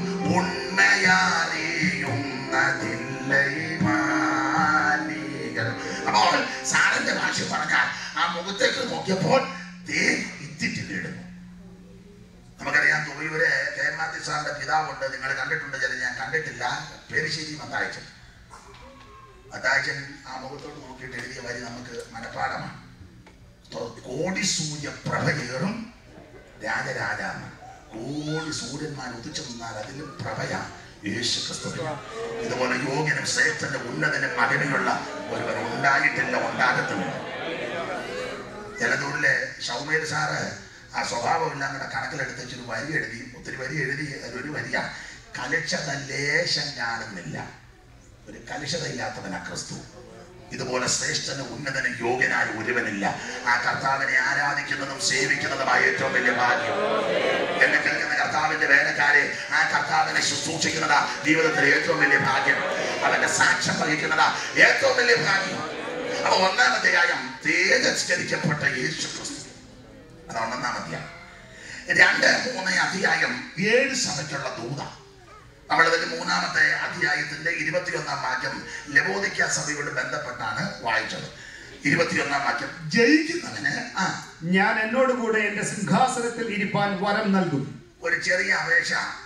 ഉണ്മയാറിയുന്നതില്ലൈമാനികൾ. അപ്പോൾ സാറിന്റെ ഭാഷ പറഞ്ഞാൽ ആ മുഖത്തേക്ക് നോക്കിയപ്പോൾ തേൻ ഇത്തിറ്റ് വീടുന്നു. നമുക്കറിയാം, തുറയൂര് കെ എം മാത്യു സാറിന്റെ പിതാവുണ്ട്. നിങ്ങൾ കണ്ടിട്ടുണ്ട് ചില, ഞാൻ കണ്ടിട്ടില്ല. പേരിശ്ശേരി മത്തായച്ചൻ. മത്തായച്ചൻ ആ മുഖത്തോട്ട് നോക്കിയിട്ട് എഴുതിയ വരി നമുക്ക് മനപ്പാടമാണ്. കോടി സൂര്യ പ്രഭയേറും രാജരാജാണ്. കോടി സൂര്യന്മാർ ഉദിച്ചു നിന്നാൽ അതിലും പ്രഭയാ യേശു ക്രിസ്തുവിന്. ഇതുപോലെ യോഗ്യനും ശ്രേഷ്ഠന്റെ ഉന്നതനും മകനുള്ള ഒരുവൻ ഉണ്ടായിട്ടില്ല, ഉണ്ടാകത്തുമില്ല. ജലദൂരിലെ ഷൗമേൽ സാറ് ആ സ്വഭാവമെല്ലാം കൂടെ കണക്കിലെടുത്ത് വെച്ചൊരു വരി എഴുതി. ഒത്തിരി വരി എഴുതി. അതിലൊരു വരിയ കലുഷത ലേശം കാണുന്നില്ല. ഒരു കലുഷത ഇല്ലാത്തവനാ ക്രിസ്തു. ഇതുപോലെ ശ്രേഷ്ഠന് ഉന്നതനും യോഗ്യനായ ഒരുവനില്ല. ആ കർത്താവിനെ ആരാധിക്കുന്നതും സേവിക്കുന്നതുമായ ഏറ്റവും വലിയ ഭാഗ്യം. എന്നെ കേൾക്കുന്ന കർത്താവിന്റെ വേലക്കാരെ, ആ കർത്താവിനെ ശുശ്രൂഷിക്കുന്നതാ ജീവിതത്തിലെ ഏറ്റവും വലിയ ഭാഗ്യം. അവന്റെ സാക്ഷ്യം വഹിക്കുന്നതാ ഏറ്റവും വലിയ ഭാഗ്യം. അപ്പൊ ഒന്നാമത്തെ കാര്യം തേജസ്കരിക്കപ്പെട്ട യേശു ക്രിസ്തു. അതാണ് ഒന്നാം അധ്യായം. രണ്ട് മൂന്ന് അധ്യായം ഏഴ് സഭയ്ക്കുള്ള ദൂത. നമ്മളിതിന്റെ മൂന്നാമത്തെ അധ്യായത്തിന്റെ ഇരുപത്തിയൊന്നാം വാക്യം ലവോദിക്ക സഭയോട് ബന്ധപ്പെട്ടാണ് വായിച്ചത്. ഇരുപത്തിയൊന്നാം വാക്യം, ജയിക്കുന്നവന് ആ ഞാൻ എന്നോട് കൂടെ എന്റെ സിംഹാസനത്തിൽ ഇരിപ്പാൻ വരം നൽകും. ഒരു ചെറിയ അപേക്ഷ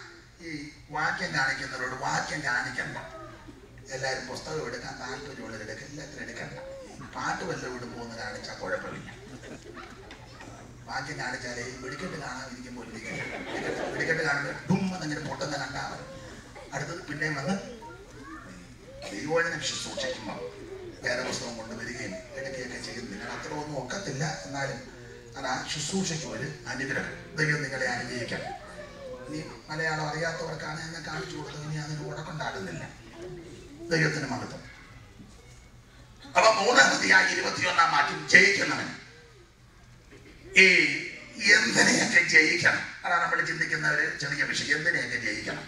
ഈ വാക്യം കാണിക്കുന്നവരോട് വാക്യം കാണിക്കണ്ട, എല്ലാവരും പുസ്തകം എടുക്കാൻ താല്പര്യമുള്ളവരെടുക്കുക, എല്ലാത്തിനും എടുക്കണ്ട. പാട്ട് വല്ലതും ഇടുമ്പോൾ ഒന്ന് കാണിച്ചാൽ കുഴപ്പമില്ല. വാക്യം കാണിച്ചാലേ വെടിക്കെട്ട് കാണാൻ ഇരിക്കുമ്പോൾ വെടിക്കെട്ട് കാണുമ്പോൾ ഡുമ്മെന്നങ്ങനെ പൊട്ടുന്ന കണ്ടാൽ മതി. അടുത്തത് പിന്നെയും വന്ന് ദൈവവചനം ശുശ്രൂഷിക്കുമ്പോൾ വേറെ പുസ്തകം കൊണ്ടുവരികയും എടുക്കുകയൊക്കെ ചെയ്യും. നിങ്ങൾ അത്ര ഒന്നും ഒക്കത്തില്ല, എന്നാലും അത് ആ ശുശ്രൂഷയ്ക്ക് ഒരു അനുഗ്രഹം. ദൈവം നിങ്ങളെ അനുഗ്രഹിക്കാം. ഇനി മലയാളം അറിയാത്തവർക്കാണ് എന്നെ കാണിച്ചു കൊടുത്തത്, ഇനി അതിന് ഉടക്കുണ്ടാകുന്നില്ല. ദൈവത്തിന് മഹത്വം. അപ്പൊ മൂന്നാമതിയായി ഇരുപത്തിയൊന്നാം വാക്യം, ജയിക്കുന്നവൻ ഈ എന്തിനെയൊക്കെ ജയിക്കണം. അതാണ് നമ്മൾ ചിന്തിക്കുന്ന ഒരു ചെറിയ വിഷയം. എന്തിനെയൊക്കെ ജയിക്കണം?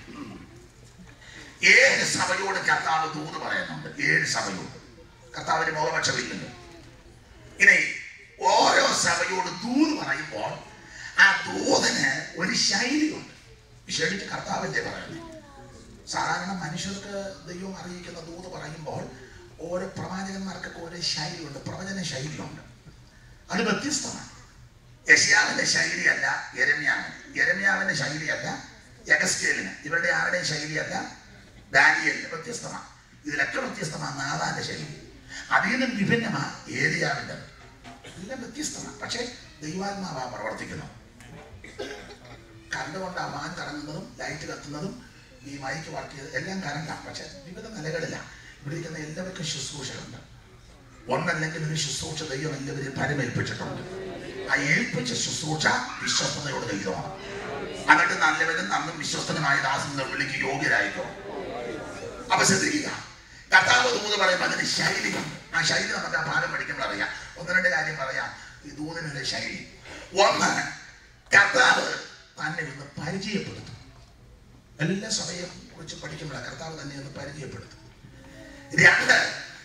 ഏഴ് സഭയോട് കർത്താവ് ദൂത് പറയുന്നുണ്ട്. ഏഴ് സഭയോട് കർത്താവിന് മോഹപക്ഷമില്ലല്ലോ. ഇനി ഓരോ സഭയോട് ദൂത് പറയുമ്പോൾ ആ ദൂതിന് ഒരു ശൈലിയുണ്ട്. വിശേഷിച്ച് കർത്താവിന്റെ പറയുന്നത്. സാധാരണ മനുഷ്യർക്ക് ദൈവം അറിയിക്കുന്ന ദൂത് പറയുമ്പോൾ ഓരോ പ്രവാചകന്മാർക്കൊക്കെ ഓരോ ശൈലിയുണ്ട്, പ്രവചന ശൈലിയുണ്ട്. അത് വ്യത്യസ്തമാണ്. യെശയ്യാവിന്റെ ശൈലിയല്ല യെരമ്യാവിന്, യെരമ്യാവിന്റെ ശൈലിയല്ല യെഹെസ്കേലിന്, ഇവരുടെ ആരുടെയും ശൈലിയല്ല ദാനിയേലിന്. വ്യത്യസ്തമാണ്. ഇതിലൊക്കെ വ്യത്യസ്തമാണ് നാഥാന്റെ ശൈലി. അതിൽ നിന്നും വിഭിന്നമാണ് ഏലിയാവിൻ്റെ. എല്ലാം വ്യത്യസ്തമാണ്. പക്ഷെ ദൈവാത്മാവാ പ്രവർത്തിക്കുന്നത്. കണ്ടുകൊണ്ടാണ് വാൻ കറങ്ങുന്നതും ലൈറ്റ് കത്തുന്നതും ഈ മൈക്ക് വർക്ക് ചെയ്ത് എല്ലാം കറങ്ങാം. പക്ഷെ വിവിധ നിലകളിലാണ്. ഇവിടെ ഇരിക്കുന്ന എല്ലാവർക്കും ശുശ്രൂഷകളുണ്ട്. ഒന്നല്ലെങ്കിൽ ഒരു ശുശ്രൂഷ ദൈവം എല്ലാവരെയും പരമേൽപ്പിച്ചിട്ടുണ്ട്. ആ ഏൽപ്പിച്ച ശുശ്രൂഷ വിശ്വസ്തയോട് ദൈവമാണ്. എന്നിട്ട് നല്ലവരും നന്നും വിശ്വസ്തനുമായ ദാസനെ വിളിക്ക് യോഗ്യരായിക്കോ. അപ്പൊ ശ്രദ്ധിക്കുക, കർത്താവ് ദൂത് പറയുമ്പോൾ അതിന് ശൈലിയുണ്ട്. ആ ശൈലി നമുക്ക് ആ ഭാഗം പഠിക്കുമ്പോൾ അറിയാം. ഒന്ന് രണ്ട് കാര്യം പറയാം. ഈ ദൂതിനുള്ള ശൈലി ഒന്ന്, കർത്താവ് തന്നെ ഒന്ന് പരിചയപ്പെടുത്തും. എല്ലാ സഭയെ കുറിച്ച് പഠിക്കുമ്പോഴാണ് കർത്താവ് തന്നെ ഒന്ന് പരിചയപ്പെടുത്തും. രണ്ട്,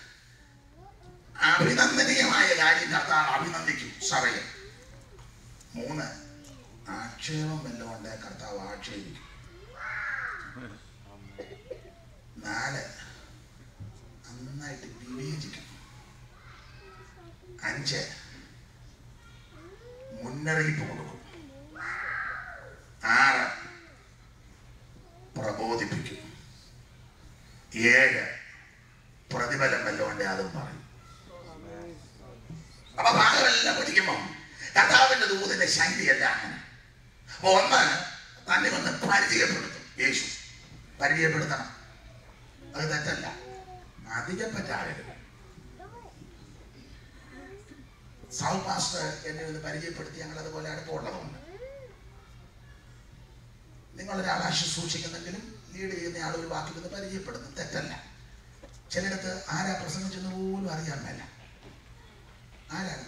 അഭിനന്ദനീയമായ കാര്യം കർത്താവ് അഭിനന്ദിക്കും സഭയെ. മൂന്ന്, ആക്ഷേപം വല്ലതും ഉണ്ട് കർത്താവ് ആക്ഷേപിക്കും. നാല്, നന്നായിട്ട് വിവേചിക്കും. അഞ്ച്, മുന്നറിയിപ്പ് കൊടുക്കും. ആറ്, പ്രബോധിപ്പിക്കും. ഏഴ്, പ്രതിഫലം വല്ലതുകൊണ്ട് അതും പറയും. അപ്പൊ ഭാഗമെല്ലാം പഠിക്കുമ്പോ കർത്താവിന്റെ ദൂതിന്റെ ശൈലിയല്ല അങ്ങനെ. അപ്പൊ ഒന്ന്, തന്നെ ഒന്ന് പരിചയപ്പെടുത്തും. യേശു പരിചയപ്പെടുത്തണം, അത് തെറ്റല്ല. അധികം പറ്റാകരുത്. സൗ പാസ്റ്റർ എന്നെ ഒന്ന് പരിചയപ്പെടുത്തി ഞങ്ങൾ അതുപോലെ അടുപ്പമുള്ളതുകൊണ്ട്. നിങ്ങളൊരാളെ ശുശ്രൂഷിക്കുന്നെങ്കിലും ലീഡ് ചെയ്യുന്ന ആൾ ഒരു വാക്കിൽ നിന്ന് പരിചയപ്പെടുത്തും, തെറ്റല്ല. ചിലയിടത്ത് ആരാ പ്രസംഗിച്ചെന്ന് പോലും അറിയാൻ മേല. ആരാണ്?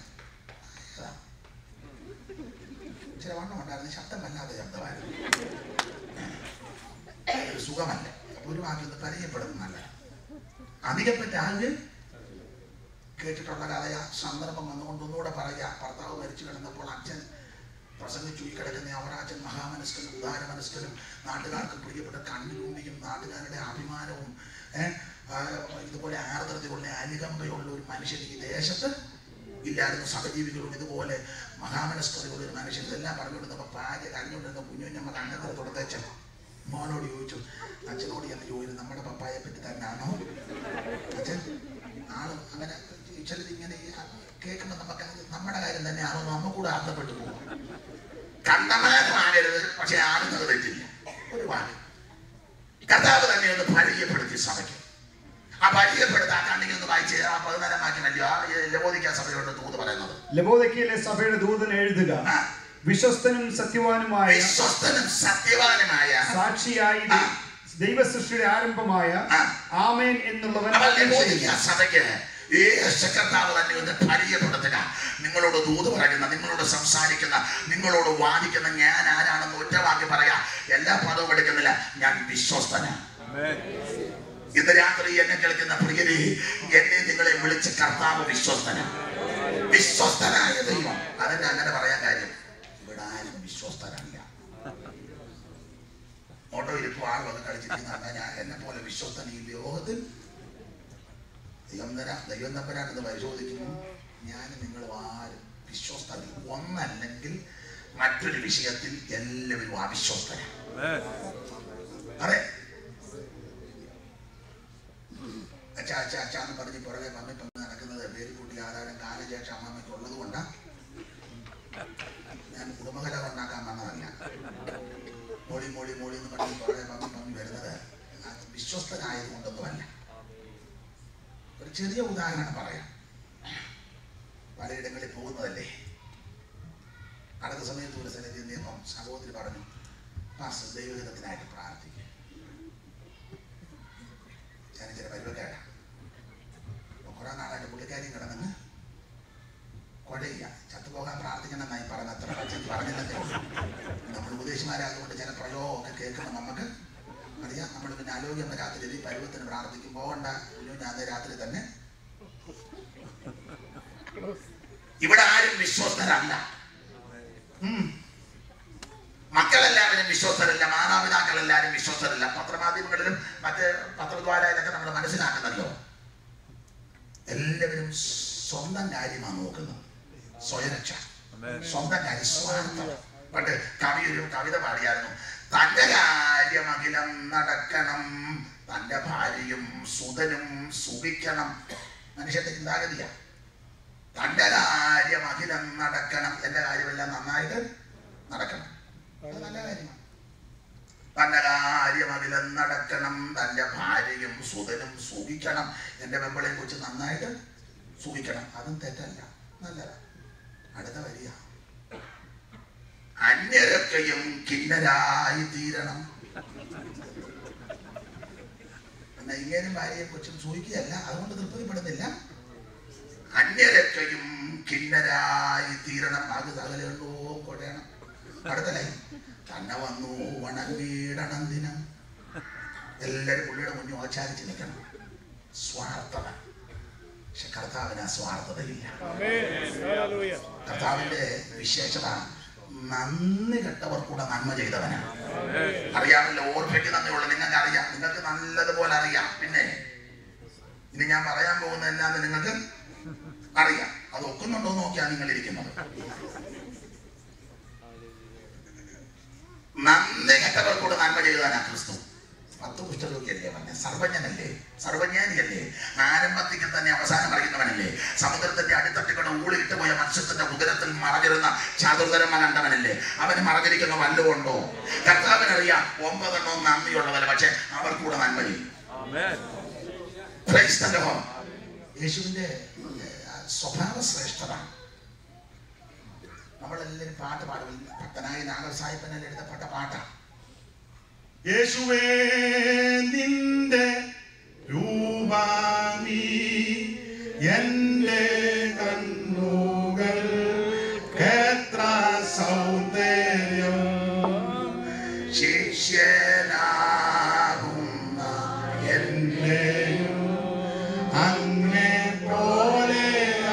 ചില വണ്ണം ഉണ്ടായിരുന്നു, ശബ്ദമല്ലാതെ ശബ്ദമായിരുന്നു, സുഖമല്ല. അപ്പൊ ഒരു വാക്കിൽ നിന്ന് പരിചയപ്പെടുത്തുന്നല്ല. അധികപ്പറ്റ ആള് കേട്ടിട്ടുള്ള കഥയ സന്ദർഭം വന്നുകൊണ്ട് ഒന്നുകൂടെ പറയുക. ഭർത്താവ് മരിച്ചു കിടന്നപ്പോൾ അച്ഛൻ പ്രസംഗിച്ചു. ഈ കിടക്കുന്ന അവരാച്ഛൻ മഹാമനസ്കനും ഉദാരമനസ്കനും നാട്ടുകാർക്ക് പ്രിയപ്പെട്ട കണ്ണിലൂമ്പിയും നാട്ടുകാരുടെ അഭിമാനവും ഏഹ് ഇതുപോലെ ആർദ്രതയുള്ള അനുകമ്പയുള്ള ഒരു മനുഷ്യൻ ഈ ദേശത്ത് ഇല്ലായിരുന്നു. സഹജീവികളോട് ഇതുപോലെ മഹാമനസ്കതയുള്ള ഒരു മനുഷ്യൻ ഇതെല്ലാം പറഞ്ഞുകൊണ്ടിരുന്നപ്പോൾ ഭാര്യ കരഞ്ഞുകൊണ്ടിരുന്ന കുഞ്ഞുഞ്ഞമ്മ കണ്ണത്തിൽ തുടത്തേച്ച മോനോട് ചോദിച്ചു, അച്ഛനോട് എന്ന് ചോദിച്ചു, നമ്മുടെ പപ്പായെ പറ്റി തന്നെയാണോ അച്ഛൻ? ആള് അങ്ങനെ ചിലത് ഇങ്ങനെ കേൾക്കുമ്പോൾ നമുക്ക് നമ്മുടെ കാര്യം തന്നെയാണോ നമ്മ കൂടെ അർത്ഥപ്പെട്ടു പോകും. കണ്ടമാനമാകരുത്, പക്ഷെ ആടുന്നത് തെറ്റില്ല. ഒരു വാക്ക് കർത്താവ് തന്നെ ഒന്ന് പരിചയപ്പെടുത്തി സഭയ്ക്ക്. ആ പരിചയപ്പെടുത്താൻ കണ്ണിൽ ഒന്ന് വായിച്ച് ആ പതിനാലാം വാക്യമല്ലോ ആ ലവോദിക്ക സഭയോട് ദൂത് പറയുന്നത്. ലവോദിക്കയിലെ സഭയുടെ ദൂതൻ എഴുതുക, വിശ്വസ്തനും സത്യവാനുമായ വിശ്വസ്തനും സത്യവാനുമായ സാക്ഷിയായി ദൈവസൃഷ്ടിയുടെ ആരംഭമായ ആമേൻ എന്നുള്ളവൻ സഭയ്ക്ക് കർത്താവ് തന്നെ ഒന്ന് പരിചയപ്പെടുത്തുക. നിങ്ങളോട് ദൂത് പറയുന്ന, നിങ്ങളോട് സംസാരിക്കുന്ന, നിങ്ങളോട് വാദിക്കുന്ന ഞാൻ ആരാണെന്ന് ഒറ്റവാക്കി പറയാ. എല്ലാ പദവും എടുക്കുന്നില്ല. ഞാൻ വിശ്വസ്തനാണ്. ഇന്ന് രാത്രി എന്നെ കേൾക്കുന്ന പ്രിയരെ, എന്നെ നിങ്ങളെ വിളിച്ച കർത്താവ് വിശ്വസ്തനാണ്. വിശ്വസ്തനായ ദൈവം. അതെന്നെ അങ്ങനെ പറയാൻ കാര്യം, ഇവിടെ ആരും വിശ്വസ്തനല്ല. ഓട്ടോയിൽ ഇപ്പോൾ ആൾ വന്ന് കളിച്ചിരിക്കുന്ന ഞാൻ എന്നെ പോലെ വിശ്വസ്തൻ ഈ ലോകത്തിൽ ദൈവം തരാ ദൈവം തമ്പരാണെന്ന് പരിശോധിക്കുന്നു. ഞാൻ നിങ്ങൾ ആരും വിശ്വസ്തന ഒന്നല്ലെങ്കിൽ മറ്റൊരു വിഷയത്തിൽ എല്ലാവരും അവിശ്വസ്തരാണ്. അതെ, അച്ഛാ അച്ഛാ അച്ഛാ എന്ന് പറഞ്ഞ് പുറകെ പമ്മി പമ്മി നടക്കുന്നത് പേരുകൂട്ടി ആധാരം കാലശേഷ അമ്മമ്മയ്ക്ക് ഉള്ളത് കൊണ്ടാ. ഞാൻ കുടുംബകലം ഉണ്ടാക്കാൻ വന്നതല്ല. മോളി മോളി മോളി എന്ന് പറഞ്ഞ് പുറകെ പമ്മി പമ്മി വരുന്നത് വിശ്വസ്തനായതുകൊണ്ടൊന്നുമല്ല. ഒരു ചെറിയ ഉദാഹരണം പറയാം. പലയിടങ്ങളിൽ പോകുന്നതല്ലേ. അടുത്ത സമയത്ത് ഒരു സ്ഥലത്ത് നിന്നപ്പം സഹോദരി പറഞ്ഞു, പാസ്റ്റർ ദൈവഹിതത്തിനായിട്ട് പ്രാർത്ഥിക്കും. ഞാൻ ചില പരിവക്കാരാ. കുറെ നാളായിട്ട് പുള്ളിക്കാരിയും കിടന്നെന്ന് കുഴയില്ല, ചത്തുപോകാൻ പ്രാർത്ഥിക്കണം എന്നായി പറഞ്ഞ അത്ര പച്ചക്ക് പറഞ്ഞില്ലെന്നേ ഉള്ളൂ. നമ്മൾ ഉപദേശിമാരായതുകൊണ്ട് ചില പ്രയോഗമൊക്കെ കേൾക്കണം. നമുക്ക് അറിയാം. നമ്മൾ പിന്നെ ആരോഗ്യം രാത്രി ഈ പരുവത്തിന് പ്രാർത്ഥിക്കും. പോകണ്ട ഞാൻ രാത്രി തന്നെ. ഇവിടെ ആരും വിശ്വസ്തരല്ല. മക്കളെല്ലാവരും വിശ്വസ്തരല്ല, മാതാപിതാക്കളെല്ലാവരും വിശ്വസ്തരല്ല. പത്രമാധ്യമങ്ങളിലും മറ്റ് പത്രദ്വാരയിലൊക്കെ നമ്മൾ മനസ്സിലാക്കുന്നല്ലോ. എല്ലാവരും സ്വന്തം കാര്യമാണ് നോക്കുന്നത്. സ്വയരക്ഷ, സ്വന്തം കാര്യം, സ്വാർത്ഥം. പണ്ട് കവി ഒരു കവിത പാടിയായിരുന്നു. തന്റെ കാര്യമഖിലം നടക്കണം, തന്റെ ഭാര്യയും സുതനും സുഖിക്കണം. മനുഷ്യന്റെ ചിന്താഗതിയാ. തന്റെ കാര്യമഖിലം നടക്കണം, എന്റെ കാര്യമെല്ലാം നന്നായിട്ട് നടക്കണം. അത് നല്ല കാര്യമാണ്. തന്റെ കാര്യമഖിലം നടക്കണം, തന്റെ ഭാര്യയും സുതനും സുഖിക്കണം, എന്റെ വെമ്പളെയും കുറിച്ച് നന്നായിട്ട് സുഖിക്കണം. അതും തെറ്റല്ല, നല്ലതാ. അടുത്ത വരിക, അന്യരൊക്കെയും കിന്നരായി തീരണം. പിന്നെ ഇങ്ങനെയും ഭാര്യയെ കുറിച്ചും സൂഹിക്കുകയല്ല, അതുകൊണ്ട് തൃപ്തിപ്പെടുന്നില്ല. അന്യരൊക്കെയും കിന്നരായി തീരണം, അത് സകലോ കൊടയണം. അടുത്ത ലൈൻ, തന്നെ വന്നു വണങ്ങീടണം ദിനം. എല്ലാവരും പുള്ളിയുടെ മുന്നിൽ ഓച്ചാരിച്ച് നിൽക്കണം. സ്വാർത്ഥത. പക്ഷെ കർത്താവിന് സ്വാർത്ഥതയില്ല. കർത്താവിന്റെ വിശേഷത നന്ദി കെട്ടവർക്കൂടെ നന്മ ചെയ്തവനാണ്. അറിയാമല്ലോ, ഓർമ്മയ്ക്ക് നന്ദിയുള്ള നിങ്ങൾക്ക് അറിയാം, നിങ്ങൾക്ക് നല്ലതുപോലെ അറിയാം. പിന്നെ ഇനി ഞാൻ പറയാൻ പോകുന്ന എന്നാന്ന് നിങ്ങൾക്ക് അറിയാം. അത് ഒക്കുന്നുണ്ടോ നോക്കിയാണ് നിങ്ങൾ ഇരിക്കുന്നത്. നന്ദി കെട്ടവർക്കൂടെ നന്മ ചെയ്തവനാ ക്രിസ്തു. പത്ത് കുഷ്ഠരോഗിയല്ലേ പറഞ്ഞ, സർവജ്ഞനല്ലേ, സർവജ്ഞാനിയല്ലേ, ആരംഭത്തിൽ തന്നെ അവസാനം അറിയുന്നവനല്ലേ, സമുദ്രത്തിന്റെ അടിത്തട്ടുകളുടെ ഊളിയിട്ട് പോയ മത്സ്യത്തിന്റെ ഉദരത്തിൽ മറഞ്ഞിരുന്ന ചാതുർധരമ കണ്ടവനല്ലേ. അവന് മറഞ്ഞിരിക്കുന്ന വല്ലുകൊണ്ടോ? കർത്താവിനറിയാം ഒമ്പതെണ്ണോ നന്ദിയുള്ളവരെ, പക്ഷെ അവർക്കൂടെ നന്മ ചെയ്യും. യേശുവിന്റെ സ്വഭാവ ശ്രേഷ്ഠത. നമ്മളെല്ലാവരും പാട്ട് പാടും. ഭക്തനായ നാഗർ സാഹിബനെല്ലാം എഴുതപ്പെട്ട പാട്ടാ. യേശുവേ നിന്റെ രൂപാമി എന്റെ കണ്ണുകൾ എത്ര സൗന്ദര്യം, ശിഷ്യനാകുന്ന എന്നെയും അങ്ങേ പോലെ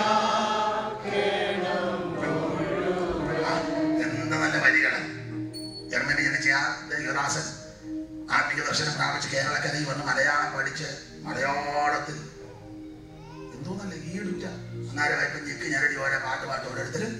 എന്ത് നല്ല വരികള്. ജർമ്മനി ജനിച്ച യുവദാസൻ ആത്മീയ ദർശനം പ്രാപിച്ച് കേരളക്കരയിൽ വന്ന് മലയാളം പഠിച്ച് മലയാളത്തിൽ എന്തോ നല്ല ഈടുറ്റ അന്നേരമായപ്പോ ഞെക്ക് ഞരടി ഓരോ പാട്ട് പാട്ട് ഓരോരുത്തരും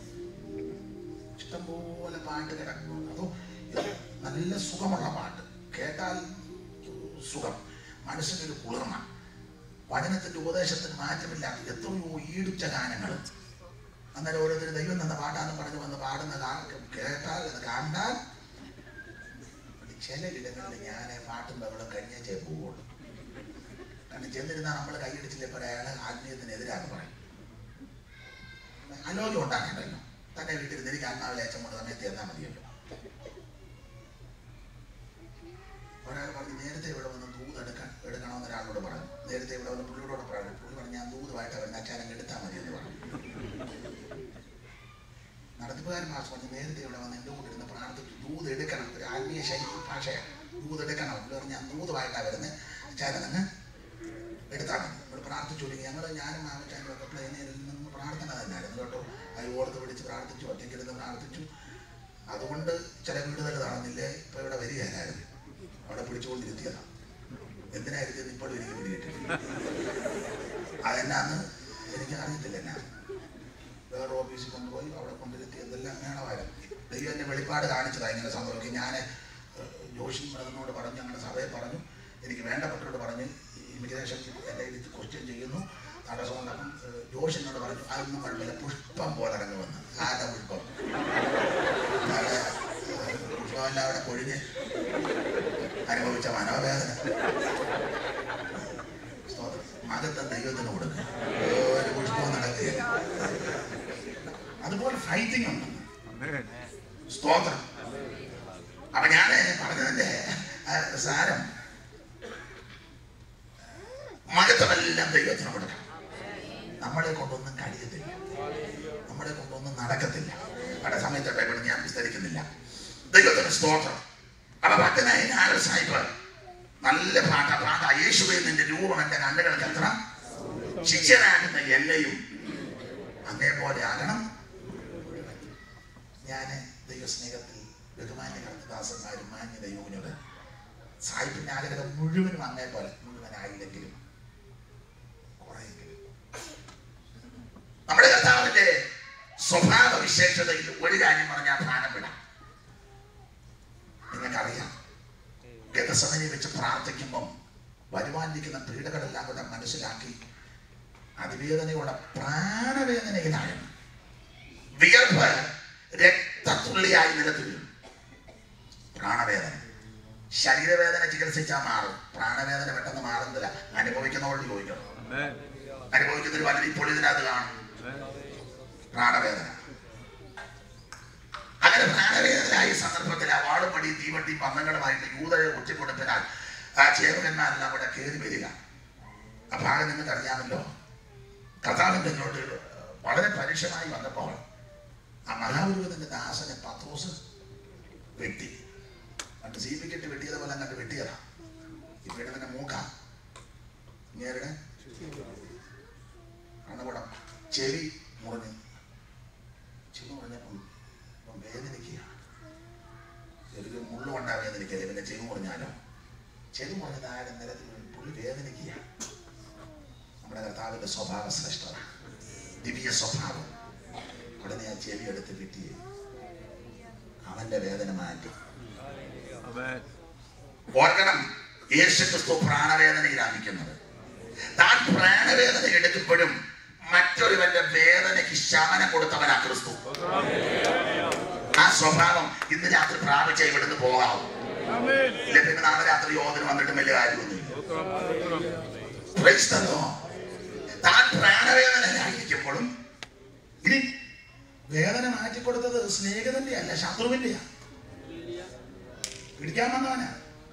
ഇഷ്ടംപോലെ പാട്ട് കിടക്കും. അതോ നല്ല സുഖമുള്ള പാട്ട് കേട്ടാൽ സുഖം, മനസ്സിനൊരു കുളിർമ, വചനത്തിന്റെ ഉപദേശത്തിന് മാറ്റമില്ലാത്ത എത്രയോ ഈടുറ്റ ഗാനങ്ങൾ. അന്നേരം ഓരോരുത്തർ ദൈവം തന്ന പാട്ടാന്ന് പറഞ്ഞു വന്ന് പാടുന്ന കേട്ടാൽ അത് കണ്ടാൽ. ചില ഇടങ്ങളിൽ ഞാൻ പാട്ടും ബഹളം കഴിഞ്ഞേ പോവുള്ളൂ. കാരണം ചെന്നിരുന്നാൽ നമ്മൾ കൈയടിച്ചില്ലപ്പോൾ അയാൾ ആത്മീയത്തിനെതിരാന്ന് പറയും. അലോഗ്യം ഉണ്ടാക്കണ്ടല്ലോ. തന്നെ വീട്ടിൽ എനിക്ക് ആത്മാവിലെ അച്ഛൻ കൊണ്ട് സമയത്ത് എന്നാൽ മതിയല്ലോ. ഒരാൾ പറഞ്ഞു നേരത്തെ ഇവിടെ വന്ന് ദൂത് എടുക്കാൻ എടുക്കണമെന്ന് ഒരാളോട് പറഞ്ഞു. നേരത്തെ ഇവിടെ വന്ന് പുള്ളിയോട് പറഞ്ഞു. പുള്ളി പറഞ്ഞു ഞാൻ ദൂതുമായിട്ട് വരുന്ന അച്ഛനെ എടുത്താൽ മതി എന്ന് പറഞ്ഞു. നടത്തിപ്പുകാരൻ മാസം പറഞ്ഞു നേരത്തെ ഇവിടെ വന്ന് എൻ്റെ കൂടെ ഇരുന്ന് പ്രാർത്ഥിച്ചു ദൂത് എടുക്കണം. ഒരു ആത്മീയ ശൈലി ഭാഷയാണ്. ദൂത് എടുക്കണം. പുള്ളി പറഞ്ഞു ഞാൻ ദൂതുമായിട്ടാണ് വരുന്നത്, അച്ഛനെ തന്നെ എടുത്താൽ മതി. ഇവിടെ പ്രാർത്ഥിച്ചു തുടങ്ങി. ഞങ്ങൾ ഞാനും മാമച്ചാനും ഒക്കെ പ്ലെയിനിൽ നിന്ന് പ്രാർത്ഥന തന്നെയായിരുന്നു കേട്ടോ. അത് ഓർത്ത് പിടിച്ച് പ്രാർത്ഥിച്ചു, ഒറ്റയ്ക്കിരുന്ന് പ്രാർത്ഥിച്ചു. അതുകൊണ്ട് ചില വീടുകൾ നടന്നില്ലേ. ഇപ്പൊ ഇവിടെ വരികയായിരുന്നു, അവിടെ പിടിച്ചുകൊണ്ടിരുത്തിയതാണ്. എന്തിനായിരുന്നു ഇപ്പോഴും എനിക്ക് പിടികിട്ടില്ല. അതെന്നാന്ന് എനിക്ക് അറിയത്തില്ല. എന്നാ വേറെ ഓഫീസിൽ കൊണ്ടുപോയി അവിടെ കൊണ്ടിരുത്തി എന്തെല്ലാം വേണമായിരുന്നു. ദൈവം എന്നെ വെളിപ്പാട് കാണിച്ചതാണ് ഇങ്ങനെ സംഭവിക്കും. ഞാൻ ജോഷി ബ്രദറിനോട് പറഞ്ഞ പറഞ്ഞു, എനിക്ക് വേണ്ടപ്പെട്ടവരോട് പറഞ്ഞ് ഇമിഗ്രേഷൻ എൻ്റെ ഇത് ക്വസ്റ്റ്യൻ ചെയ്യുന്നു, തടസ്സമുണ്ടാക്കും. ജോഷ് എന്നോട് പറഞ്ഞു, അതൊന്നും കുഴപ്പമില്ല, പുഷ്പം പോലെ ഇറങ്ങുമെന്ന്. ആരുടെ പുഷ്പം? പുഷ്പമല്ല അവിടെ പൊഴിഞ്ഞ് അനുഭവിച്ച മനോവേദന. മതത്തെ ദൈവത്തിന് കൊടുക്കുക, ഒരു പുഷ്പവും നടക്കുകയില്ല. അതുപോലെ ഫൈറ്റിംഗ് ഉണ്ട്. സ്തോത്രം. അപ്പൊ ഞാൻ പറഞ്ഞതിന്റെ സാരം, മഹത്വമെല്ലാം ദൈവത്തിന് കൊടുക്കണം. നമ്മളെ കൊണ്ടൊന്നും കഴിയത്തില്ല, നമ്മളെ കൊണ്ടൊന്നും നടക്കത്തില്ല. അവിടെ സമയത്തെ ബൈബിൾ ഞാൻ വിസ്തരിക്കുന്നില്ല. ദൈവത്തിന് സ്തോത്രം. അപ്പൊ ഭക്തനായ ആരോ സാഹിബ് നല്ല പാട്ട പാട്ട യേശുവേ നിന്റെ രൂപം എന്റെ കണ്ണുകൾക്ക് എത്ര, ശിഷ്യനാകുന്ന എന്നെയും അങ്ങേപോലെ ആകണം. ഞാൻ ദൈവസ്നേഹത്തിൽ ബഹുമാന്യ കർത്തദാസന്മാരും മാന്യ ദൈവനോട് സാഹിബിന്റെ ആഗ്രഹം മുഴുവനും അങ്ങേ പോലെ മുഴുവനായില്ലെങ്കിലും കുറെയെങ്കിലും നമ്മുടെ കർത്താവിന്റെ സ്വഭാവ വിശേഷതയിൽ ഒരു കാര്യം പറഞ്ഞാൽ ഭാരം വിടാം. നിങ്ങൾക്കറിയാം, ഗതസമനെ വെച്ച് പ്രാർത്ഥിക്കുമ്പം വരുവാനിരിക്കുന്ന പീഡകളെല്ലാം കൂടെ മനസ്സിലാക്കി അതിവേദനയോടെ പ്രാണവേദനയിലാണ്. വിയർപ്പ് രക്തത്തുള്ളിയായി നിലത്ത് വീഴും. പ്രാണവേദന, ശരീരവേദന ചികിത്സിച്ചാൽ മാറും, പ്രാണവേദന പെട്ടെന്ന് മാറുന്നില്ല. അനുഭവിക്കുന്നവരോട് ചോദിക്കണം. അനുഭവിക്കുന്നൊരു വളരെ ഇപ്പോൾ ഇതിനകത്ത് കാണും പ്രാണവേദന. അങ്ങനെ പ്രാണവേദനയായ സന്ദർഭത്തിൽ ആ വാളുപടി തീവട്ടി പന്തങ്ങളുമായിട്ട് യൂതയെ ഒറ്റക്കൊടുപ്പിനാൽ ആ ചേവകന്മാരെല്ലാം കൂടെ കയറി വരിക. ആ ഭാഗം നിങ്ങൾക്ക് അറിയാമല്ലോ. കർത്താവിന്റെ ഇങ്ങോട്ട് വളരെ പരുഷമായി വന്നപ്പോൾ ആ മഹാപുരോഹിതന്റെ ദാസനെ പത്രോസ് വെട്ടി. കണ്ട് സി പി കെട്ടി വെട്ടിയത് പോലെ കണ്ട് വെട്ടിയതാ. ഇവയുടെ തന്നെ മൂക്ക ഇങ്ങേരുടെ കണ്ണുകൂടം ചെവി മുറിഞ്ഞു. ചെവി മുറിഞ്ഞപ്പം വേദനിക്കുക. ചെറിയ മുള്ളു കൊണ്ടാ വേദനിക്കല്ലേ, പിന്നെ ചെവി മുറിഞ്ഞാലോ? ചെവി മുറിഞ്ഞതായ നിരത്തിൽ പുള്ളി വേദനിക്കുക. നമ്മുടെ കർത്താവിന്റെ സ്വഭാവ ശ്രേഷ്ഠത, ദിവ്യ സ്വഭാവം. ഉടനെ ആ ചെവി എടുത്ത് കിട്ടി അവന്റെ വേദന മാറ്റി. ഓർക്കണം, യേശുക്രിസ്തു പ്രാണവേദനയിലായിരിക്കുന്നത്. താൻ പ്രാണവേദന എടുക്കുമ്പോഴും മറ്റൊരുവന്റെ വേദനയ്ക്ക് ശമനം കൊടുത്തവനാ ക്രിസ്തു. ആ സ്വഭാവം ഇന്ന് രാത്രി പ്രാപിച്ച ഇവിടുന്ന് പോകാവും. ഇല്ല പിന്നെ നാളെ രാത്രി യോധന വന്നിട്ട് വലിയ കാര്യമൊന്നുമില്ല. താൻ പ്രാണവേദനയിലായിരിക്കുമ്പോഴും ഇനി വേദന മാറ്റിക്കൊടുത്തത് സ്നേഹിതന്റെ അല്ല, ശത്രുവിന്റെയാ. പിടിക്കാൻ വന്നവനാ.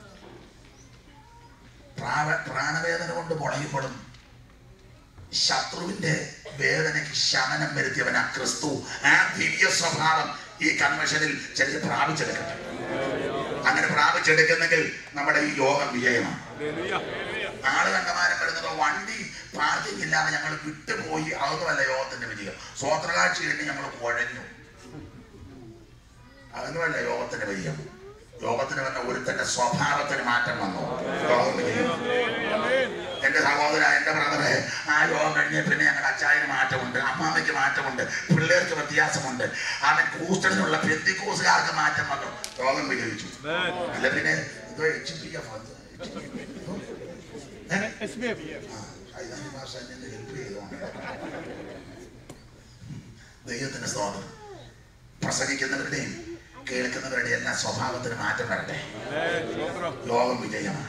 പ്രാണവേദന കൊണ്ട് മുടങ്ങിപ്പോഴും ശത്രുവിന്റെ വേദനയ്ക്ക് ശമനം വരുത്തിയവനാ ക്രിസ്തു. ആ ദിവ്യ സ്വഭാവം ഈ കൺവെൻഷനിൽ ചിലർ പ്രാപിച്ചെടുക്കട്ടെ. അങ്ങനെ പ്രാപിച്ചെടുക്കുന്നെങ്കിൽ നമ്മുടെ ഈ യോഗം വിജയമാണ്. ആള് കണ്ടമാനം വരുന്നത് വണ്ടി പാർക്കിംഗ് ഇല്ലാതെ ഞങ്ങൾ വിട്ടുപോയി, അതൊന്നുമല്ല യോഗത്തിന്റെ വിജയം. സ്വോത്രകാഴ്ച കഴിഞ്ഞ് ഞങ്ങൾ കുഴഞ്ഞു, അതൊന്നുമല്ല യോഗത്തിന്റെ വിജയം. യോഗത്തിന് വന്ന ഒരുത്തന്റെ സ്വഭാവത്തിന് മാറ്റം വന്നു. യോഗം വിജയം. എന്റെ സഹോദര, എന്റെ ബ്രദറെ, ആ യോഗം കഴിഞ്ഞ പിന്നെ ഞങ്ങളുടെ അച്ചായന് മാറ്റമുണ്ട്, അമ്മാമ്മയ്ക്ക് മാറ്റമുണ്ട്, പിള്ളേർക്ക് വ്യത്യാസമുണ്ട്. അവൻ കൂസ്റ്റണിനുള്ള പെന്തിക്കോസുകാർക്ക് മാറ്റം വന്നു. യോഗം വിജയിച്ചു. അല്ല പിന്നെ എന്തോ എച്ച് പി എഫ് ദൈവത്തിന്റെ സ്തോത്രം. പ്രസംഗിക്കുന്നവരുടെയും കേൾക്കുന്നവരുടെയും എല്ലാ സ്വഭാവത്തിന് മാറ്റം വരട്ടെ. ലോകം വിജയമാണ്.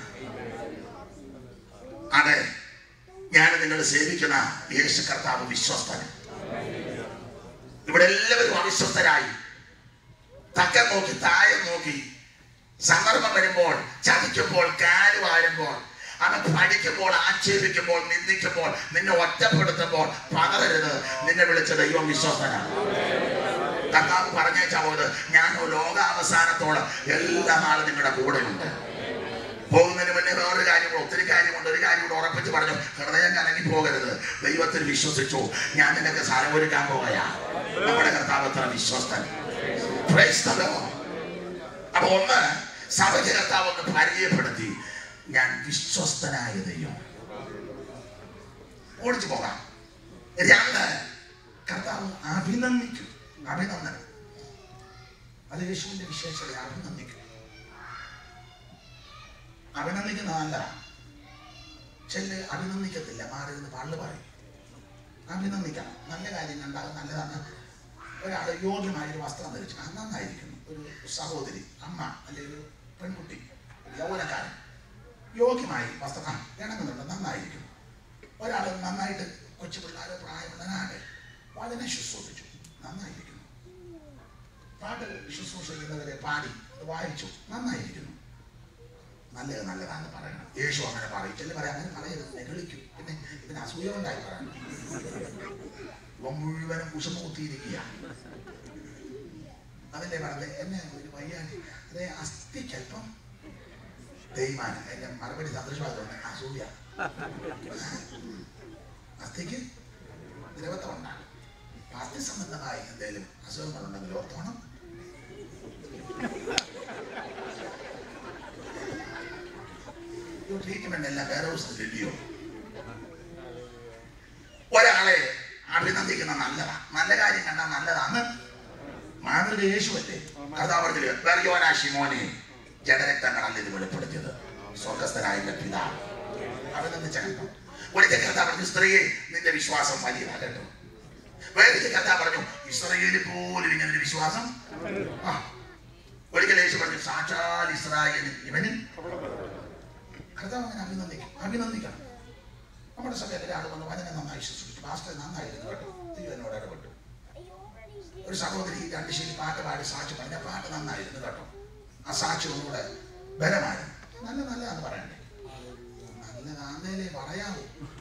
അതെ, ഞാൻ നിങ്ങൾ സേവിക്കുന്ന യേശു കർത്താവ് വിശ്വസ്തൻ. ഇവിടെ എല്ലാവരും അവിശ്വസ്തരായി തക്കം നോക്കി താഴെ നോക്കി സന്ദർഭം വരുമ്പോൾ, ചതിക്കുമ്പോൾ, കാല് വാഴുമ്പോൾ, അവൻ പഠിക്കുമ്പോൾ, ആക്ഷേപിക്കുമ്പോൾ, നിന്ദിക്കുമ്പോൾ, നിന്നെ ഒറ്റപ്പെടുത്തുമ്പോൾ പകരരുത്. നിന്നെ വിളിച്ച ദൈവം വിശ്വസ്തനാണ്. കർത്താവ് പറഞ്ഞേച്ചാ പോയത്, ഞാൻ ലോകാവസാനത്തോളം എല്ലാ നാളും നിങ്ങളുടെ കൂടെയുണ്ട്. പോകുന്നതിന് മുന്നേ വേറൊരു കാര്യമുണ്ട്, ഒത്തിരി കാര്യമുണ്ട്. ഒരു കാര്യം കൂടെ ഉറപ്പിച്ച് പറഞ്ഞു, ഹൃദയം കലങ്ങി പോകരുത്. ദൈവത്തിൽ വിശ്വസിച്ചു, ഞാൻ നിനക്ക് സ്ഥലമൊരുക്കാൻ പോകയാ. നമ്മുടെ കർത്താവ് എത്ര വിശ്വസ്തൻ. അപ്പൊ ഒന്ന്, സഭയ്ക്ക് കർത്താവ് ഒന്ന് പരിചയപ്പെടുത്തി, ഞാൻ വിശ്വസ്തനായ ദൈവം. ഓടിച്ചു പോകാം. രണ്ട്, കർത്താവ് അഭിനന്ദിക്കും. അഭിനന്ദനം അത് യേശുവിന്റെ വിശേഷത. അഭിനന്ദിക്കും. അഭിനന്ദിക്കുന്നത് നല്ലതാണ്. ചില അഭിനന്ദിക്കത്തില്ല, മാറി നിന്ന് പള്ളു പറയും. അഭിനന്ദിക്കണം. നല്ല കാര്യം കണ്ടാൽ നല്ലതാണ്. ഒരാൾ യോഗ്യമായൊരു വസ്ത്രം ധരിച്ചു, അത് നന്നായിരിക്കുന്നു. ഒരു സഹോദരി, അമ്മ, അല്ലെങ്കിൽ ഒരു പെൺകുട്ടി, യൗവനക്കാരൻ യോഗ്യമായി വസ്ത്രം ഇണങ്ങുന്നുണ്ട്, നന്നായിരിക്കുന്നു. ഒരാൾ നന്നായിട്ട് കൊച്ചു പിള്ളേരോ പ്രായമുള്ളവനാണ് വളരെ ശുശ്രൂഷിച്ചു, നന്നായിരിക്കുന്നു. പാട്ട് ശുശ്രൂഷ ചെയ്യുന്നവരെ പാടി വായിച്ചു, നന്നായിരിക്കുന്നു. നല്ലത് നല്ലതാണെന്ന് പറയണം. യേശു അങ്ങനെ പറയും. ചെല്ലു പറയാം, അങ്ങനെ പറയരുത്, നെഗളിക്കും. പിന്നെ ഇതിന് അസൂയ ഉണ്ടായി പറയണം. ഇവ മുഴുവനും കുശമൂത്തിയിരിക്കുക. അതിൻ്റെ പറഞ്ഞത് എന്നെ ഒരു വയ്യാണ്ടി അതെ അസ്ഥിക്കല്പം തേയ്മാനം. എൻ്റെ മറുപടി സദൃശമായതുകൊണ്ട് അസൂയ. അസ്ഥിക്ക് ദ്രവത്വം ഉണ്ടാകും. അസ്ഥി സംബന്ധമായി എന്തെങ്കിലും അസുഖങ്ങളുണ്ടെങ്കിൽ ഓർത്തോണം. ട്രീറ്റ്മെന്റ് എല്ലാം വേറെ ദിവസം കിട്ടിയോ? ഒരാളെ അഭിനന്ദിക്കുന്ന നല്ലതാ. നല്ല കാര്യം കണ്ടാൽ നല്ലതാണ്. മാതൃക യേശുവല്ലേ? കർത്താവ് മോനെ ജഡരക്തങ്ങളല്ല ഇത് വെളിപ്പെടുത്തിയത്, സ്വർഗസ്ഥനായ പിതാവ്. അഭിനന്ദിച്ച കണ്ടോ? ഒരിക്കൽ കർത്താവ് പറഞ്ഞു, സ്ത്രീയെ നിന്റെ വിശ്വാസം വലിയതാ കേട്ടോ. വേറെ കർത്താവ് പറഞ്ഞു, ഇസ്രായേലിൽ പോലും ഇങ്ങനെ ഒരു വിശ്വാസം. ആ ഒരിക്കൽ യേശു പറഞ്ഞു, സാക്ഷാൽ ഇസ്രായേലിൽ ഇവനിൽ. കർത്താവ് അങ്ങനെ അഭിനന്ദിക്കും. അഭിനന്ദിക്കണം. നമ്മുടെ സഭയിൽ ഒരാൾ വന്ന് വചനം നന്നായി ശുശ്രൂഷിച്ചു, പാസ്റ്റർ നന്നായിരുന്നു കേട്ടോ, ദൈവം എന്നോട് ഇടപെട്ടു. ഒരു സഹോദരി രണ്ട് ശരി പാട്ട് പാടി സാക്ഷി പറഞ്ഞ പാട്ട് നന്നായിരുന്നു കേട്ടോ, ആ സാക്ഷി ഒന്നുകൂടെ ബലമായിരുന്നു. നല്ല നല്ലതാന്ന് പറയണ്ടേ? നല്ലതാന്നേലേ പറയാവൂ.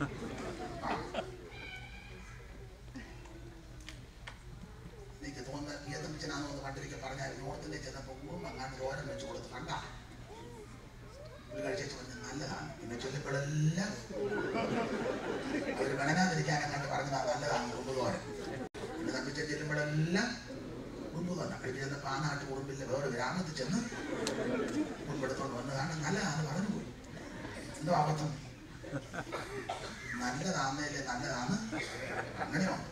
എനിക്ക് തോന്നുന്ന ഏതമിച്ചനാന്ന് ഒന്ന് പണ്ടിരിക്കെ പറഞ്ഞാൽ നോർത്തിൻ്റെ ചെന്നപ്പോൾ ഉറുമ്പ് അങ്ങാണ്ട് ദോരം വെച്ച് കൊടുത്ത് കണ്ട ഒരു കഴിച്ചു പറഞ്ഞ നല്ലതാണ്. പിന്നെ ചൊല്ലിപ്പോഴെല്ലാം അവർ വെണങ്ങാതിരിക്കാൻ അങ്ങോട്ട് പറഞ്ഞതാണ് നല്ലതാണ് ഉറുമ്പുതോരൻ. പിന്നെ തമ്പിച്ച ചെല്ലുമ്പോഴെല്ലാം ഉറുമ്പുതോരൻ കഴിച്ച് ചെന്നപ്പോൾ ആ നാട്ടിൽ ഉറുമ്പില്ല വേറെ ഗ്രാമത്തിൽ ചെന്ന് ഉറുമ്പെടുത്തോണ്ട് വന്നതാണ് നല്ലതാണെന്ന് പറഞ്ഞു പോയി. എന്തോ അബദ്ധം. നല്ലതാന്നല്ലേ നല്ലതാണ്. അങ്ങനെയുണ്ട്.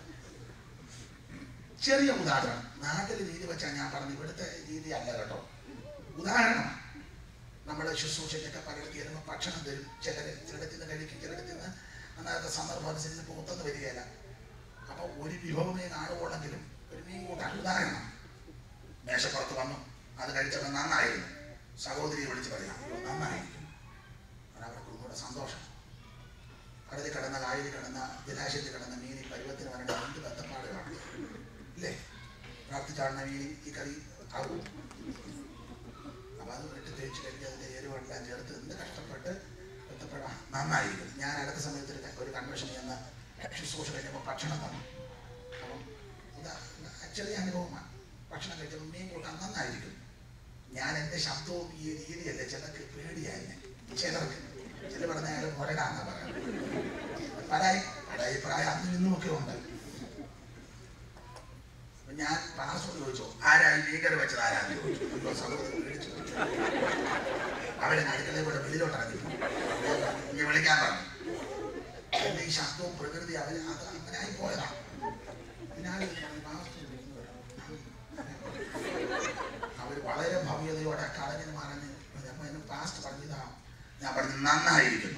ചെറിയ ഉദാഹരണം, നാട്ടിലെ രീതി വെച്ചാൽ ഞാൻ പറഞ്ഞു, ഇവിടുത്തെ രീതി അല്ല കേട്ടോ. ഉദാഹരണം, നമ്മുടെ ശുശ്രൂഷയ്ക്കൊക്കെ പലയിടത്ത് ചെല്ലുമ്പോൾ ഭക്ഷണം തരും. ചിലർ ചിലടത്തിൽ നിന്ന് കഴിക്കും, ചിലടത്തിൽ നിന്ന് അന്നത്തെ സന്ദർഭം അനുസരിച്ച് പുറത്തൊന്നും വരികയില്ല. അപ്പോൾ ഒരു വിഭവമേ കാണുകയുള്ളെങ്കിലും ഒരു മീൻ കൂട്ടാൻ. ഉദാഹരണം, മേശപ്പുറത്ത് വന്നു, അത് കഴിച്ചപ്പോൾ നന്നായിരുന്നു. സഹോദരിയെ വിളിച്ച് പറയാം, നന്നായിരിക്കും. അവർക്ക് ഒന്നുകൂടെ സന്തോഷം. കടലിൽ കിടന്ന കായലിൽ കിടന്ന ജലാശയത്തിൽ കിടന്ന മീൻ ഈ പരുവത്തിന് വരേണ്ട എന്ത് ബന്ധപ്പാട് കാണും ഇല്ലേ? പ്രാർത്ഥിച്ചാടുന്ന മീൻ ഈ കറി ആകും. അപ്പം അത് വെട്ടി തേച്ച് കഴിഞ്ഞ് അതിൻ്റെ എരിവെല്ലാം ചേർത്ത് എന്ത് കഷ്ടപ്പെട്ട് ബന്ധപ്പെടാം, നന്നായിരിക്കും. ഞാൻ അടുത്ത സമയത്ത് ഒരു കൺവെൻഷൻ ചെയ്യുന്ന ശുശ്രൂഷ കഴിഞ്ഞപ്പോൾ ഭക്ഷണം തന്നു. അപ്പം ചെറിയ അനുഭവമാണ്. ഭക്ഷണം കഴിച്ചപ്പോൾ മീൻ കൂട്ടാൻ നന്നായിരിക്കും. ഞാൻ എൻ്റെ ശബ്ദവും ഈ രീതിയല്ലേ ചിലർക്ക് പേടിയായിരുന്നു. ചിലർക്ക് ചില പറഞ്ഞ അയാൾ മുരടാന്നാ പറയുന്നത്. പല പല അഭിപ്രായം അന്നും ഇന്നുമൊക്കെ ഉണ്ട്. ഞാൻ പാസ്വേഡ് ചോദിച്ചു, ആരായി ഭീകര വെച്ചത് ആരാന്ന് ചോദിച്ചു. സഹോദരൻ പേടിച്ചു. അവരെ അടുക്കളയിൽ കൂടെ വെളിയിലോട്ട് ഇറങ്ങി ഇനി വിളിക്കാൻ പറഞ്ഞു. എൻ്റെ ഈ ശബ്ദവും പ്രകൃതി അവർ അത് അങ്ങനെ ആയി പോയതാണ്. പിന്നെ അവർ വളരെ ഭവ്യതയോടെ കളഞ്ഞിന് മറഞ്ഞ് അപ്പൊ എന്നെ പാസ്റ്റ് പറഞ്ഞതാണ്. ഞാൻ പറഞ്ഞു നന്നായിരിക്കുന്നു,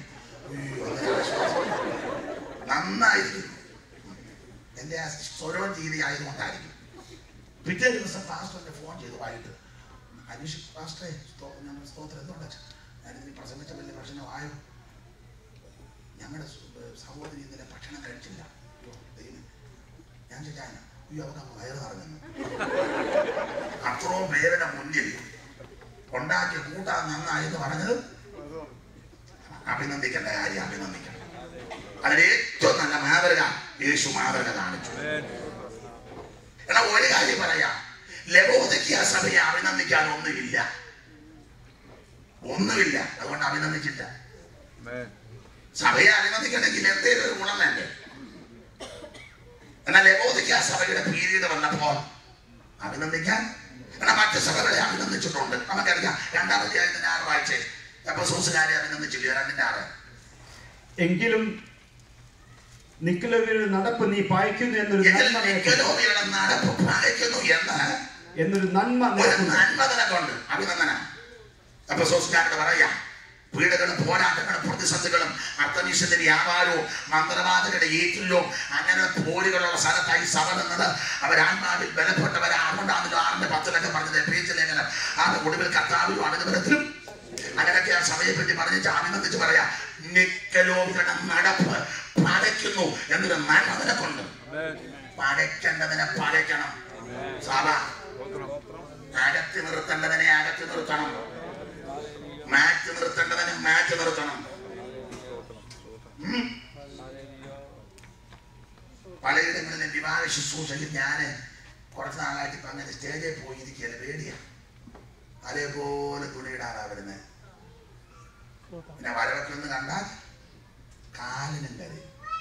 നന്നായിരിക്കുന്നു. എൻ്റെ ആ സ്വരവ രീതി ആയതുകൊണ്ടായിരിക്കും. പിറ്റേ ദിവസം പാസ്റ്ററിന്റെ ഫോൺ ചെയ്തു വൈകിട്ട്, അനീഷ് പാസ്റ്ററെ ഞങ്ങൾ സ്തോത്രം എന്തുകൊണ്ടാ ഞാനിതിന് പ്രസംഗിച്ച വലിയ പ്രശ്നമായോ? ഞങ്ങളുടെ സഹോദരി ഇന്നലെ ഭക്ഷണം കഴിച്ചില്ല. ഞാൻ ചോദിച്ചാൽ അയ്യോ അവർക്ക് വയറ് നിറഞ്ഞു. അത്രയും പേരുടെ മുന്നിൽ ഉണ്ടാക്കി കൂട്ടാൻ നന്നായെന്ന് പറഞ്ഞത് അഭിനന്ദിക്കേണ്ട കാര്യം അഭിനന്ദിക്കണം. അതിൽ ഏറ്റവും നല്ല മാതൃക യേശു മാതൃക കാണിച്ചു. എന്നാ ഒരു കാര്യം പറയാം, ലവോദിക്കിയ സഭയെ അഭിനന്ദിക്കാൻ ഒന്നുമില്ല, ഒന്നുമില്ല. അതുകൊണ്ട് അഭിനന്ദിച്ചില്ല. സഭയെ അഭിനന്ദിക്കണമെങ്കിൽ എന്തേലും ഒരു ഗുണം വേണ്ടേ? എന്നാൽ ലവോദിക്കിയ സഭയുടെ പീരീഡ് വന്നപ്പോൾ അഭിനന്ദിക്കാൻ എന്നാൽ മറ്റു സഭകളെ അഭിനന്ദിച്ചിട്ടുണ്ട്. നമുക്കറിയാം രണ്ടാമത്തെ ആയിരത്തി ആറ് വായിച്ച എഫെസോസുകാരെ അഭിനന്ദിച്ചില്ല. രണ്ടിന്റെ ആറ്. എങ്കിലും നിക്കലോവിയുടെ നടപ്പ് നീ പായിക്കുന്നു എന്നൊരു നിക്കലോവിയുടെ നടപ്പ് പായിക്കുന്നു എന്ന് എന്നൊരു നന്മ ഒരു നന്മ നിനക്കുണ്ട്. അഭിനന്ദനം എഫെസോസുകാരോട് പറയാ. പീഡകളും പോരാട്ടങ്ങളും പ്രതിസന്ധികളും അർത്തമീശന്റെ വ്യാപാരവും മന്ത്രവാദികളുടെ ഏറ്റിലും അങ്ങനെ പോരുകളുള്ള സ്ഥലത്തായി സഭ നിന്നത്. അവരാത്മാവിൽ ബലപ്പെട്ടവരെ അതുകൊണ്ടാണ് ആറിന്റെ പത്തിലൊക്കെ പറഞ്ഞത് പേച്ചിലേഖനം. ആ ഒടുവിൽ കർത്താവിലും അമിതബലത്തിലും അങ്ങനെയൊക്കെ ആ സഭയെ പറ്റി പറഞ്ഞ് അഭിനന്ദിച്ച് പറയാ. നിക്കലോകളുടെ നടപ്പ് പകയ്ക്കുന്നു എന്നൊരു നന്മ നിനക്കുണ്ട്. പകയ്ക്കേണ്ടതിനെ പകയ്ക്കണം. സഭ അകത്തി നിർത്തേണ്ടതിനെ അകത്തി നിർത്തണം. മാറ്റി നിർത്തേണ്ടതിനെ മാറ്റി നിർത്തണം. പലയിടങ്ങളിലും വിവാഹ ശുശ്രൂഷയിൽ ഞാന് കുറച്ച് നാളായിട്ട് ഇപ്പൊ അങ്ങനെ സ്റ്റേജിൽ പോയിരിക്കുകയല്ല, പേടിയാ. അതേപോലെ തുണിയിടാറാ വരുന്നത്. പിന്നെ വരവൊക്കെ ഒന്ന് കണ്ടാൽ കാലിനും കറി.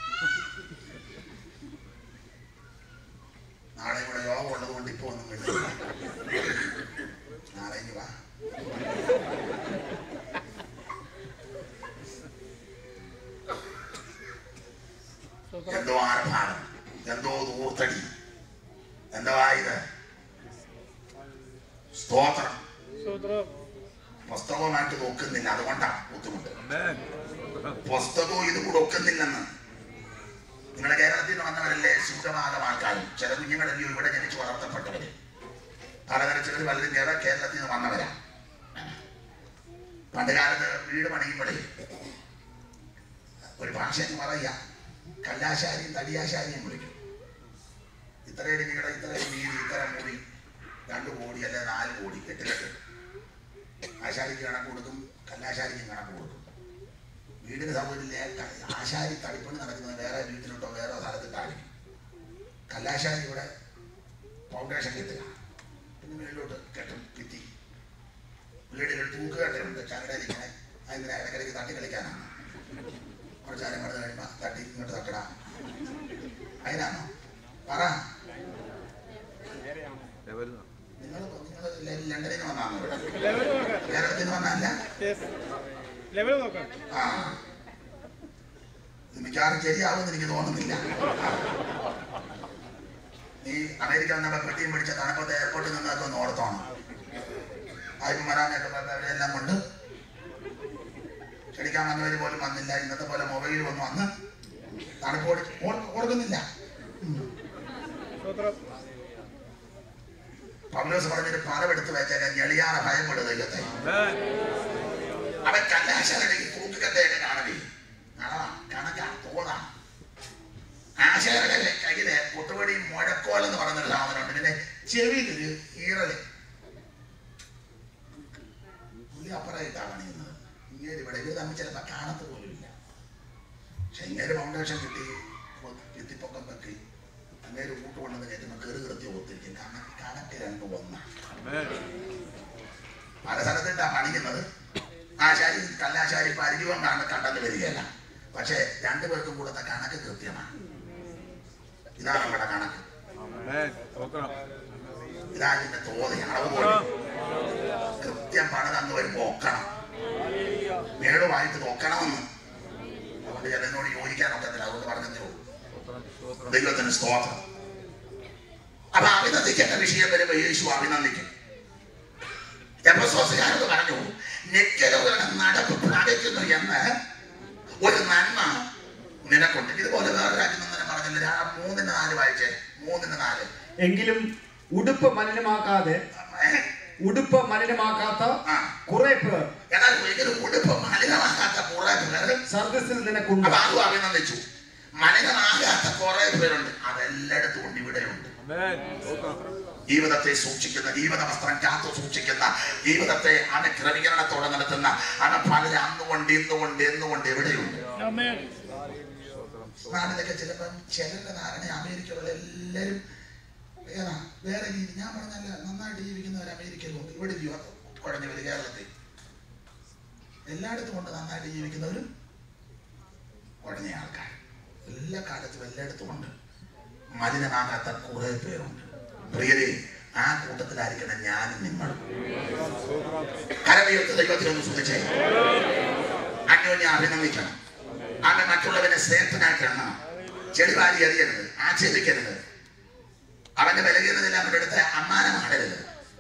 നാളെ ഇവിടെ യോഗം ഉള്ളത് കൊണ്ട് ഇപ്പൊ ഒന്നും വിളിച്ചില്ല. നാളെ ഇനി വാ. എന്തോ ആർഭാടം, എന്തോ ദൂർത്തടി, എന്തോ ഇത് സ്തോത്രം. പുസ്തകവുമായിട്ട് നോക്കുന്നില്ല, അതുകൊണ്ടാണ് ബുദ്ധിമുട്ട്. പുസ്തകവും ഇത് കൂടെ ഒക്കുന്നില്ലെന്ന്. നിങ്ങളുടെ കേരളത്തിൽ നിന്ന് വന്നവരല്ലേ ശുദ്ധഭാഗം ആൾക്കാരും. ചില കുഞ്ഞുങ്ങളല്ലയോ ഇവിടെ ജനിച്ച് വളർത്തപ്പെട്ടവര്. തലനരച്ചവർ പലരും കേരളത്തിൽ നിന്ന് വന്നവരാ. പണ്ട് കാലത്ത് വീട് പണിയുമ്പോഴേ ഒരു ഭാഷ എന്ന് പറയാ, കല്ലാശാരിയും തടിയാശാരിയും വിളിക്കും. ഇത്രയും വീട്, ഇത്രയും വീട്, ഇത്ര മുറി, രണ്ടു കോടി അല്ലെ നാല് കോടി കെട്ടിലെട്ട്. ആശാരിക്ക് കണക്ക് കൊടുക്കും, കല്ലാശാരിക്കും കണക്ക് കൊടുക്കും. വീടിന് സൗകര്യമില്ല. ആശാരി തടിപ്പണി നടക്കുന്നത് വേറെ വീട്ടിലോട്ടോ വേറെ സ്ഥലത്തിട്ടായിരിക്കും. കല്ലാശാരി ഇവിടെ ഫൗണ്ടേഷൻ കെട്ടുക, പിന്നെ വീട്ടിലോട്ട് കെട്ടും ഭിത്തി. വീടിൽ ഒരു തൂക്ക് കെട്ടുണ്ട് ചരടയിലിങ്ങനെ. അതിങ്ങനെ ഇടയ്ക്കിടയ്ക്ക് തട്ടി കളിക്കാനാണ്. കുറച്ച് നേരം കിടന്ന് കഴിയുമ്പോൾ തട്ടി ഇങ്ങോട്ട് തട്ടടാ. അതിനാണോ പറ? നിങ്ങൾ നിങ്ങൾ ലണ്ടനിൽ നിന്ന് വന്നാണോ? കേരളത്തിൽ നിന്ന് വന്നല്ല. ആ ഇത് മിക്കവാറും ശരിയാവുമെന്ന് എനിക്ക് തോന്നുന്നില്ല. നീ അമേരിക്ക വന്നപ്പോ പെട്ടിയും പിടിച്ച തണുപ്പത്തെ എയർപോർട്ടിൽ നിന്നൊക്കെ ഒന്ന് ഓർത്തോണം. ആരും വരാനൊക്കെ അവരെല്ലാം കൊണ്ട് ക്ഷണിക്കാൻ വന്നവര് പോലും വന്നില്ല. ഇന്നത്തെ പോലെ മൊബൈൽ വന്ന് വന്ന് തണുപ്പ് ഓർക്കുന്നില്ല. പൗലോസ് പറഞ്ഞൊരു പണമെടുത്ത് വെച്ചേക്കാൻ ഞെളിയാറെ ഭയപ്പെടുക ദൈവത്തെ. അവൻ കല്ലാശാലയുടെ തൂക്കുകട്ടയൊക്കെ കാണവേ അളവാ കണക്കാ തോന്നാ. ആശാരുടെ കയ്യില് കൊട്ടുപടി മുഴക്കോൽ എന്ന് പറഞ്ഞൊരു സാധനമുണ്ട്. പിന്നെ ചെവിയിലൊരു ഈറല്. പുള്ളി അപ്പുറമായിട്ടാണ് പണിയുന്നത്. ഇങ്ങനെ ഇവിടെ ഇവർ തമ്മിൽ ചിലപ്പോൾ കാണത്ത് പോലും ഇല്ല. പക്ഷെ ഇങ്ങനെ ഫൗണ്ടേഷൻ കിട്ടി എത്തിപ്പൊക്കം വെക്കി അങ്ങനെ കൂട്ട് കൊണ്ടുവന്ന് കയറ്റുമ്പോൾ കയറി കൃത്യം ഒത്തിരിക്കും. കണക്ക് കണക്ക് രണ്ടും ഒന്നാണ്. പല സ്ഥലത്തിട്ടാ പണിയുന്നത്. ആശാരി കല്ലാശാരി പരിചയം കാണ കണ്ടെന്ന് വരികയല്ല. പക്ഷെ രണ്ടുപേർക്കും കൂടത്തെ കണക്ക് കൃത്യമാണ്. ഇതാണ് നമ്മുടെ കണക്ക്. ഇതാതിന്റെ തോതി അളവ് പോലെ കൃത്യം പണ തന്നു വരുമ്പോ ഒക്കണം. മേടുമായിട്ട് നോക്കണമെന്ന്. അതുകൊണ്ട് ചിലതിനോട് യോജിക്കാൻ ഒക്കത്തില്ല. അതുകൊണ്ട് പറഞ്ഞതേ ഉള്ളൂ. ദൈവത്തിന് സ്തോത്രം. അപ്പൊ അഭിനന്ദിക്കേണ്ട വിഷയം വരുമ്പോ യേശു അഭിനന്ദിക്കും. എഫെസോസുകാരോട് പറഞ്ഞു, നിത്യരോഗികളുടെ നടപ്പ് പ്രാപിക്കുന്നു എന്ന് ഒരു നന്മ നിനക്കുണ്ട്. ഇതുപോലെ വേറെ രാജ്യം പറഞ്ഞില്ല. മൂന്നിന് നാല് വായിച്ചേ. മൂന്നിന് നാല്. എങ്കിലും ഉടുപ്പ് മലിനമാക്കാതെ ഉടുപ്പ് മലിനമാക്കാത്ത കുറെ പേർ ഉടുപ്പ് മലിനമാക്കാത്ത കുറെ പേർ സർവീസിൽ നിനക്കുണ്ട്. അതും അഭിനന്ദിച്ചു. മലിനമാകാത്ത കുറെ പേരുണ്ട്. അതെല്ലായിടത്തും ഉണ്ട്, ഇവിടെയുണ്ട്. ജീവിതത്തെ സൂക്ഷിക്കുന്ന, ജീവിത വസ്ത്രം കാത്തു സൂക്ഷിക്കുന്ന, ജീവിതത്തെ അവൻ ക്രമീകരണത്തോടെ നടത്തുന്ന അവൻ പലരും അന്നുകൊണ്ട് ഇന്നുകൊണ്ട് എന്നുകൊണ്ട് എവിടെയുണ്ട്. നാട്ടിലൊക്കെ ചിലപ്പോൾ ചിലരുടെ ധാരണ അമേരിക്കയിലുള്ള എല്ലാവരും ഏതാ വേറെ രീതി. ഞാൻ പറഞ്ഞല്ല, നന്നായിട്ട് ജീവിക്കുന്നവർ അമേരിക്കയിലുണ്ട്, ഇവിടെ കുഴഞ്ഞവര് കേരളത്തിൽ. എല്ലായിടത്തും ഉണ്ട് നന്നായിട്ട് ജീവിക്കുന്നവരും കുഴഞ്ഞ ആൾക്കാർ. എല്ലാ കാലത്തും എല്ലായിടത്തും ഉണ്ട്. മലിനമാകാത്ത കുറെ പേരുണ്ട്. പ്രിയരെ, ആ കൂട്ടത്തിലായിരിക്കണം ഞാനും നിങ്ങളും. കരമീർത്ത് ദൈവത്തിനൊന്ന് ശ്രദ്ധിച്ചേ. അന്യോന്യം അഭിനന്ദിക്കണം. അവൻ മറ്റുള്ളവനെ ശ്രേഷ്ഠനാക്കണം. ചെളിവാരി എറിയരുത്, ആക്ഷേപിക്കരുത്. അവന്റെ ബലഹീനതയിൽ അവന്റെ അടുത്ത് അമ്മാനമാടരുത്.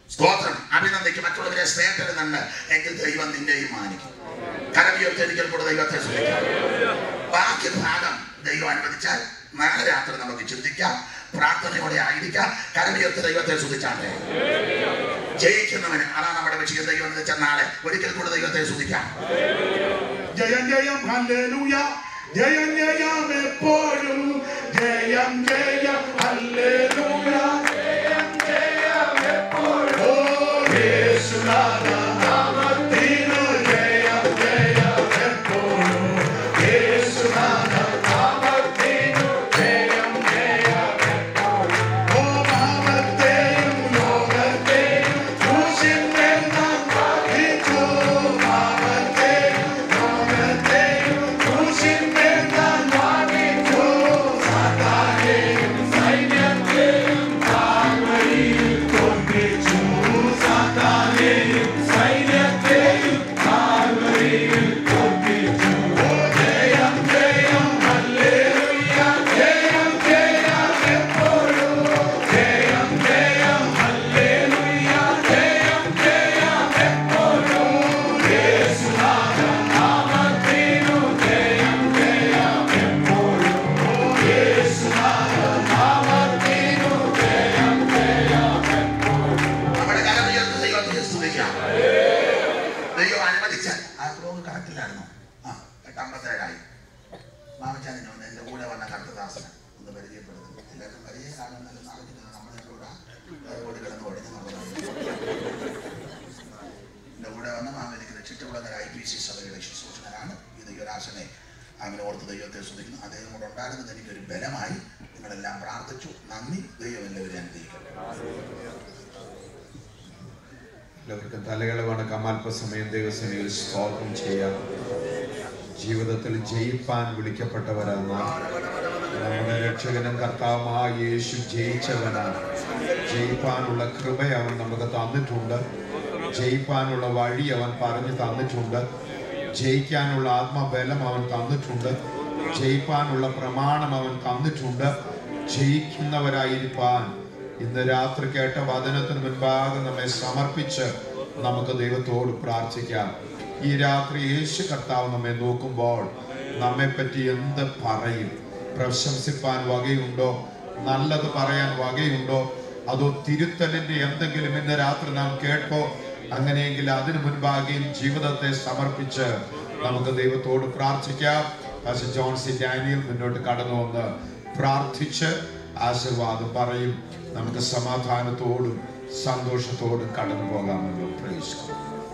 സ്തോത്രം. അഭിനന്ദിക്കും. മറ്റുള്ളവരെ സ്നേഹത്തിലുണ്ട് എങ്കിൽ ദൈവം നിന്നെയും മാനിക്കും. കരമുയർത്തെങ്കിൽ കൂടെ ദൈവത്തെ ശ്രദ്ധിക്കാം. ബാക്കി ഭാഗം ദൈവം അനുവദിച്ചാൽ നാളെ രാത്രി നമുക്ക് ചിന്തിക്കാം. പ്രാർത്ഥനയോടെ ആയിരിക്കാം. കരമുയർത്തി ദൈവത്തെ ശ്രദ്ധിച്ചാട്ടെ. ജയിക്കുന്നവന് അതാണ് നമ്മുടെ വിഷയം. ദൈവം എന്ന് വെച്ചാൽ നാളെ ഒരിക്കൽ കൂടെ ദൈവത്തെ ശ്രദ്ധിക്കാം. ജയം ജയം ഹല്ലേലൂയ, ജയം ജയം എപ്പോഴും, ജയം ജയം ഹല്ലേലൂയ, ജയം ജയം എപ്പോഴും. ഓ യേശുനാഥ നാമത്തിനു ജയം ജയം എപ്പോഴും, യേശുനാഥ നാമത്തിനു ജയം ജയം എപ്പോഴും. ഓ പാപത്തെയും ലോകത്തെയും ക്രൂശിന്മേൽ നാം വഹിച്ചു, പാപത്തെയും ലോകത്തെയും ക്രൂശിന്മേൽ നാം വഹിച്ചു. സാത്താനെയും സൈന്യത്തെയും കാൽവരിയിൽ തോൽപ്പിച്ചു, സാത്താനെയും സൈന്യത്തെയും കാൽവരിയിൽ തോൽപ്പിച്ചു. ഓ ജയം ജയം ഹല്ലേലൂയ, ജയം ജയം എപ്പോഴും, ജയം ജയം ഹല്ലേലൂയ, ജയം ജയം എപ്പോഴും. യേശുനാഥ നാമത്തിനു ജയം ജയം എപ്പോഴും, യേശുനാഥ നാമത്തിനു ജയം ജയം എപ്പോഴും. നമ്മുടെ കരമുയർത്തി ദൈവത്തെ സ്തുതിക്കാം. ദൈവം അനുവദിച്ചാൽ ആ ക്ലോക്ക് കറക്റ്റിലായിരുന്നു. ആ എട്ടമ്പത്തേഴായി. മാമച്ചാനിനെ ഒന്ന് എൻ്റെ കൂടെ വന്ന കർത്തദാസന് ഒന്ന് പരിചയപ്പെടുത്തും. എല്ലാവർക്കും പരിചയം കാണുന്നതിൽ നടക്കുന്നത് നമ്മുടെ കൂടെ ഓടി കിടന്ന് ഒഴിഞ്ഞു നോക്കുന്നത്. എൻ്റെ കൂടെ വന്ന മാമനിക്ക് രക്ഷിക്കപ്പെടുന്ന ഐ പി സി സഭയുടെ ശുശ്രൂഷകനാണ്. ഈ ദൈവരാശനെ അങ്ങനെ ഓർത്ത് ദൈവത്തെ സ്തുതിക്കുന്നു. അദ്ദേഹം കൂടെ ഉണ്ടായിരുന്നത് എനിക്കൊരു ബലമായി. നിങ്ങളെല്ലാം പ്രാർത്ഥിച്ചു. നന്ദി. ദൈവം എല്ലാവരും അനുഗ്രഹിക്കട്ടെ. എല്ലാവർക്കും തലകളെ വണക്കം. അല്പസമയം ദൈവസേനയിൽ സ്തോത്രം ചെയ്യാം. ജീവിതത്തിൽ ജയിപ്പാൻ വിളിക്കപ്പെട്ടവരാണ് നമ്മുടെ രക്ഷകനും കർത്താവുമായ യേശു. ജയിച്ചവനാണ്. ജയിപ്പാനുള്ള കൃപ അവൻ നമുക്ക് തന്നിട്ടുണ്ട്. ജയിപ്പാനുള്ള വഴി അവൻ പറഞ്ഞു തന്നിട്ടുണ്ട്. ജയിക്കാനുള്ള ആത്മബലം അവൻ തന്നിട്ടുണ്ട്. ജയിപ്പാനുള്ള പ്രമാണം അവൻ തന്നിട്ടുണ്ട്. ജയിക്കുന്നവരായിരിക്കാൻ ഇന്ന് രാത്രി കേട്ട വചനത്തിന് മുൻപാകെ നമ്മെ സമർപ്പിച്ച് നമുക്ക് ദൈവത്തോട് പ്രാർത്ഥിക്കാം. ഈ രാത്രി യേശു കർത്താവ് നമ്മെ നോക്കുമ്പോൾ നമ്മെ പറ്റി എന്ത് പറയും? പ്രശംസിപ്പാൻ വകയുണ്ടോ? നല്ലത് പറയാൻ വകയുണ്ടോ? അതോ തിരുത്തലിന്റെ എന്തെങ്കിലും ഇന്ന് രാത്രി നാം കേട്ടോ? അങ്ങനെയെങ്കിൽ അതിനു മുൻപാകെയും ജീവിതത്തെ സമർപ്പിച്ച് നമുക്ക് ദൈവത്തോട് പ്രാർത്ഥിക്കാം. പാസ്റ്റർ ജോൺസി ഡാനിയൽ മുന്നോട്ട് കടന്നു വന്ന് പ്രാർത്ഥിച്ച് ആശീർവാദം പറയും. നമുക്ക് സമാധാനത്തോടും സന്തോഷത്തോടും കടന്നു പോകാമല്ലോ. Praise God.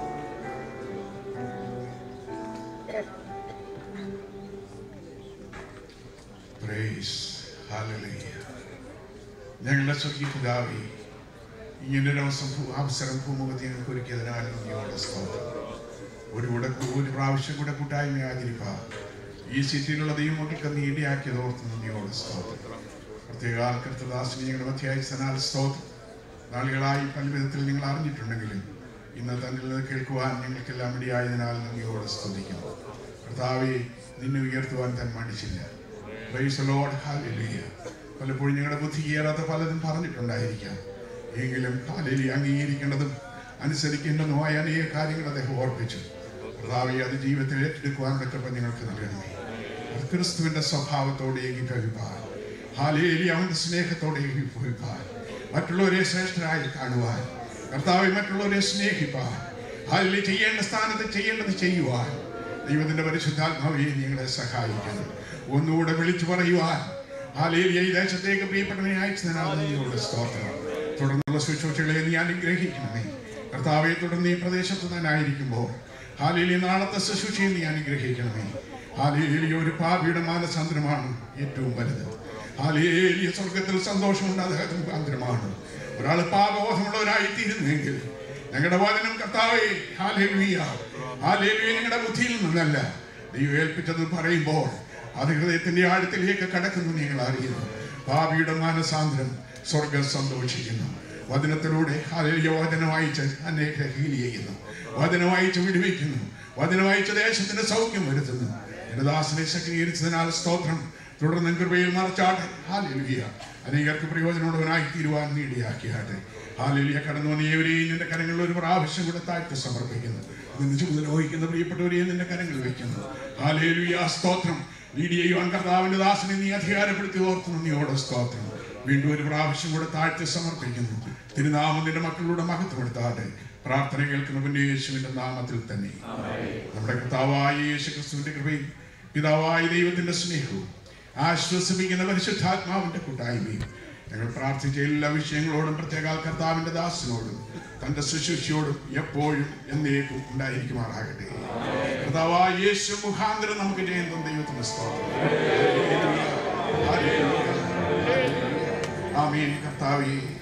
Praise hallelujah. ഞങ്ങളുടെ സ്വർഗീയ പിതാവേ, ഇങ്ങനൊരു അവസരം അവസരം ഭൂമുഖത്ത് ഞങ്ങൾക്ക് ഒരുക്കിയതിനാൽ നന്ദിയോടെ സ്തോത്രം. ഒരു കൂടെ ഒരു പ്രാവശ്യം കൂടെ കൂട്ടായ്മ ആചരിപ്പാ ഈ സിറ്റിയിലുള്ള ദൈവമക്കൾക്ക് നീ ഇടയാക്കിയത് ഓർത്ത് നന്ദിയോടെ സ്തോത്രം. പ്രത്യേക കർത്തദാസിനെ ഞങ്ങളുടെ മധ്യാഴ്ചനാൽ സ്തോത്രം. നാളുകളായി പല വിധത്തിൽ നിങ്ങൾ അറിഞ്ഞിട്ടുണ്ടെങ്കിലും ഇന്ന് തന്നെ കേൾക്കുവാൻ ഞങ്ങൾക്കെല്ലാം ഇടയായതിനാൽ നന്ദിയോടെ സ്തുതിക്കുന്നു. കർത്താവെ, നിന്നെ ഉയർത്തുവാൻ താൻ മടിച്ചില്ല. Praise the lord. ഹല്ലേലൂയ. പലപ്പോഴും ഞങ്ങളുടെ ബുദ്ധി കയറാത്ത പലതും പറഞ്ഞിട്ടുണ്ടായിരിക്കാം. എങ്കിലും ഹല്ലേലൂയ അംഗീകരിക്കേണ്ടതും അനുസരിക്കേണ്ടതുമായ അനേക കാര്യങ്ങൾ അദ്ദേഹം ഓർപ്പിച്ചു. കർത്താവെ, അത് ജീവിതത്തിൽ ഏറ്റെടുക്കുവാനുള്ള കൃപ ഞങ്ങൾക്ക് നൽകണമേ. ക്രിസ്തുവിന്റെ സ്വഭാവത്തോടെ ഏകീഭവിപ്പാൻ, ഹല്ലേലൂയ അവന്റെ സ്നേഹത്തോടെ ഏകീഭവിപ്പാൻ, മറ്റുള്ളവരെ ശ്രേഷ്ഠരായി കാണുവാൻ, കർത്താവെ മറ്റുള്ളവരെ സ്നേഹിപ്പാൻ, ഹല്ലേലൂയ ചെയ്യേണ്ട സ്ഥാനത്ത് ചെയ്യേണ്ടത് ചെയ്യുവാൻ ദൈവത്തിന്റെ പരിശുദ്ധാത്മാവെ ഞങ്ങളെ സഹായിക്കണം. ഒന്നുകൂടെ വിളിച്ചു പറയുവാൻ ഹല്ലേലൂയ ഈ ദേശത്തേക്ക് പ്രിയപ്പെട്ടവനെ അയച്ചതിനാൽ നന്ദിയോടെ സ്തോത്രം. തുടർന്നുള്ള ശുശ്രൂഷകളെ നീ അനുഗ്രഹിക്കണമേ. കർത്താവെ, തുടർന്ന് ഈ പ്രദേശത്ത് ഞാനായിരിക്കുമ്പോൾ ഹല്ലേലൂയ നാളത്തെ ശുശ്രൂഷയെ നീ അനുഗ്രഹിക്കണമേ. ഹല്ലേലൂയ ഒരു പാപിയുടെ മാനസാന്തരമാണ് ഏറ്റവും വലുത്. ഹല്ലേലൂയ സ്വർഗത്തിൽ സന്തോഷമുണ്ട്, അത് മുഖാന്തരമാണ്. ഒരാൾ പാപബോധമുള്ളവരായി തീരുന്നെങ്കിൽ ഞങ്ങളുടെ വചനം കർത്താവേ ഹല്ലേലൂയ ഹല്ലേലൂയ ഞങ്ങളുടെ ബുദ്ധിയിൽ നിന്നല്ല, ദൈവം ഏൽപ്പിച്ചത് പറയുമ്പോൾ അത് ഹൃദയത്തിന്റെ ആഴത്തിലേക്ക് കടക്കുന്നു. നിങ്ങൾ അറിയുന്നു പാപിയുടെ മാനസാന്തരം സ്വർഗം സന്തോഷിക്കുന്നു. വചനത്തിലൂടെ ഹല്ലേലൂയ വചനം വായിച്ച് അനേക ഹീൽ ചെയ്യുന്നു, വചനം വായിച്ച് വിടുവിക്കുന്നു, വചനം വായിച്ച് ദേശത്തിന് സൗഖ്യം വരുത്തുന്നു. എന്റെ ദാസനെ ശക്തീകരിച്ചതിനാൽ സ്തോത്രം. തുടർന്ന് കൃപയിൽ മറച്ചാട്ടെ. ഹല്ലേലൂയ. അനേകർക്ക് പ്രയോജനമുള്ളവനായി തീരുവാൻ നീടിയാക്കിയാട്ടെ. ഹാലേലുയ. കടന്നു വന്ന ഏവരെയും നിന്റെ കരങ്ങളിൽ ഒരു പ്രാവശ്യം കൂടെ താഴ്ത്തി സമർപ്പിക്കുന്നു. നിന്റെ ചുമതല വഹിക്കുന്ന പ്രിയപ്പെട്ടവരെയും നിന്റെ കരങ്ങളിൽ വെക്കുന്നു. ഹാലേലുയ. സ്തോത്രം. ലീഡിയയുവാൻ കർത്താവിന്റെ ദാസനെ നീ അധികാരപ്പെടുത്തി ഓർത്തു നന്ദിയോടെ സ്തോത്രം. വീണ്ടും ഒരു പ്രാവശ്യം കൂടെ താഴ്ത്തി സമർപ്പിക്കുന്നു. തിരുനാമം നിന്റെ മക്കളുടെ മഹത്വപ്പെടുത്താതെ പ്രാർത്ഥന കേൾക്കുന്നവന്റെ യേശുവിന്റെ നാമത്തിൽ തന്നെ. നമ്മുടെ കർത്താവായ യേശു ക്രിസ്തുവിന്റെ കൃപയും പിതാവായ ദൈവത്തിന്റെ സ്നേഹവും ആശ്വസിപ്പിക്കുന്ന പരിശുദ്ധാത്മാവിന്റെ കൂട്ടായ്മയും ഞങ്ങൾ പ്രാർത്ഥിച്ച എല്ലാ വിഷയങ്ങളോടും പ്രത്യേക കർത്താവിന്റെ ദാസനോടും തന്റെ ശുശ്രൂഷയോടും എപ്പോഴും എന്നേക്കും ഉണ്ടായിരിക്കുമാറാകട്ടെ. കർത്താവായ യേശു മുഖാന്തരം നമുക്ക് ചെയ്യുന്ന ദൈവത്തിന്റെ സ്തോത്രം. ആമേൻ. കർത്താവേ